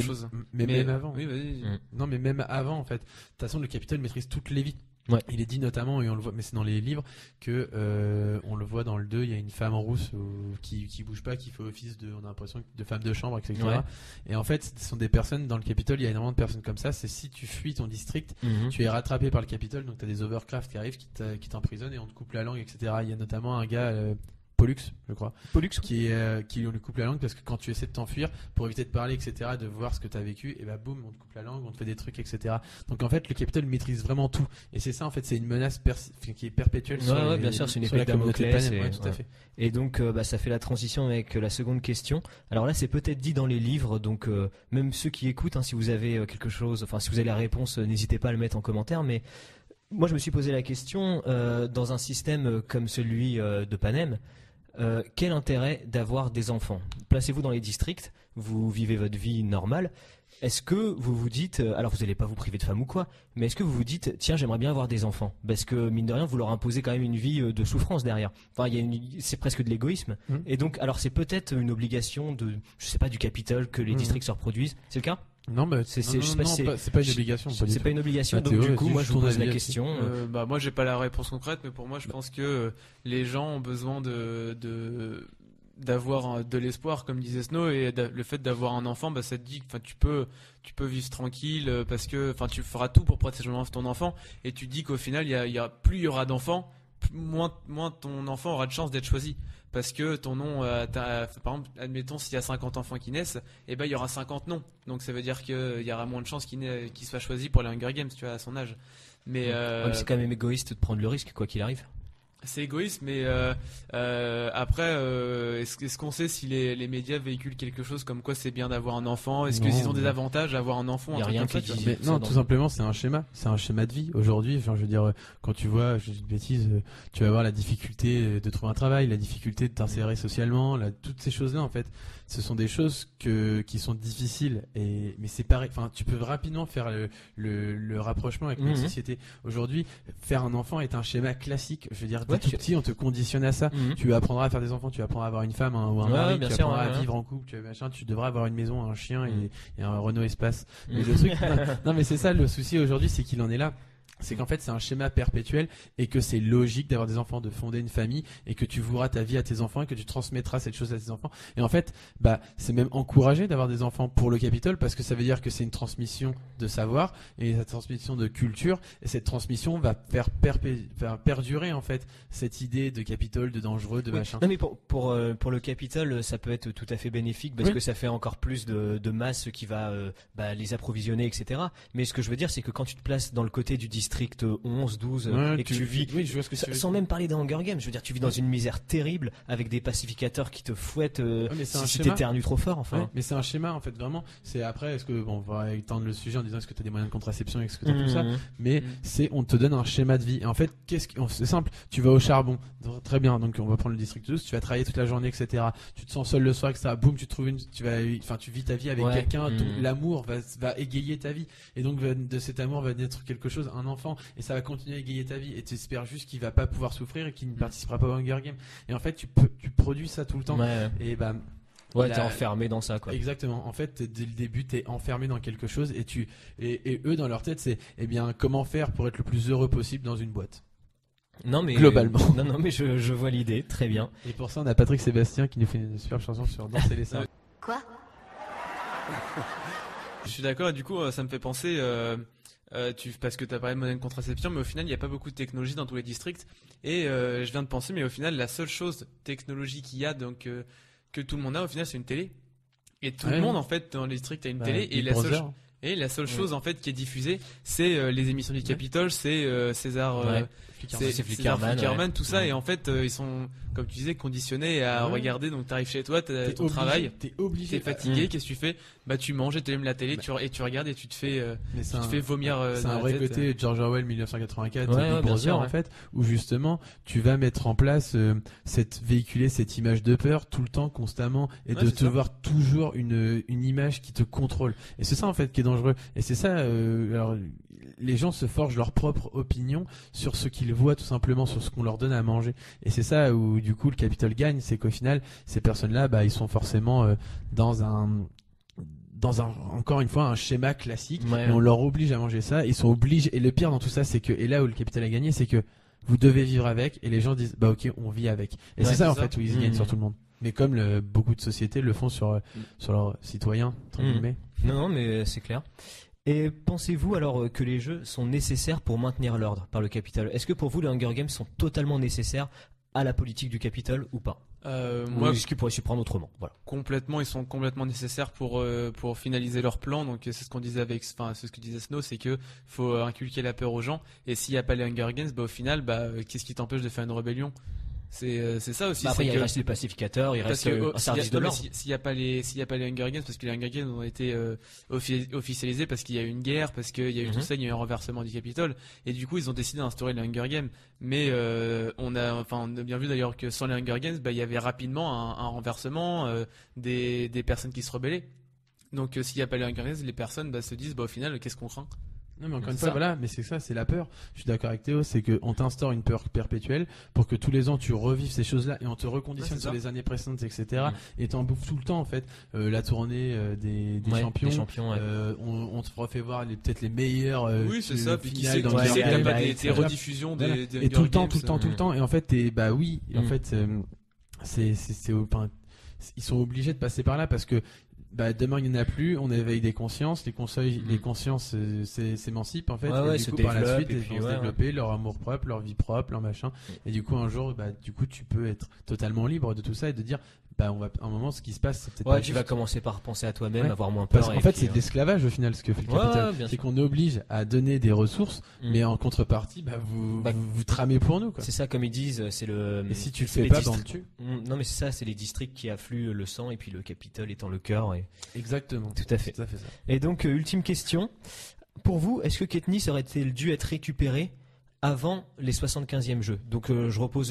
Mais même avant. Oui, vas-y. Non, mais même avant en fait. De toute façon, le Capitole maîtrise toutes les vies. Ouais. Il est dit notamment, et on le voit, mais c'est dans les livres, que on le voit dans le 2, il y a une femme rousse qui bouge pas, qui fait office on a l'impression de femme de chambre, etc. Ouais. Et en fait, ce sont des personnes dans le Capitole, il y a énormément de personnes comme ça. C'est si tu fuis ton district, tu es rattrapé par le Capitole, donc tu as des overcraft qui arrivent, qui t'emprisonnent et on te coupe la langue, etc. Il y a notamment un gars. Pollux, je crois. Qui lui coupe la langue parce que quand tu essaies de t'enfuir, pour éviter de parler, etc., de voir ce que tu as vécu, et boum, on te coupe la langue, on te fait des trucs, etc. Donc en fait, le Capitole maîtrise vraiment tout. Et c'est ça, en fait, c'est une menace qui est perpétuelle. Bien sûr, c'est une épée de Damoclès. Tout à fait. Et donc, ça fait la transition avec la seconde question. Alors là, c'est peut-être dit dans les livres, donc même ceux qui écoutent, si vous avez quelque chose, si vous avez la réponse, n'hésitez pas à le mettre en commentaire, mais moi, je me suis posé la question, dans un système comme celui de Panem, quel intérêt d'avoir des enfants? Placez-vous dans les districts, vous vivez votre vie normale. Est-ce que vous vous dites, alors vous n'allez pas vous priver de femme ou quoi, mais est-ce que vous vous dites, tiens, j'aimerais bien avoir des enfants? Parce que mine de rien, vous leur imposez quand même une vie de souffrance derrière. Enfin, c'est presque de l'égoïsme. Et donc, alors c'est peut-être une obligation je sais pas, du Capitole que les districts se reproduisent. C'est le cas? Non, c'est pas une obligation. C'est pas une obligation. Donc du coup, moi, je vous pose la question. Moi, j'ai pas la réponse concrète, mais pour moi, je pense que les gens ont besoin d'avoir de l'espoir, comme disait Snow, et le fait d'avoir un enfant, ça te dit que tu peux vivre tranquille parce que tu feras tout pour protéger ton enfant, et tu dis qu'au final, plus il y aura d'enfants, moins ton enfant aura de chance d'être choisi. Parce que ton nom, par exemple, admettons s'il y a 50 enfants qui naissent, il y aura 50 noms. Donc ça veut dire qu'il y aura moins de chances qu'il soit choisi pour les Hunger Games, tu vois, à son âge. Mais c'est quand même égoïste de prendre le risque, quoi qu'il arrive. C'est égoïste, mais après, est-ce qu'on sait si les médias véhiculent quelque chose comme quoi c'est bien d'avoir un enfant? Est-ce qu'ils ont des avantages à avoir un enfant? Il n'y a rien qui dit. Non, tout simplement, c'est un schéma de vie. Aujourd'hui, je veux dire, quand tu vois, je dis une bêtise, tu vas voir la difficulté de trouver un travail, la difficulté de t'insérer socialement, toutes ces choses-là, en fait, ce sont des choses qui sont difficiles. Mais c'est pareil. Enfin, tu peux rapidement faire le rapprochement avec notre société. Aujourd'hui, faire un enfant est un schéma classique. Je veux dire, dès tout petit, on te conditionne à ça. Tu apprendras à faire des enfants, tu apprendras à avoir une femme ou un mari, tu apprendras à vivre en couple, tu devras avoir une maison, un chien et un Renault Espace. Mais le truc, non, mais c'est ça le souci aujourd'hui, c'est qu'il en est là. C'est qu'en fait c'est un schéma perpétuel et que c'est logique d'avoir des enfants, de fonder une famille et que tu voueras ta vie à tes enfants et que tu transmettras cette chose à tes enfants. Et en fait, c'est même encouragé d'avoir des enfants pour le Capitole parce que ça veut dire que c'est une transmission de savoir et cette transmission de culture, et cette transmission va faire perdurer en fait cette idée de Capitole, de dangereux, de machin. Non mais pour le Capitole, ça peut être tout à fait bénéfique parce que ça fait encore plus de masse qui va les approvisionner, etc. Mais ce que je veux dire, c'est que quand tu te places dans le côté du district 11, 12 et que tu vis, je vois ce que sans même parler des Hunger Games, je veux dire, tu vis dans une misère terrible avec des pacificateurs qui te fouettent si t'éternues trop fort, enfin. Ouais, mais c'est un schéma en fait, vraiment. C'est après, est-ce que on va étendre le sujet en disant est-ce que tu as des moyens de contraception, est-ce que tu as tout ça, mais on te donne un schéma de vie. Et en fait, c'est simple, tu vas au charbon, très bien, donc on va prendre le district 12, tu vas travailler toute la journée, etc. Tu te sens seul le soir, etc. Boum, tu vis ta vie avec quelqu'un, l'amour va égayer ta vie, et donc de cet amour va naître quelque chose, un enfant, et ça va continuer à égayer ta vie, et tu espères juste qu'il va pas pouvoir souffrir et qu'il ne participera pas au Hunger Games. Et en fait, tu produis ça tout le temps. Et t'es enfermé dans ça, quoi. Exactement. En fait, dès le début, t'es enfermé dans quelque chose et eux, dans leur tête, c'est comment faire pour être le plus heureux possible dans une boîte. Non mais globalement. Non mais je vois l'idée, très bien. Et pour ça on a Patrick Sébastien qui nous fait une superbe chanson sur Danser les seins. Quoi? Je suis d'accord, et du coup, ça me fait penser, parce que tu as parlé de modèle de contraception, mais au final, il n'y a pas beaucoup de technologie dans tous les districts. Et je viens de penser, mais au final, la seule chose technologie qu'il y a, donc que tout le monde a, au final, c'est une télé. Et tout le monde, en fait, dans les districts a une télé. Et la seule chose, en fait, qui est diffusée, c'est les émissions du Capitole, c'est César... Flickerman, tout ça, et en fait ils sont, comme tu disais, conditionnés à regarder. Donc t'arrives chez toi, t'as ton travail, t'es fatigué, qu'est-ce que tu fais? Bah tu manges et tu allumes la télé, et tu regardes et tu te fais vomir. C'est un vrai côté George Orwell 1984, Big Brother, en fait, où justement tu vas mettre en place véhiculer cette image de peur tout le temps, constamment, et de te voir toujours une image qui te contrôle. Et c'est ça en fait qui est dangereux. Et c'est ça. Alors les gens se forgent leur propre opinion sur ce qu'ils voient, tout simplement, sur ce qu'on leur donne à manger. Et c'est ça où du coup le Capitole gagne, c'est qu'au final ces personnes-là, ils sont forcément dans un encore une fois un schéma classique, et on leur oblige à manger ça, ils sont obligés. Et le pire dans tout ça, c'est que, et là où le Capitole a gagné, c'est que vous devez vivre avec, et les gens disent ok, on vit avec. Et c'est ça en fait où ils gagnent sur tout le monde. Mais comme beaucoup de sociétés le font sur leurs citoyens, entre guillemets. Non mais c'est clair. Et pensez-vous alors que les jeux sont nécessaires pour maintenir l'ordre par le Capitole? Est-ce que pour vous les Hunger Games sont totalement nécessaires à la politique du Capitole ou pas? Moi, est-ce qu'ils pourraient s'y prendre autrement? Voilà. Complètement, ils sont complètement nécessaires pour finaliser leur plan. Donc c'est ce qu'on disait c'est ce que disait Snow, c'est que faut inculquer la peur aux gens. Et s'il n'y a pas les Hunger Games, au final, qu'est-ce qui t'empêche de faire une rébellion? C'est ça aussi. Après, il reste les pacificateurs, il reste un service de l'ordre. S'il n'y a pas les Hunger Games, parce que les Hunger Games ont été officialisés parce qu'il y a eu une guerre, parce qu'il y a eu tout ça, il y a eu un renversement du Capitole, et du coup ils ont décidé d'instaurer les Hunger Games. Mais on a bien vu d'ailleurs que sans les Hunger Games, il y avait rapidement un renversement des personnes qui se rebellaient. Donc s'il n'y a pas les Hunger Games, les personnes se disent au final qu'est-ce qu'on craint? Non mais encore une fois, voilà, mais c'est ça, c'est la peur. Je suis d'accord avec Théo, c'est qu'on t'instaure une peur perpétuelle pour que tous les ans tu revives ces choses-là, et on te reconditionne sur les années précédentes, etc. Et t'en bouffes tout le temps en fait. La tournée des champions, on te refait voir peut-être les meilleurs. Oui, c'est ça. Puis qui sait qu'il n'y a pas des rediffusions des et tout le temps, tout le temps. Et en fait, en fait, ils sont obligés de passer par là parce que demain il n'y en a plus, on éveille des consciences, les consciences s'émancipent en fait, et du coup par la suite ils vont se développer leur amour propre, leur vie propre, leur machin, et du coup un jour du coup tu peux être totalement libre de tout ça et de dire on va un moment ce qui se passe c'est peut-être pas tu vas commencer par penser à toi-même, avoir moins peur. Parce qu'en fait c'est de l'esclavage au final ce que fait le Capitole, c'est qu'on oblige à donner des ressources, mais en contrepartie vous tramez pour nous quoi. C'est ça, comme ils disent, c'est le. Et si tu le fais pas, on le tue. Non mais c'est ça, c'est les districts qui affluent le sang et puis le Capitole étant le cœur. Exactement. Tout à fait. Ça. Et donc ultime question, pour vous, est-ce que Katniss aurait-il dû être récupérée avant les 75e jeux? Donc je repose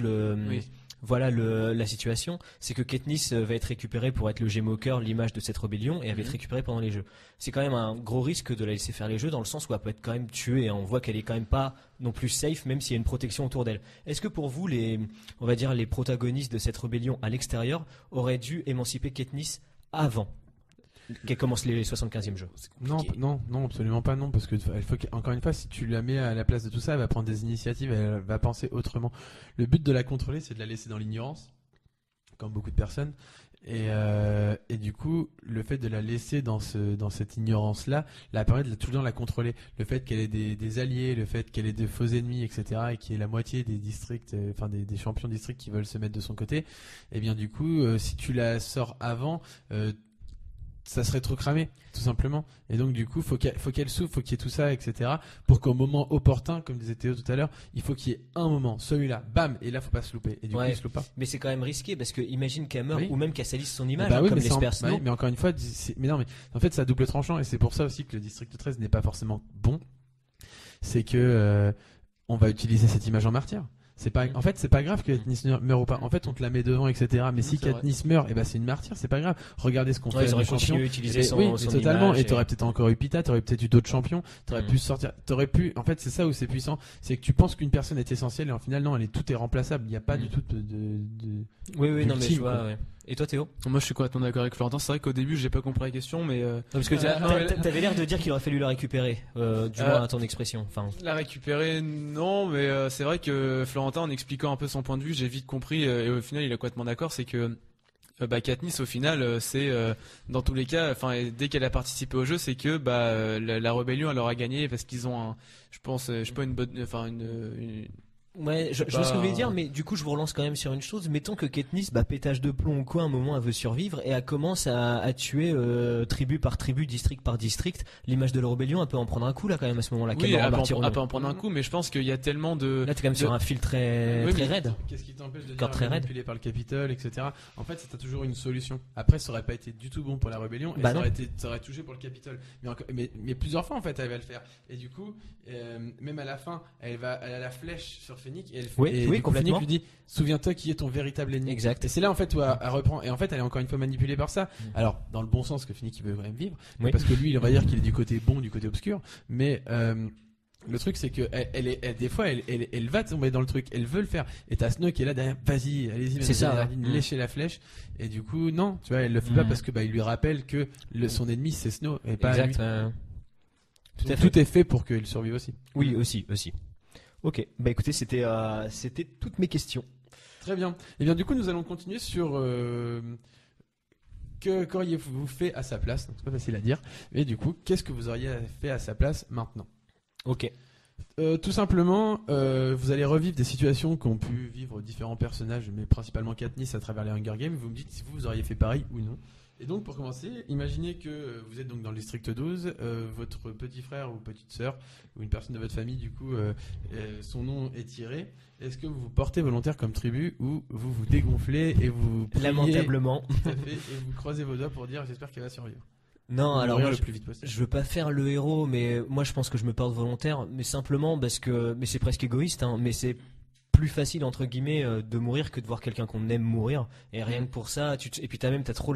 la situation, c'est que Katniss va être récupérée pour être le Gémeaux au cœur, l'image de cette rébellion, et elle va être récupérée pendant les jeux. C'est quand même un gros risque de la laisser faire les jeux, dans le sens où elle peut être quand même tuée, et on voit qu'elle est quand même pas non plus safe, même s'il y a une protection autour d'elle. Est-ce que pour vous, les protagonistes de cette rébellion à l'extérieur auraient dû émanciper Katniss avant qu'elle commence les 75e jeux? Non, absolument pas, non, parce que encore une fois, si tu la mets à la place de tout ça, elle va prendre des initiatives, elle va penser autrement. Le but de la contrôler, c'est de la laisser dans l'ignorance, comme beaucoup de personnes, et du coup, le fait de la laisser dans cette ignorance-là, la permet de tout le temps la contrôler. Le fait qu'elle ait des alliés, le fait qu'elle ait de faux ennemis, etc., et qu'il y ait la moitié des districts, des champions de district qui veulent se mettre de son côté, et bien du coup, si tu la sors avant, ça serait trop cramé, tout simplement. Et donc du coup, faut qu'elle souffre, faut qu'il y ait tout ça, etc. Pour qu'au moment opportun, comme disait Théo tout à l'heure, il faut qu'il y ait un moment, celui-là, bam, et là faut pas se louper. Et du coup, il se loupe pas. Mais c'est quand même risqué parce que imagine qu'elle meurt ou même qu'elle salisse son image, comme l'espère Snow. Mais encore une fois, mais en fait, c'est à double tranchant, et c'est pour ça aussi que le district 13 n'est pas forcément bon. C'est que on va utiliser cette image en martyr. En fait, c'est pas grave que Katniss meure ou pas. En fait, on te la met devant, etc. Mais si Katniss meurt, c'est une martyre, c'est pas grave. Regardez ce qu'on fait. Ils auraient continué à utiliser son totalement. image. Et t'aurais peut-être encore eu Pita, t'aurais peut-être eu d'autres champions, t'aurais pu sortir, en fait, c'est ça où c'est puissant. C'est que tu penses qu'une personne est essentielle et en final, non, tout est remplaçable. Il n'y a pas du tout de Oui, non, mais je vois, Et toi Théo? Moi je suis complètement d'accord avec Florentin, c'est vrai qu'au début j'ai pas compris la question mais... Parce que t'avais l'air de dire qu'il aurait fallu la récupérer, du moins à ton expression. Enfin... La récupérer non, mais c'est vrai que Florentin en expliquant un peu son point de vue j'ai vite compris et au final il est complètement d'accord, c'est que Katniss au final c'est dans tous les cas, enfin dès qu'elle a participé au jeu c'est que la rébellion elle aura gagné parce qu'ils ont je pense je sais pas une bonne, enfin une Ouais, je vois ce que vous voulez dire, mais du coup je vous relance quand même sur une chose. Mettons que Katniss, pétage de plomb ou quoi, un moment elle veut survivre et elle commence à tuer tribu par tribu, district par district. L'image de la rébellion, elle peut en prendre un coup là quand même à ce moment-là. Oui, elle peut en prendre un coup, mais je pense qu'il y a tellement de... Là t'es quand même sur un fil très raide. Qu'est-ce qui t'empêche de dire très raide, manipulé par le Capitole, etc. En fait, t'as toujours une solution. Après, ça aurait pas été du tout bon pour la rébellion et ça aurait touché pour le Capitole. Mais plusieurs fois en fait, elle va le faire. Et du coup, même à la fin, elle a la flèche sur Phoenix et elle fait... Oui, complètement. Phoenix lui dit souviens-toi qui est ton véritable ennemi. Exact. Et c'est là en fait où elle reprend. Et en fait, elle est encore une fois manipulée par ça. Alors, dans le bon sens que Phoenix il veut quand même vivre, parce que lui, il va dire qu'il est du côté bon, du côté obscur. Mais le truc, c'est que des fois, elle va tomber dans le truc. Elle veut le faire. Et t'as Snow qui est là derrière. Vas-y, allez-y. C'est ça. Lécher la flèche. Et du coup, non, tu vois, elle le fait pas parce que il lui rappelle que son ennemi c'est Snow et pas lui. Tout est fait pour qu'il survive aussi. Oui, aussi. Ok, écoutez, c'était toutes mes questions. Très bien. Et bien du coup, nous allons continuer sur qu'auriez-vous fait à sa place. Donc, c'est pas facile à dire. Et du coup, qu'est-ce que vous auriez fait à sa place maintenant? Ok. Tout simplement, vous allez revivre des situations qu'ont pu vivre différents personnages, mais principalement Katniss à travers les Hunger Games. Vous me dites si vous auriez fait pareil ou non. Et donc pour commencer, imaginez que vous êtes donc dans le district 12, votre petit frère ou petite sœur ou une personne de votre famille du coup, son nom est tiré. Est-ce que vous vous portez volontaire comme tribu ou vous vous dégonflez et vous priez, lamentablement, tout à fait, et vous croisez vos doigts pour dire j'espère qu'elle va survivre? Non, alors moi, le plus vite possible. Je veux pas faire le héros, mais moi je pense que je me porte volontaire, mais simplement parce que, mais c'est presque égoïste, hein, mais c'est plus facile entre guillemets de mourir que de voir quelqu'un qu'on aime mourir, et rien que pour ça et puis t'as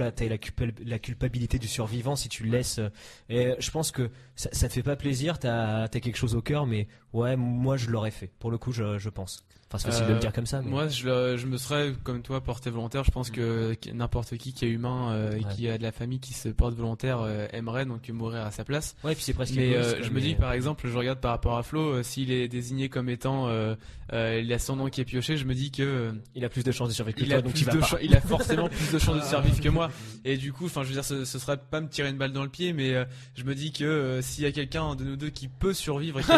la culpabilité du survivant si tu le laisses, et je pense que ça te fait pas plaisir, t'as quelque chose au cœur, mais ouais, moi je l'aurais fait pour le coup, je pense. Enfin, c'est facile de le dire comme ça, mais... Moi je me serais comme toi porté volontaire. Je pense que n'importe qui est humain et qui a de la famille qui se porte volontaire aimerait donc mourir à sa place. Ouais, puis c'est presque mais je me dis par exemple, je regarde par rapport à Flo, s'il est désigné comme étant il a son nom qui est pioché, je me dis que il a plus de chances de survivre que toi, donc il a forcément plus de chances de survivre que moi. Et du coup, enfin je veux dire, ce serait pas me tirer une balle dans le pied, mais je me dis que s'il y a quelqu'un de nous deux qui peut survivre et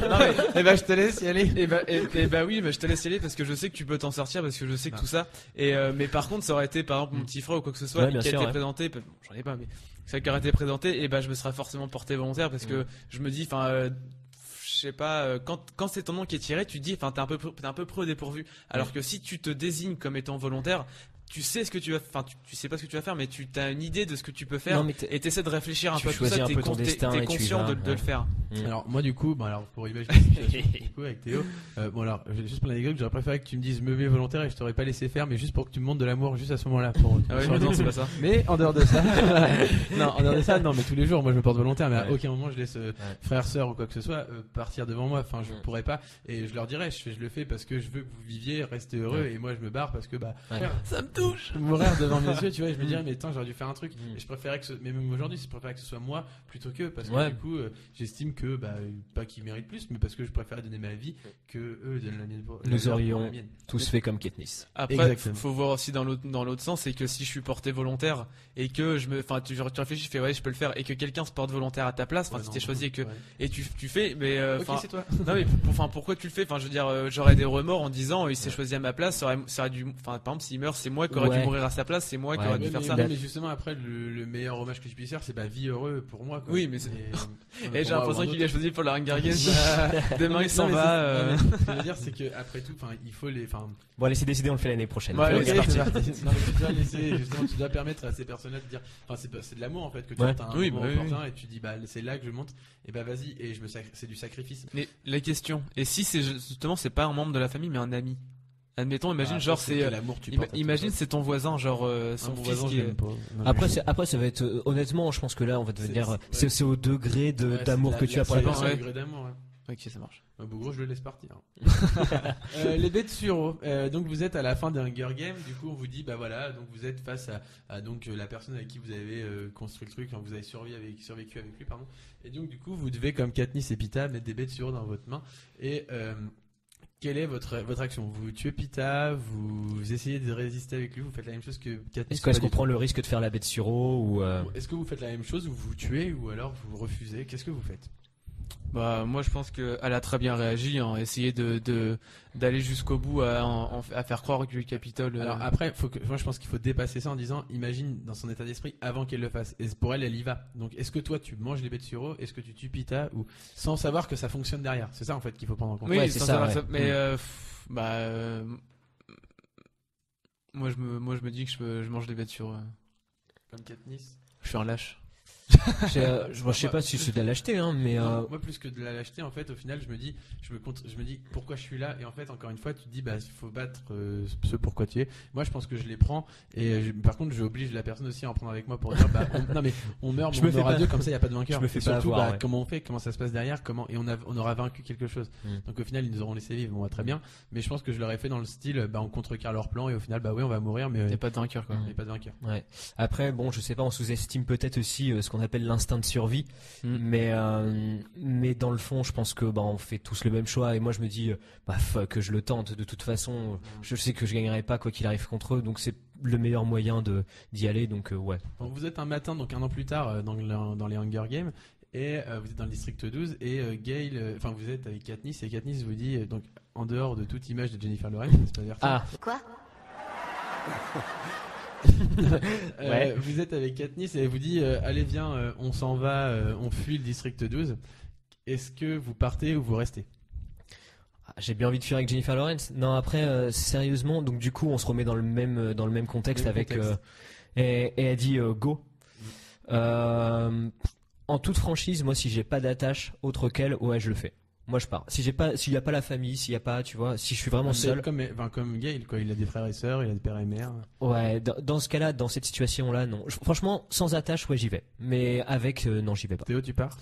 je te laisse y aller. Oui, je te laisse y aller parce que je sais que tu peux t'en sortir, parce que je sais que tout ça. Et mais par contre, ça aurait été par exemple mon petit frère ou quoi que ce soit qui a été présenté, j'en ai pas, mais ça qui aurait été présenté, et je me serais forcément porté volontaire parce que je me dis, enfin. Je sais pas, quand c'est ton nom qui est tiré, tu te dis, enfin, t'es un peu pris au dépourvu. Alors que si tu te désignes comme étant volontaire, tu sais ce que tu vas, enfin, tu sais pas ce que tu vas faire, mais tu as une idée de ce que tu peux faire, et t'essaies de réfléchir un peu à tout ça, t'es conscient de le faire. Alors, moi, du coup, pour imaginer la situation, du coup, avec Théo, juste pour l'anecdote, j'aurais préféré que tu me dises me mets volontaire et je t'aurais pas laissé faire, mais juste pour que tu me montres de l'amour juste à ce moment-là. Non, c'est pas ça. Mais en dehors de ça, non, mais tous les jours, moi, je me porte volontaire, mais à aucun moment je laisse frère, sœur ou quoi que ce soit partir devant moi. Enfin, je pourrais pas, et je leur dirais, je le fais parce que je veux que vous viviez, restez heureux, et moi, je me barre parce que ça me touche mourir devant mes yeux, tu vois, et je me dirais mais attends, j'aurais dû faire un truc, et je préférais mais même aujourd'hui je préférais que ce soit moi plutôt que, parce que du coup j'estime que pas qu'ils méritent plus, mais parce que je préférais donner ma vie que eux donnent la mienne. Nous aurions tous fait comme Katniss. Après, faut voir aussi dans l'autre sens, c'est que si je suis porté volontaire et que tu réfléchis, je fais ouais, je peux le faire, et que quelqu'un se porte volontaire à ta place, si t'es choisi et tu fais, mais c'est toi. Non, mais pourquoi tu le fais, enfin je veux dire, j'aurais des remords en disant il s'est choisi à ma place, ça aurait dû, par exemple s'il meurt, c'est moi qui aurais dû mourir à sa place, c'est moi qui aurais dû faire ça. Mais justement, après, le meilleur hommage que je puisse faire, c'est vie heureux pour moi, quoi. Oui, mais et j'ai l'impression qu'il a choisi pour la Hunger Games. Demain il s'en va. Ce que je veux dire, c'est que après tout, il faut les. Bon, allez, c'est décidé, on le fait l'année prochaine. C'est parti. Tu dois laisser, justement, tu dois permettre à ces personnes-là de dire, c'est de l'amour en fait, que tu as un moment important et tu dis c'est là que je monte, et vas-y, et c'est du sacrifice. Mais la question, et si c'est pas un membre de la famille mais un ami? Admettons, imagine imagine c'est ton voisin, genre son fils qui est... Après ça va être honnêtement, je pense que là on va devenir c'est au degré d'amour que tu as pour la personne. Ok, ça marche. Bougro, je le laisse partir. Les bêtes sur donc vous êtes à la fin des Hunger Games. Du coup, on vous dit, bah voilà, donc vous êtes face à donc la personne avec qui vous avez construit le truc, quand vous avez survécu avec lui, pardon. Et donc du coup, vous devez, comme Katniss et Pita, mettre des bêtes sur dans votre main. Et quelle est votre action? Vous tuez Pita, vous essayez de résister avec lui, vous faites la même chose que Katniss. Est-ce qu'on prend le risque de faire la bête sur eau ou Est-ce que vous faites la même chose, ou vous tuez, ou alors vous refusez? Qu'est-ce que vous faites? Bah moi je pense qu'elle a très bien réagi, essayer d'aller jusqu'au bout à faire croire que le Capitole. Alors après, moi je pense qu'il faut dépasser ça en disant, imagine dans son état d'esprit avant qu'elle le fasse. Et pour elle y va. Donc est-ce que toi tu manges les bêtes sur eau, est-ce que tu tues Pita, ou sans savoir que ça fonctionne derrière? C'est ça en fait qu'il faut prendre en compte. Oui, Ouais, c'est c'est ça. ça, ouais. Mais moi je me dis que je mange des bêtes sur eau. Comme Katniss. Je suis un lâche. je sais pas si c'est de l'acheter, hein, mais Non, moi plus que de l'acheter, en fait, au final, je me dis pourquoi je suis là, et en fait, encore une fois, tu te dis, bah, il faut battre ce pourquoi tu es. Moi, je pense que je les prends, et par contre, j'oblige la personne aussi à en prendre avec moi pour dire, bah, non mais on meurt, mais on meurt à deux, comme ça, il y a pas de vainqueur. Je me fais et pas surtout, avoir, bah, ouais. comment on fait, comment ça se passe derrière, et on aura vaincu quelque chose. Donc au final, ils nous auront laissé vivre, bon, très bien. Mais je pense que je l'aurais fait dans le style, bah, on contrecarre leur plan, et au final, bah oui, on va mourir, mais il n'y a pas de vainqueur, quoi. Il n'y a pas de vainqueur. Ouais. Après, bon, je sais pas, on sous-estime peut-être aussi ce qu'on appelle l'instinct de survie, mais dans le fond, je pense que on fait tous le même choix, et moi je me dis, que je le tente. De toute façon, je sais que je gagnerai pas quoi qu'il arrive contre eux, donc c'est le meilleur moyen d'y aller. Donc ouais. Donc, vous êtes un matin, donc un an plus tard, dans les Hunger Games. Et vous êtes dans le district 12, et Gale, vous êtes avec Katniss, et Katniss vous dit, donc en dehors de toute image de Jennifer Lawrence, c'est pas averti. Ah. Quoi? Ouais. Vous êtes avec Katniss et elle vous dit, allez viens, on s'en va, on fuit le district 12. Est-ce que vous partez ou vous restez? J'ai bien envie de fuir avec Jennifer Lawrence. Non, après, sérieusement, donc du coup, on se remet dans le même contexte avec et elle dit go. En toute franchise, moi, si j'ai pas d'attache autre qu'elle, ouais, je le fais. Moi, je pars. S'il y a pas la famille, s'il y a pas, tu vois, si je suis vraiment seul. Comme Gale, quoi. Il a des frères et sœurs, il a des pères et mères. Ouais, dans ce cas-là, dans cette situation-là, non. Franchement, sans attache, ouais, j'y vais. Mais avec, non, j'y vais pas. Théo, tu pars?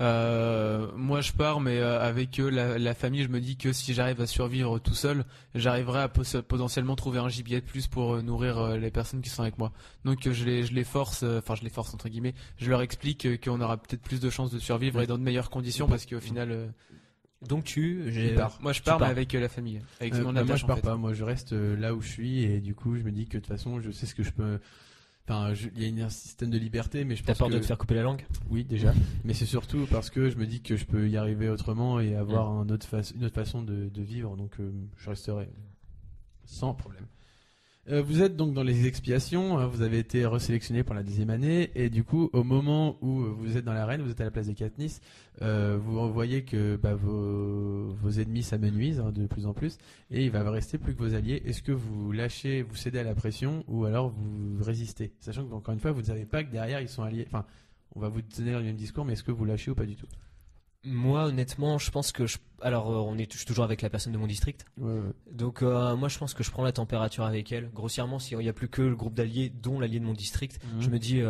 Moi je pars, mais avec la famille, je me dis que si j'arrive à survivre tout seul, j'arriverai à potentiellement trouver un gibier de plus pour nourrir les personnes qui sont avec moi. Donc je les force, je les force entre guillemets, je leur explique qu'on aura peut-être plus de chances de survivre et dans de meilleures conditions, parce qu'au final donc moi je pars, mais avec la famille, avec mon attache. Moi je pars en fait. pas, moi je reste là où je suis, et du coup je me dis que de toute façon je sais ce que je peux. Enfin, il y a un système de liberté, mais je pense T'as peur de te faire couper la langue? Oui, déjà. Mais c'est surtout parce que je me dis que je peux y arriver autrement et avoir une autre façon de vivre, donc je resterai sans problème. Vous êtes donc dans les expiations, vous avez été resélectionné pour la 10e année, et du coup, au moment où vous êtes dans l'arène, vous êtes à la place de Katniss, vous voyez que vos ennemis s'amenuisent de plus en plus, et il va rester plus que vos alliés. Est-ce que vous cédez à la pression, ou alors vous résistez, sachant que, encore une fois, vous ne savez pas que derrière ils sont alliés. Enfin, on va vous tenir le même discours, mais est-ce que vous lâchez ou pas du tout? Moi, honnêtement, je pense que je suis toujours avec la personne de mon district. Ouais. Donc, moi, je pense que je prends la température avec elle. Grossièrement, s'il n'y a plus que le groupe d'alliés, dont l'allié de mon district, je me dis,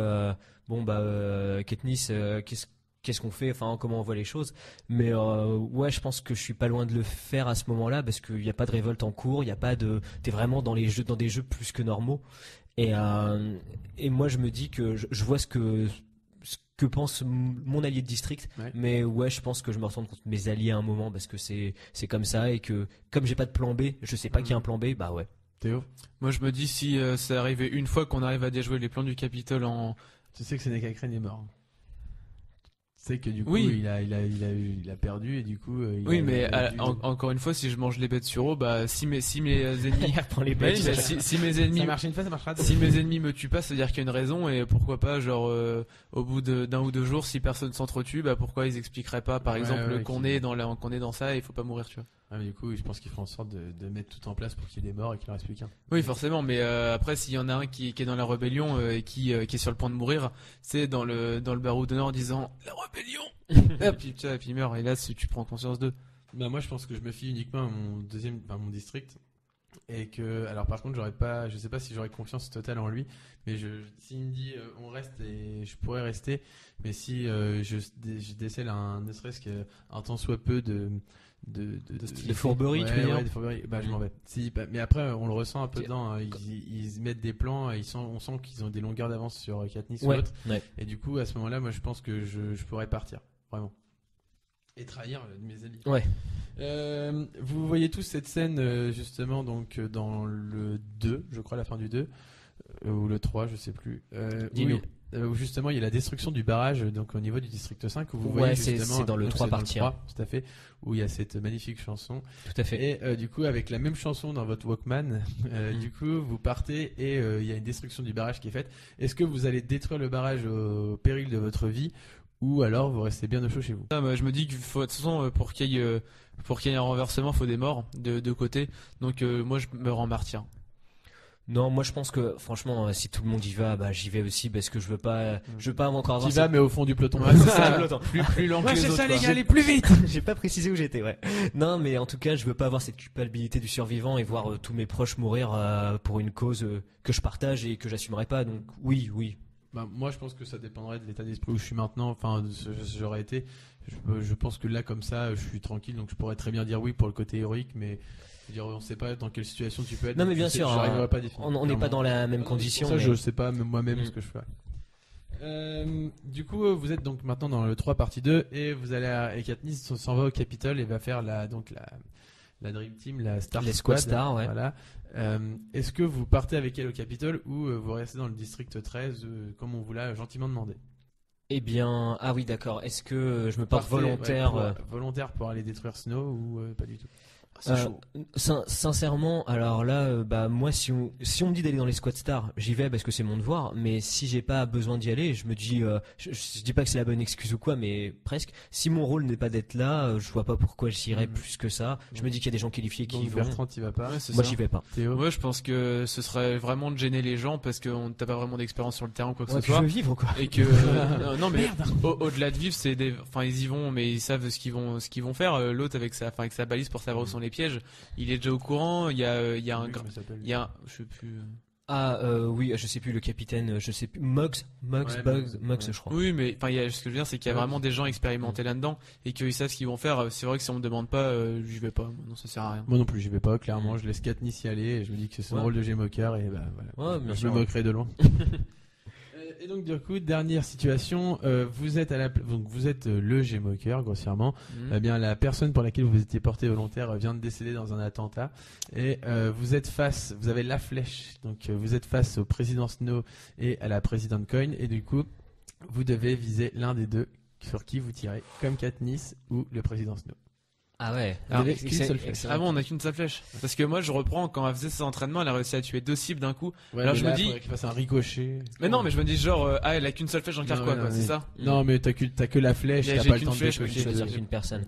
Katniss, qu'est-ce qu'on fait? Enfin, comment on voit les choses? Mais ouais, je pense que je suis pas loin de le faire à ce moment-là, parce qu'il n'y a pas de révolte en cours, il y a pas de, t'es vraiment dans des jeux plus que normaux. Et moi, je me dis que je vois ce que pense mon allié de district, mais ouais, je pense que je me retourne contre mes alliés à un moment, parce que c'est comme ça, et que comme j'ai pas de plan B, je sais pas qu'il y a un plan B, bah ouais. Théo? Moi je me dis, si ça arrivait une fois qu'on arrive à déjouer les plans du Capitole Tu sais que Seneca Crane est mort. Tu sais que du coup oui. il a perdu, et du coup encore une fois, si je mange les bêtes sur eau, si mes ennemis prend les bêtes, si mes ennemis ça marche une fois, ça marchera deux. Si mes ennemis me tuent pas, ça veut dire qu'il y a une raison, et pourquoi pas, au bout d'un ou deux jours, si personne s'entretue, pourquoi ils expliqueraient pas, par exemple, qu'on est dans ça et il faut pas mourir, tu vois. Mais du coup, je pense qu'ils feront en sorte de mettre tout en place pour qu'il y ait des morts et qu'il en reste plus qu'un. Oui, forcément, mais après, s'il y en a un qui est dans la rébellion et qui est sur le point de mourir, c'est dans le barreau d'honneur en disant la rébellion. Et puis il meurt, et là tu prends conscience d'eux. Moi je pense que je me fie uniquement à mon district. Et que, alors par contre, je sais pas si j'aurais confiance totale en lui, mais s'il me dit on reste et je pourrais rester, mais si je décèle ne serait-ce qu'un tant soit peu de fourberie, tu veux dire de fourberie, je m'en vais. Mais après, on le ressent un peu dedans, hein, ils mettent des plans, on sent qu'ils ont des longueurs d'avance sur Katniss ou l'autre, et du coup, à ce moment-là, moi je pense que je pourrais partir, vraiment. Et trahir mes alliés. Ouais. Vous voyez tous cette scène justement donc dans le 2, je crois la fin du 2 ou le 3, je sais plus. Où justement il y a la destruction du barrage donc au niveau du district 5 où vous voyez justement c'est dans le 3 partie 1. Tout à fait, où il y a cette magnifique chanson. Tout à fait. Et du coup avec la même chanson dans votre Walkman, du coup vous partez et il y a une destruction du barrage qui est faite. Est-ce que vous allez détruire le barrage au péril de votre vie ou alors vous restez bien au chaud chez vous? Je me dis qu'il faut, de toute façon, pour qu'il y ait un renversement, il faut des morts de deux côtés. Donc moi, je me rends martyr. Non, moi je pense que franchement, si tout le monde y va, j'y vais aussi parce que je veux pas encore avoir. Tu vas mais au fond du peloton. Ouais, c'est ça, le peloton. plus lent que les autres. C'est ça, les gars, allez plus vite. J'ai pas précisé où j'étais, ouais. Non, mais en tout cas, je veux pas avoir cette culpabilité du survivant et voir tous mes proches mourir pour une cause que je partage et que j'assumerai pas. Donc oui. Moi je pense que ça dépendrait de l'état d'esprit où je suis maintenant, enfin j'aurais été, je pense que là comme ça je suis tranquille, donc je pourrais très bien dire oui pour le côté héroïque, mais je veux dire, on sait pas dans quelle situation tu peux être. Non mais bien sûr, j'arriverai pas à définir. On n'est pas dans la même condition. Ça mais... je sais pas même moi-même ce que je fais. Du coup vous êtes donc maintenant dans le 3 partie 2 et vous allez et Katniss s'en va au Capitole et va faire la Dream Team, la Star Squad Star, ouais. Voilà. Est-ce que vous partez avec elle au Capitole ou vous restez dans le district 13 comme on vous l'a gentiment demandé? Eh bien, ah oui d'accord. Est-ce que je me porte volontaire volontaire pour aller détruire Snow ou pas du tout? Sincèrement, alors là, moi, si on me dit d'aller dans les Squad Stars, j'y vais parce que c'est mon devoir. Mais si j'ai pas besoin d'y aller, je me dis, je dis pas que c'est la bonne excuse ou quoi, mais presque. Si mon rôle n'est pas d'être là, je vois pas pourquoi j'irais plus que ça. Je me dis qu'il y a des gens qualifiés qui y vont. Bertrand, t'y vas pas? Ouais, moi, j'y vais pas. Théo? Moi, je pense que ce serait vraiment de gêner les gens parce que t'as pas vraiment d'expérience sur le terrain ou quoi que ce soit. Je veux vivre quoi. Et que non mais au-delà de vivre, c'est ils y vont, mais ils savent ce qu'ils vont faire. L'autre avec sa balise pour savoir où sont les pièges. Il est déjà au courant, il y a je sais plus. Oui, je sais plus le capitaine, je sais plus Muggs, je crois. Oui, mais ce que je veux dire, c'est qu'il y a vraiment des gens expérimentés là-dedans et qu'ils savent ce qu'ils vont faire. C'est vrai que si on me demande pas, j'y vais pas. Non, ça sert à rien. Moi non plus, j'y vais pas. Clairement, je laisse Katniss y aller et je me dis que c'est son rôle de G-Mocker et voilà. Je me moquerai de loin. Et donc du coup, dernière situation, vous êtes le G-Mocker grossièrement. Eh bien, la personne pour laquelle vous étiez porté volontaire vient de décéder dans un attentat et vous avez la flèche. Donc vous êtes face au président Snow et à la présidente Coin et du coup, vous devez viser l'un des deux sur qui vous tirez, comme Katniss ou le président Snow. Ah ouais. Vous avez qu'une seule flèche. Ah bon, on a qu'une seule flèche. Parce que moi, je reprends quand elle faisait ses entraînements, elle a réussi à tuer 2 cibles d'un coup. Ouais, alors je me dis, qu'il fasse un ricochet. Mais non, mais je me dis genre, elle a qu'une seule flèche dans le carquois, quoi, c'est ça? Non, mais t'as que la flèche, t'as pas le temps de choisir une personne.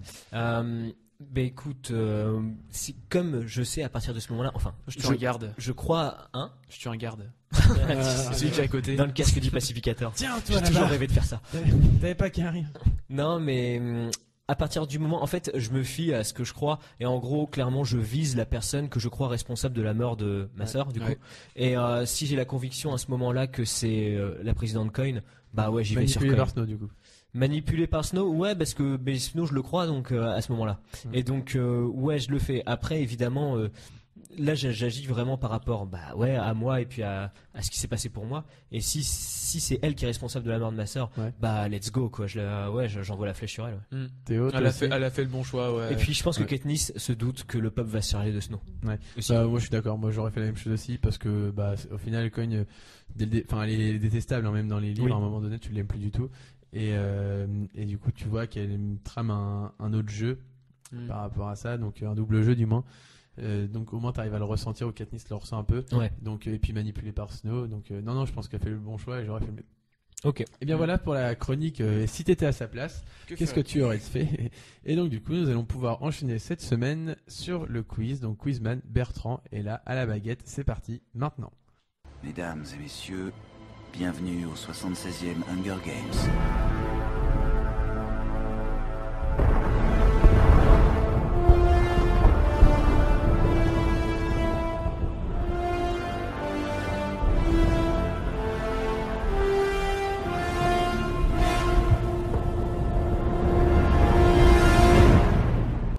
Écoute, c'est comme je sais à partir de ce moment-là, enfin, je tue un garde. Je crois, je tue un garde. Celui qui est à côté. Dans le casque du pacificateur. Tiens, toi, j'ai toujours rêvé de faire ça. T'avais pas qu'à rien. Non, mais à partir du moment, en fait, je me fie à ce que je crois et en gros, clairement, je vise la personne que je crois responsable de la mort de ma sœur, du coup. Et si j'ai la conviction à ce moment-là que c'est la présidente Coin, ouais, j'y vais sur Coin. Manipulé par Snow, du coup. Manipulé par Snow, ouais, parce que Snow, je le crois, donc à ce moment-là. Et donc, ouais, je le fais. Après, évidemment, là, j'agis vraiment par rapport, à moi et puis à ce qui s'est passé pour moi. Et si c'est elle qui est responsable de la mort de ma sœur, let's go, quoi. J'envoie la flèche sur elle. Ouais. Théo, elle a fait le bon choix, ouais. Et puis, je pense que Katniss se doute que le peuple va se charger de Snow. Ouais. Moi, je suis d'accord. Moi, j'aurais fait la même chose aussi parce que, au final, Coin, elle est détestable, hein, même dans les livres. Oui. À un moment donné, tu l'aimes plus du tout. Et du coup, tu vois qu'elle trame un autre jeu par rapport à ça, donc un double jeu du moins. Donc au moins t'arrives à le ressentir, ou Katniss le ressent un peu. Ouais. Donc et puis manipulé par Snow. Donc non, je pense qu'elle fait le bon choix et j'aurais fait le même. Ok. Et bien voilà pour la chronique. Si t'étais à sa place, qu'est-ce que tu aurais fait? Et donc du coup, nous allons pouvoir enchaîner cette semaine sur le quiz. Donc Quizman Bertrand est là à la baguette. C'est parti maintenant. Mesdames et messieurs, bienvenue au 76e Hunger Games.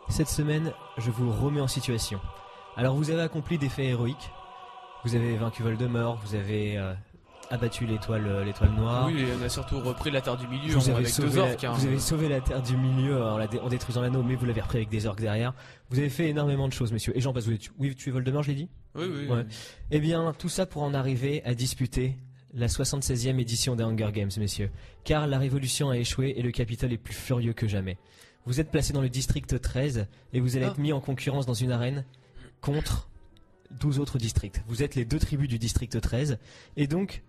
cette semaine, je vous remets en situation. Alors, vous avez accompli des faits héroïques. Vous avez vaincu Voldemort, vous avez abattu l'étoile noire. Oui, et on a surtout repris la Terre du Milieu Vous avez avec sauvé 2 orques. vous avez sauvé la Terre du Milieu en détruisant l'anneau, mais vous l'avez repris avec des orques derrière. Vous avez fait énormément de choses, messieurs. Et j'en passe, vous avez tué Voldemort, je l'ai dit ? Oui. Ouais. Eh bien, tout ça pour en arriver à disputer la 76e édition des Hunger Games, messieurs. Car la révolution a échoué et le Capitole est plus furieux que jamais. Vous êtes placé dans le district 13 et vous allez être mis en concurrence dans une arène contre 12 autres districts. Vous êtes les 2 tribus du district 13 et donc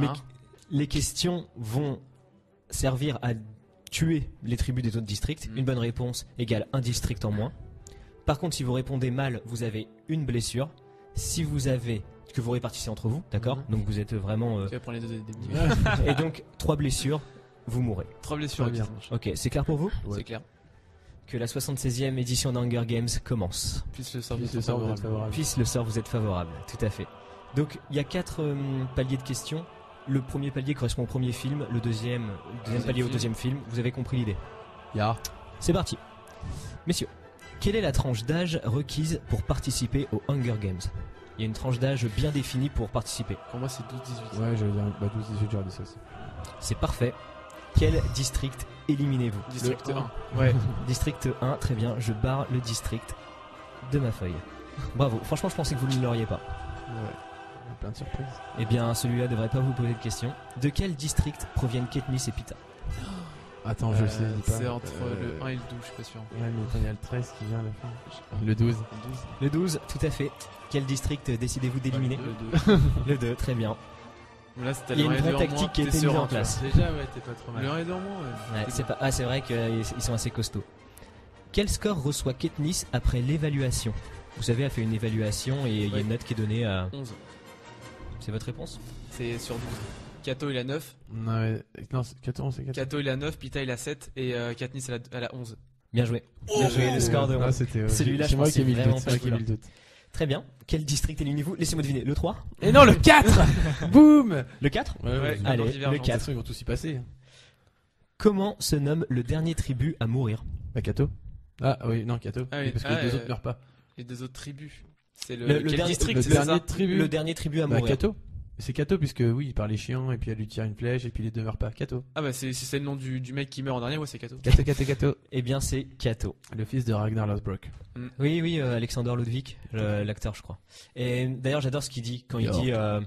les questions vont servir à tuer les tribus des autres districts. Une bonne réponse égale un district en moins. Par contre, si vous répondez mal, vous avez une blessure. Si vous avez que vous répartissez entre vous, d'accord ? Donc vous êtes vraiment Tu vas prendre les 2 et donc 3 blessures, vous mourrez. 3 blessures, bien. Ok, c'est clair pour vous ? C'est clair. Que la 76e édition d'Hunger Games commence. Puisse le sort vous êtes favorable. Puisse le sort vous êtes favorable, tout à fait. Donc il y a 4 paliers de questions. Le premier palier correspond au premier film, le deuxième palier au deuxième film. Vous avez compris l'idée ? C'est parti. Messieurs, quelle est la tranche d'âge requise pour participer aux Hunger Games ? Il y a une tranche d'âge bien définie pour participer. Pour moi, c'est 12-18. Ouais, je veux dire 12-18, j'aurais dit ça aussi. C'est parfait. Quel district éliminez-vous ? District 1. Ouais. District 1, très bien. Je barre le district de ma feuille. Bravo. Franchement, je pensais que vous ne l'auriez pas. Ouais. Plein de surprises. Eh bien, celui-là devrait pas vous poser de questions. De quel district proviennent Katniss et Peeta ? Attends, je sais pas. C'est entre le 1 et le 12, je suis pas sûr. Ouais, mais il y a le 13 qui vient à la fin. Le 12. Le 12, tout à fait. Quel district décidez-vous d'éliminer ? Le 2. Le 2, très bien. Là, il y a une vraie tactique qui a été mise en place. Déjà, ouais, t'es pas trop mal. Le 1 et 2 en moins, ouais. C'est vrai qu'ils sont assez costauds. Quel score reçoit Katniss après l'évaluation ? Vous savez, elle fait une évaluation et il y a une note qui est donnée à 11. C'est votre réponse ? C'est sur 12. Kato il a 9. Non, Kato, c'est 4. Kato il a 9, Peeta il a 7 et Katniss elle a 11. Bien joué. Bien joué, le score de 11. Celui-là, je pense que c'est vraiment pas le doute. Très bien. Quel district éliminez-vous ? Laissez-moi deviner. Le 3 ? Et non, le 4 Boum. Le 4 ? Ouais. Allez, le 4. Ils vont tous y passer. Comment se nomme le dernier tribu à mourir ? Kato. Ah oui, non, Kato. Parce que les 2 autres meurent pas. Les 2 autres tribus. C'est le quel dernier district, le dernier tribu à mourir. Kato. C'est Kato, puisque oui, il parle les chiens, et puis elle lui tire une flèche, et puis il ne meurt pas. Kato. Ah bah c'est le nom du mec qui meurt en dernier, ouais, c'est Kato. Kato. Eh bien, c'est Kato. Le fils de Ragnar Lothbrok. Oui, Alexander Ludwig, l'acteur, je crois. Et d'ailleurs, j'adore ce qu'il dit quand il dit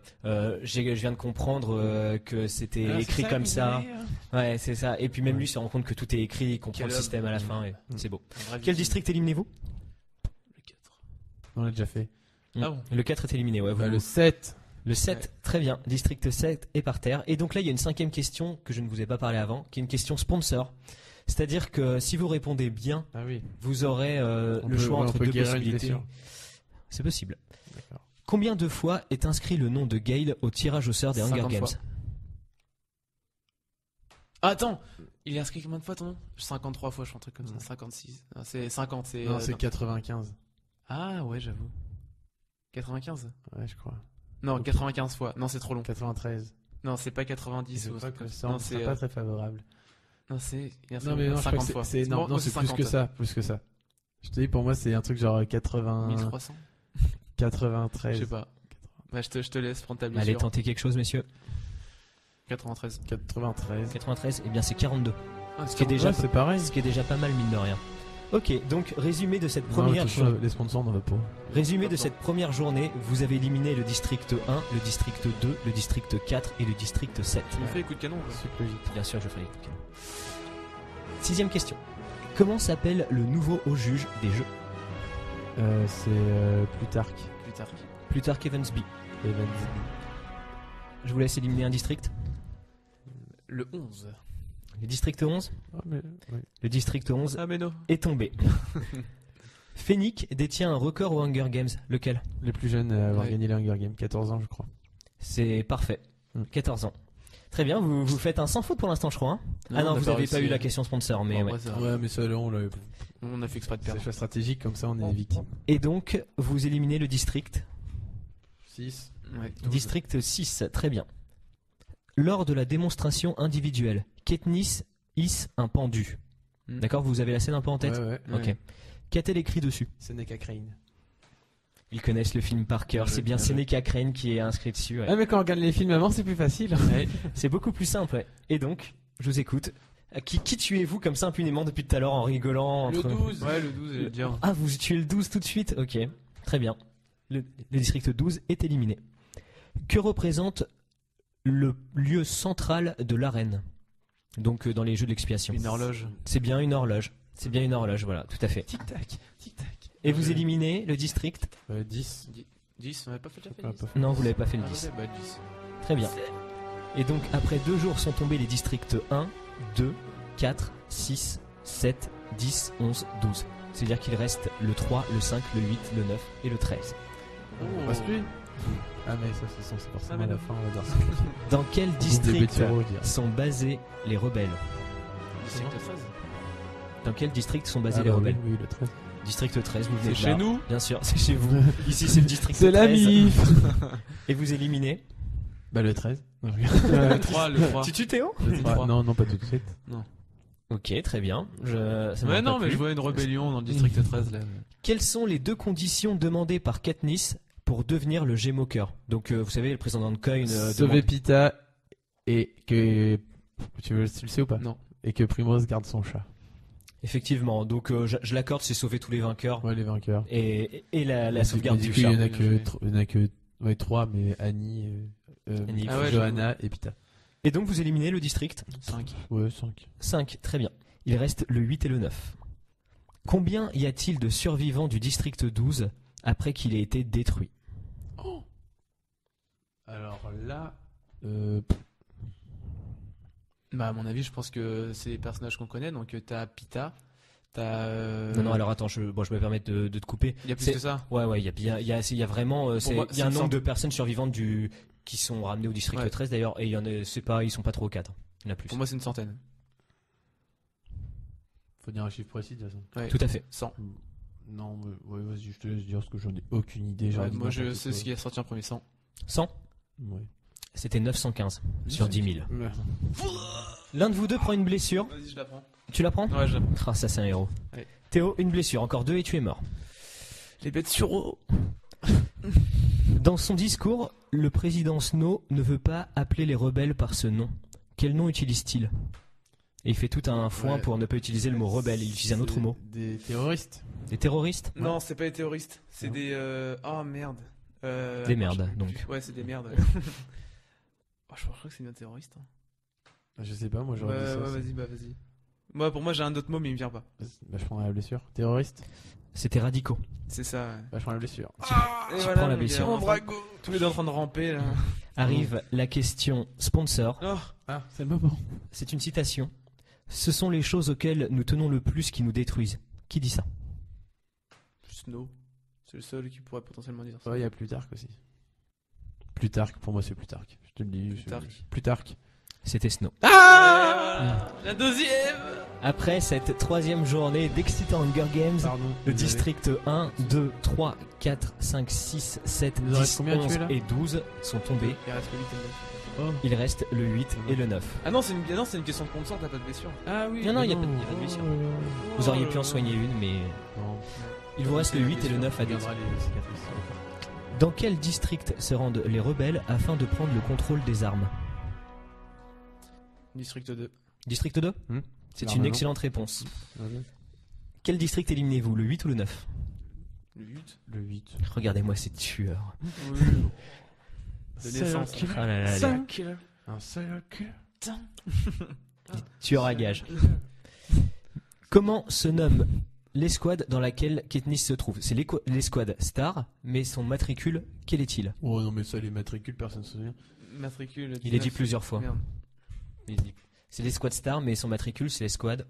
je viens de comprendre que c'était écrit comme ça. Ouais, c'est ça. Et puis même lui se rend compte que tout est écrit, il comprend le système à la fin, et c'est beau. Quel district éliminez-vous ? Le 4. On l'a déjà fait. Ah bon. Le 4 est éliminé, ouais. Le 7. Le 7, très bien. District 7 est par terre. Et donc là, il y a une 5e question que je ne vous ai pas parlé avant, qui est une question sponsor. C'est-à-dire que si vous répondez bien, vous aurez le choix entre 2 possibilités. C'est possible. D'accord. Combien de fois est inscrit le nom de Gale au tirage au sort des Hunger Games ? Ah, attends, il est inscrit combien de fois ton nom ? 53 fois, je crois, un truc comme ça. 56. Non, c'est 50, c'est... Non, c'est 95. Ah ouais, j'avoue. 95 ? Ouais, je crois. Non, 95 fois. Non, c'est trop long. 93. Non, c'est pas 90 ou non, c'est pas très favorable. Non, c'est... Non, mais non, 50 fois. C'est énorme. Non, c'est plus que ça. Plus que ça. Je te dis, pour moi, c'est un truc genre 80... 1300 93. Je sais pas. Bah, je te laisse prendre ta blessure. Allez, tentez quelque chose, messieurs. 93. 93, eh bien c'est 42. Ah, ce qui est déjà c'est pareil. Ce qui est déjà pas mal, mine de rien. Ok, donc résumé de cette première journée. Les sponsors n'en veulent pas. Résumé de cette première journée, vous avez éliminé le district 1, le district 2, le district 4 et le district 7. Tu me fais les coups de canon, super vite. Bien sûr, je ferai les coups de canon. 6e question. Comment s'appelle le nouveau haut juge des jeux ? C'est Plutarque. Plutarque Evansby. Je vous laisse éliminer un district. Le 11. Le district 11 Le district 11 est tombé. Phoenix détient un record aux Hunger Games. Lequel ? Les plus jeunes à avoir gagné les Hunger Games. 14 ans, je crois. C'est parfait. 14 ans. Très bien, vous faites un sans faute pour l'instant, je crois. Non, vous n'avez pas eu la question sponsor. Mais mais ça, là, on a fait exprès de perdre. C'est choix stratégique, comme ça, on est victime. Et donc, vous éliminez le district 6. District 6, très bien. Lors de la démonstration individuelle, Katniss hisse un pendu. D'accord, vous avez la scène un peu en tête ? Ouais. Ok. Qu'a-t-elle écrit dessus? Seneca Crane. Ils connaissent le film par cœur. C'est bien Seneca Crane qui est inscrit dessus. Ouais. Ah, mais quand on regarde les films avant, c'est plus facile. Ouais, c'est beaucoup plus simple. Ouais. Et donc, je vous écoute. Qui tuez-vous comme ça impunément depuis tout à l'heure en rigolant Le 12. Ouais, le 12, j'allais dire. Ah, vous tuez le 12 tout de suite? Ok, très bien. Le district 12 est éliminé. Que représente le lieu central de l'arène? Donc dans les jeux de l'expiation. Une horloge. C'est bien une horloge. C'est bien une horloge, voilà, tout à fait. Tic-tac, tic-tac. Et vous éliminez le district 10. 10, on n'avait pas fait déjà fait 10. Non, vous l'avez pas fait le 10. Bah 10. Très bien. Et donc après 2 jours sont tombés les districts 1, 2, 4, 6, 7, 10, 11, 12. C'est-à-dire qu'il reste le 3, le 5, le 8, le 9 et le 13. On reste plus. Ah mais ça c'est forcément à la fin, on va dire ça. Dans quel district sont basés les rebelles? District 13. Dans quel district sont basés les rebelles? Oui, le 13. District 13, vous venez C'est chez nous? Bien sûr, c'est chez vous. Ici c'est le district 13. C'est la MIF. Et vous éliminez? Bah le 13. Le 3. Tu tues Théo? Non, pas tout de suite. Non. Ok, très bien. Mais non, mais je vois une rébellion dans le district 13 là. Quelles sont les 2 conditions demandées par Katniss pour devenir le Gémoker? Donc vous savez, le président de Coin sauver Pita et que tu le sais ou pas? Non. Et que Primrose garde son chat. Effectivement, donc je l'accorde, c'est sauver tous les vainqueurs. Ouais, les vainqueurs. Et la sauvegarde du chat. chat. Il y en a que 3, mais Annie, Johanna et Pita. Et donc vous éliminez le district? 5. Ouais, 5. 5, très bien. Il reste le 8 et le 9. Combien y a-t-il de survivants du district 12 après qu'il ait été détruit? Alors là... Bah à mon avis, je pense que c'est les personnages qu'on connaît. Donc t'as Pita, t'as. Non, alors attends, je me permets de te couper. Il y a plus que ça. Ouais, il y a vraiment, il y a un nombre de personnes survivantes qui sont ramenées au district 13 d'ailleurs, et il y en a, ils sont pas trop 4. Il y en a plus. Pour moi, c'est une centaine. Faut dire un chiffre précis de toute façon. Ouais. Tout à fait. 100. Non, mais vas-y, je te laisse dire parce que j'en ai aucune idée. Moi, je sais ce qui est sorti en premier. 100. 100. Ouais. C'était 915 sur 10 000. L'un de vous deux prend une blessure. Vas-y, je la prends. Tu la prends? Ouais, je la prends. Ah, ça c'est un héros. Ouais. Théo, une blessure, encore 2 et tu es mort. Les bêtes sur eau. Dans son discours, le président Snow ne veut pas appeler les rebelles par ce nom. Quel nom utilise-t-il? Et il fait tout un foin pour ne pas utiliser le mot rebelle, il utilise un autre mot. Des terroristes. Des terroristes? Non, c'est pas des terroristes. C'est des. Oh merde. Des merdes, donc. Ouais, c'est des merdes. Je crois que c'est des terroristes. Je sais pas, moi j'aurais dit ça. Vas-y. Moi, pour moi, j'ai un autre mot, mais il me vient pas. Bah, je prends la blessure. Terroriste? C'était radicaux. C'est ça. Ouais. Bah, je prends la blessure. Tu prends la blessure. Mon brago. Tous les deux en train de ramper là. Arrive la question sponsor. C'est le moment. C'est une citation. Ce sont les choses auxquelles nous tenons le plus qui nous détruisent. Qui dit ça? Snow. C'est le seul qui pourrait potentiellement dire ça. Ouais, il y a Plutarque aussi. Plutarque, pour moi c'est Plutarque. Je te le dis. Plutarque. C'était Snow. La deuxième. Après cette 3e journée d'excitant Hunger Games, le district 1, 2, 3, 4, 5, 6, 7, 10, 11 et 12 sont tombés. Il reste le 8 et le 9. Il reste le 8 et le 9. Ah non, c'est une question de compte-sort, t'as pas de blessure. Ah oui. Non, il n'y a pas de blessure. Vous auriez pu en soigner une, mais... Non. Il vous reste le 8 et le 9 à dire. Dans quel district se rendent les rebelles afin de prendre le contrôle des armes? District 2. District 2 C'est une excellente réponse. Quel district éliminez-vous, le 8 ou le 9? Le 8. Regardez-moi ces tueurs. De naissance. Ah là là, un seul cul. Tueur à gage. Comment se nomme l'escouade dans laquelle Katniss se trouve? C'est l'escouade Star, mais son matricule, quel est-il? Oh non, mais ça, les matricules, personne ne se souvient. Matricule. Il est dit plusieurs fois. Merde. C'est l'escouade Star, mais son matricule, c'est l'escouade.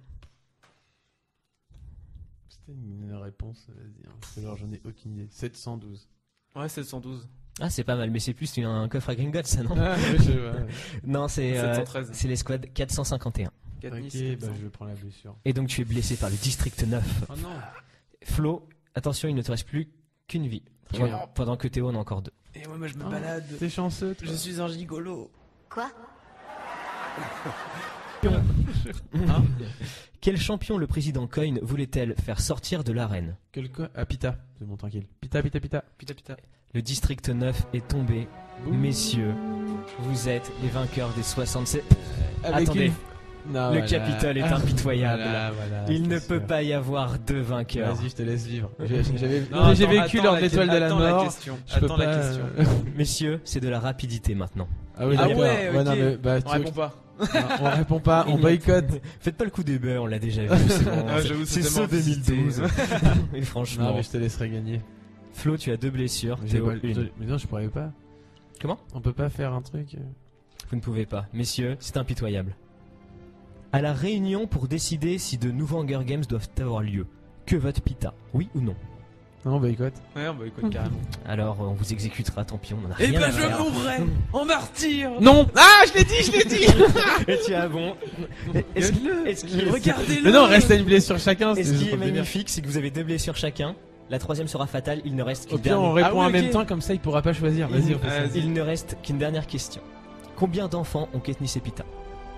C'était une réponse, vas-y. Parce que alors, j'en ai aucune idée. 712. Ouais, 712. Ah, c'est pas mal, mais c'est plus un coffre à Gringotts, ça, non? Non, c'est l'escouade 451. Ok, bah je prends la blessure. Et donc tu es blessé par le district 9. Oh non. Flo, attention, il ne te reste plus qu'une vie. Pendant que Théo en a encore 2. Et moi je me balade. T'es chanceux, toi. Je suis un gigolo. Quoi? Quel champion le président Coin voulait-elle faire sortir de l'arène? Pita, c'est bon, tranquille. Pita. Le district 9 est tombé. Messieurs, vous êtes les vainqueurs des 67. Attendez. Le Capitole est impitoyable. Il ne peut pas y avoir deux vainqueurs. Vas-y, je te laisse vivre. J'ai vécu lors de l'étoile de la mort. Attends la question. Messieurs, c'est de la rapidité maintenant. Ah oui, d'accord. Ouais, ok. non, mais, On répond pas. On répond pas, on boycotte. Faites pas le coup des beurs, on l'a déjà vu. C'est bon. C'est ce 2012. Mais franchement. Non, mais je te laisserai gagner. Flo, tu as 2 blessures. Mais non, je pourrais pas. Comment? On peut pas faire un truc. Vous ne pouvez pas. Messieurs, c'est impitoyable. À la réunion pour décider si de nouveaux Hunger Games doivent avoir lieu, que vote Pita? Oui ou non? Non, on boycotte. Ouais, on boycotte carrément. Alors, on vous exécutera, tant pis, on en a rien à faire. Je mourrai en martyr. Non. Ah, je l'ai dit. Et tiens, bon. Regardez-le. Mais non, reste à une blessure chacun. Et ce qui est magnifique, c'est que vous avez 2 blessures chacun. La 3e sera fatale, il ne reste qu'une dernière. On répond en même temps, comme ça il pourra pas choisir. Vas-y, on fait ça. Il ne reste qu'une dernière question. Combien d'enfants ont Katniss et Pita?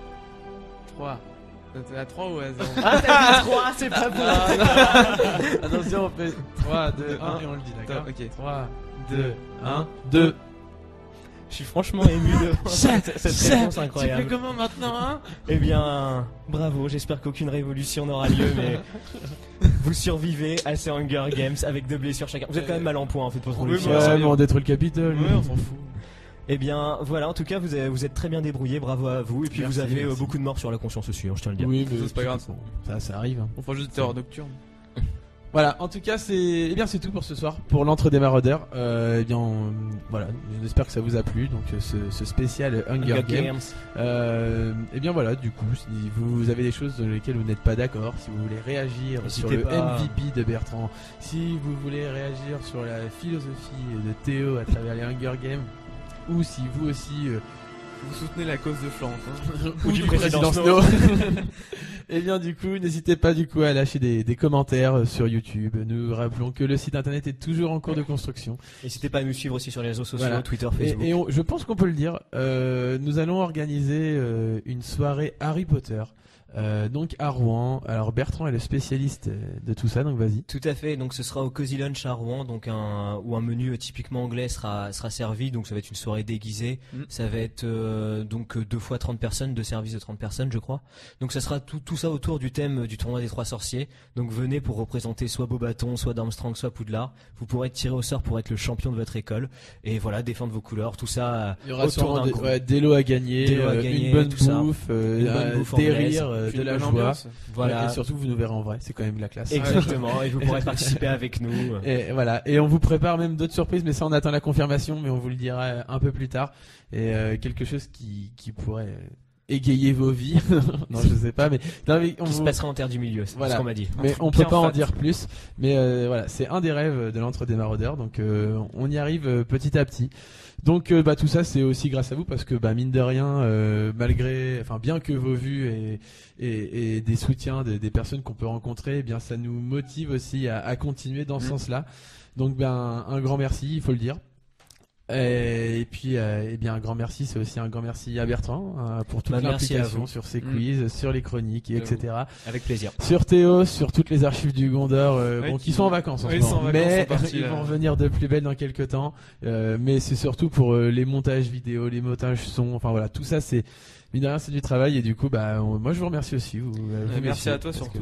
3. T'es à 3 ou à 0? Ah, t'as dit 3, c'est pas bon. Attention, on fait 3, 2, 1 et on le dit, d'accord? Ok. 3, 2, 1, 2. Je suis franchement ému de cette réponse incroyable. Tu fais comment maintenant, hein? Eh bien, bravo, j'espère qu'aucune révolution n'aura lieu, mais vous survivez à ces Hunger Games avec 2 blessures chacun. Vous êtes quand même mal en point, en fait, pour trop le faire. Ouais, mais on détruit le Capitole. Ouais, on s'en fout. Eh bien, voilà, en tout cas, vous êtes très bien débrouillés, bravo à vous. Et puis Merci, vous avez merci. beaucoup de morts sur la conscience aussi, je tiens à le dire. Oui, mais c'est pas grave. Ça arrive. Hein. On fera juste des terreurs nocturnes. Voilà, en tout cas, c'est tout pour ce soir, pour l'entre des maraudeurs. Eh bien, voilà, j'espère que ça vous a plu, donc ce spécial Hunger Games. Eh bien voilà, du coup, si vous avez des choses dans lesquelles vous n'êtes pas d'accord, si vous voulez réagir sur le MVP de Bertrand, si vous voulez réagir sur la philosophie de Théo à travers les Hunger Games, ou si vous aussi vous soutenez la cause de Flandre, hein. ou du président Snow. Et bien du coup, n'hésitez pas du coup à lâcher des commentaires sur YouTube. Nous rappelons que le site internet est toujours en cours de construction. N'hésitez pas à nous suivre aussi sur les réseaux sociaux, Voilà. Twitter, Facebook. Et je pense qu'on peut le dire. Nous allons organiser une soirée Harry Potter. Donc à Rouen. Alors Bertrand est le spécialiste de tout ça, donc vas-y. Tout à fait, donc ce sera au Cozy Lunch à Rouen, donc où un menu typiquement anglais sera servi, donc ça va être une soirée déguisée, ça va être donc 2 fois 30 personnes, 2 services de 30 personnes je crois. Donc ça sera tout ça autour du thème du tournoi des 3 sorciers, donc venez pour représenter soit Beauxbaton, soit Darmstrang, soit Poudlard. Vous pourrez être tiré au sort pour être le champion de votre école, et voilà, défendre vos couleurs, tout ça il y aura autour d'un groupe. des lots à gagner, une bonne bouffe, des rires, de la joie. Voilà. Et surtout vous nous verrez en vrai, c'est quand même la classe. Exactement, et vous pourrez participer avec nous. Et voilà, et on vous prépare même d'autres surprises, mais ça on attend la confirmation, mais on vous le dira un peu plus tard. Et quelque chose qui pourrait égayer vos vies. Non, je sais pas, mais qui se passera en terre du milieu, c'est ce qu'on m'a dit. Mais on peut pas en dire plus. Mais voilà, c'est un des rêves de l'entre des maraudeurs, donc on y arrive petit à petit. Donc tout ça c'est aussi grâce à vous, parce que mine de rien, bien que vos vues et des soutiens des personnes qu'on peut rencontrer, eh bien ça nous motive aussi à continuer dans ce sens-là. Donc un grand merci, il faut le dire. Et puis un grand merci, c'est aussi un grand merci à Bertrand pour toute l'implication sur ses quiz, sur les chroniques, etc. Avec plaisir. Sur Théo, sur toutes les archives du Gondor, qui sont en vacances en ce moment, mais ils vont revenir de plus belle dans quelques temps. Mais c'est surtout pour les montages vidéo, les montages son, enfin voilà, tout ça c'est mine de rien, c'est du travail, et du coup moi je vous remercie aussi. Merci à toi surtout.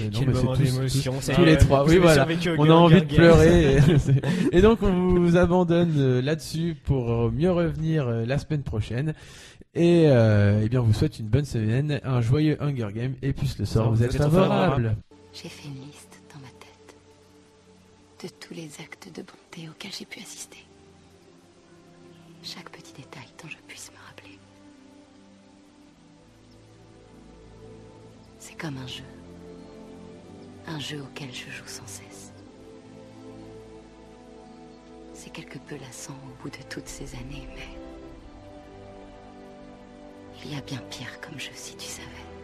C'est tous les trois. Oui voilà, on a envie de pleurer. Et donc on vous abandonne là-dessus pour mieux revenir la semaine prochaine. Et bien on vous souhaite une bonne semaine, un joyeux Hunger Game, et puis le sort vous êtes favorable. J'ai fait une liste dans ma tête de tous les actes de bonté auxquels j'ai pu assister. Chaque petit détail dont je puisse me rappeler. C'est comme un jeu auquel je joue sans cesse. C'est quelque peu lassant au bout de toutes ces années, mais il y a bien pire comme jeu, si tu savais.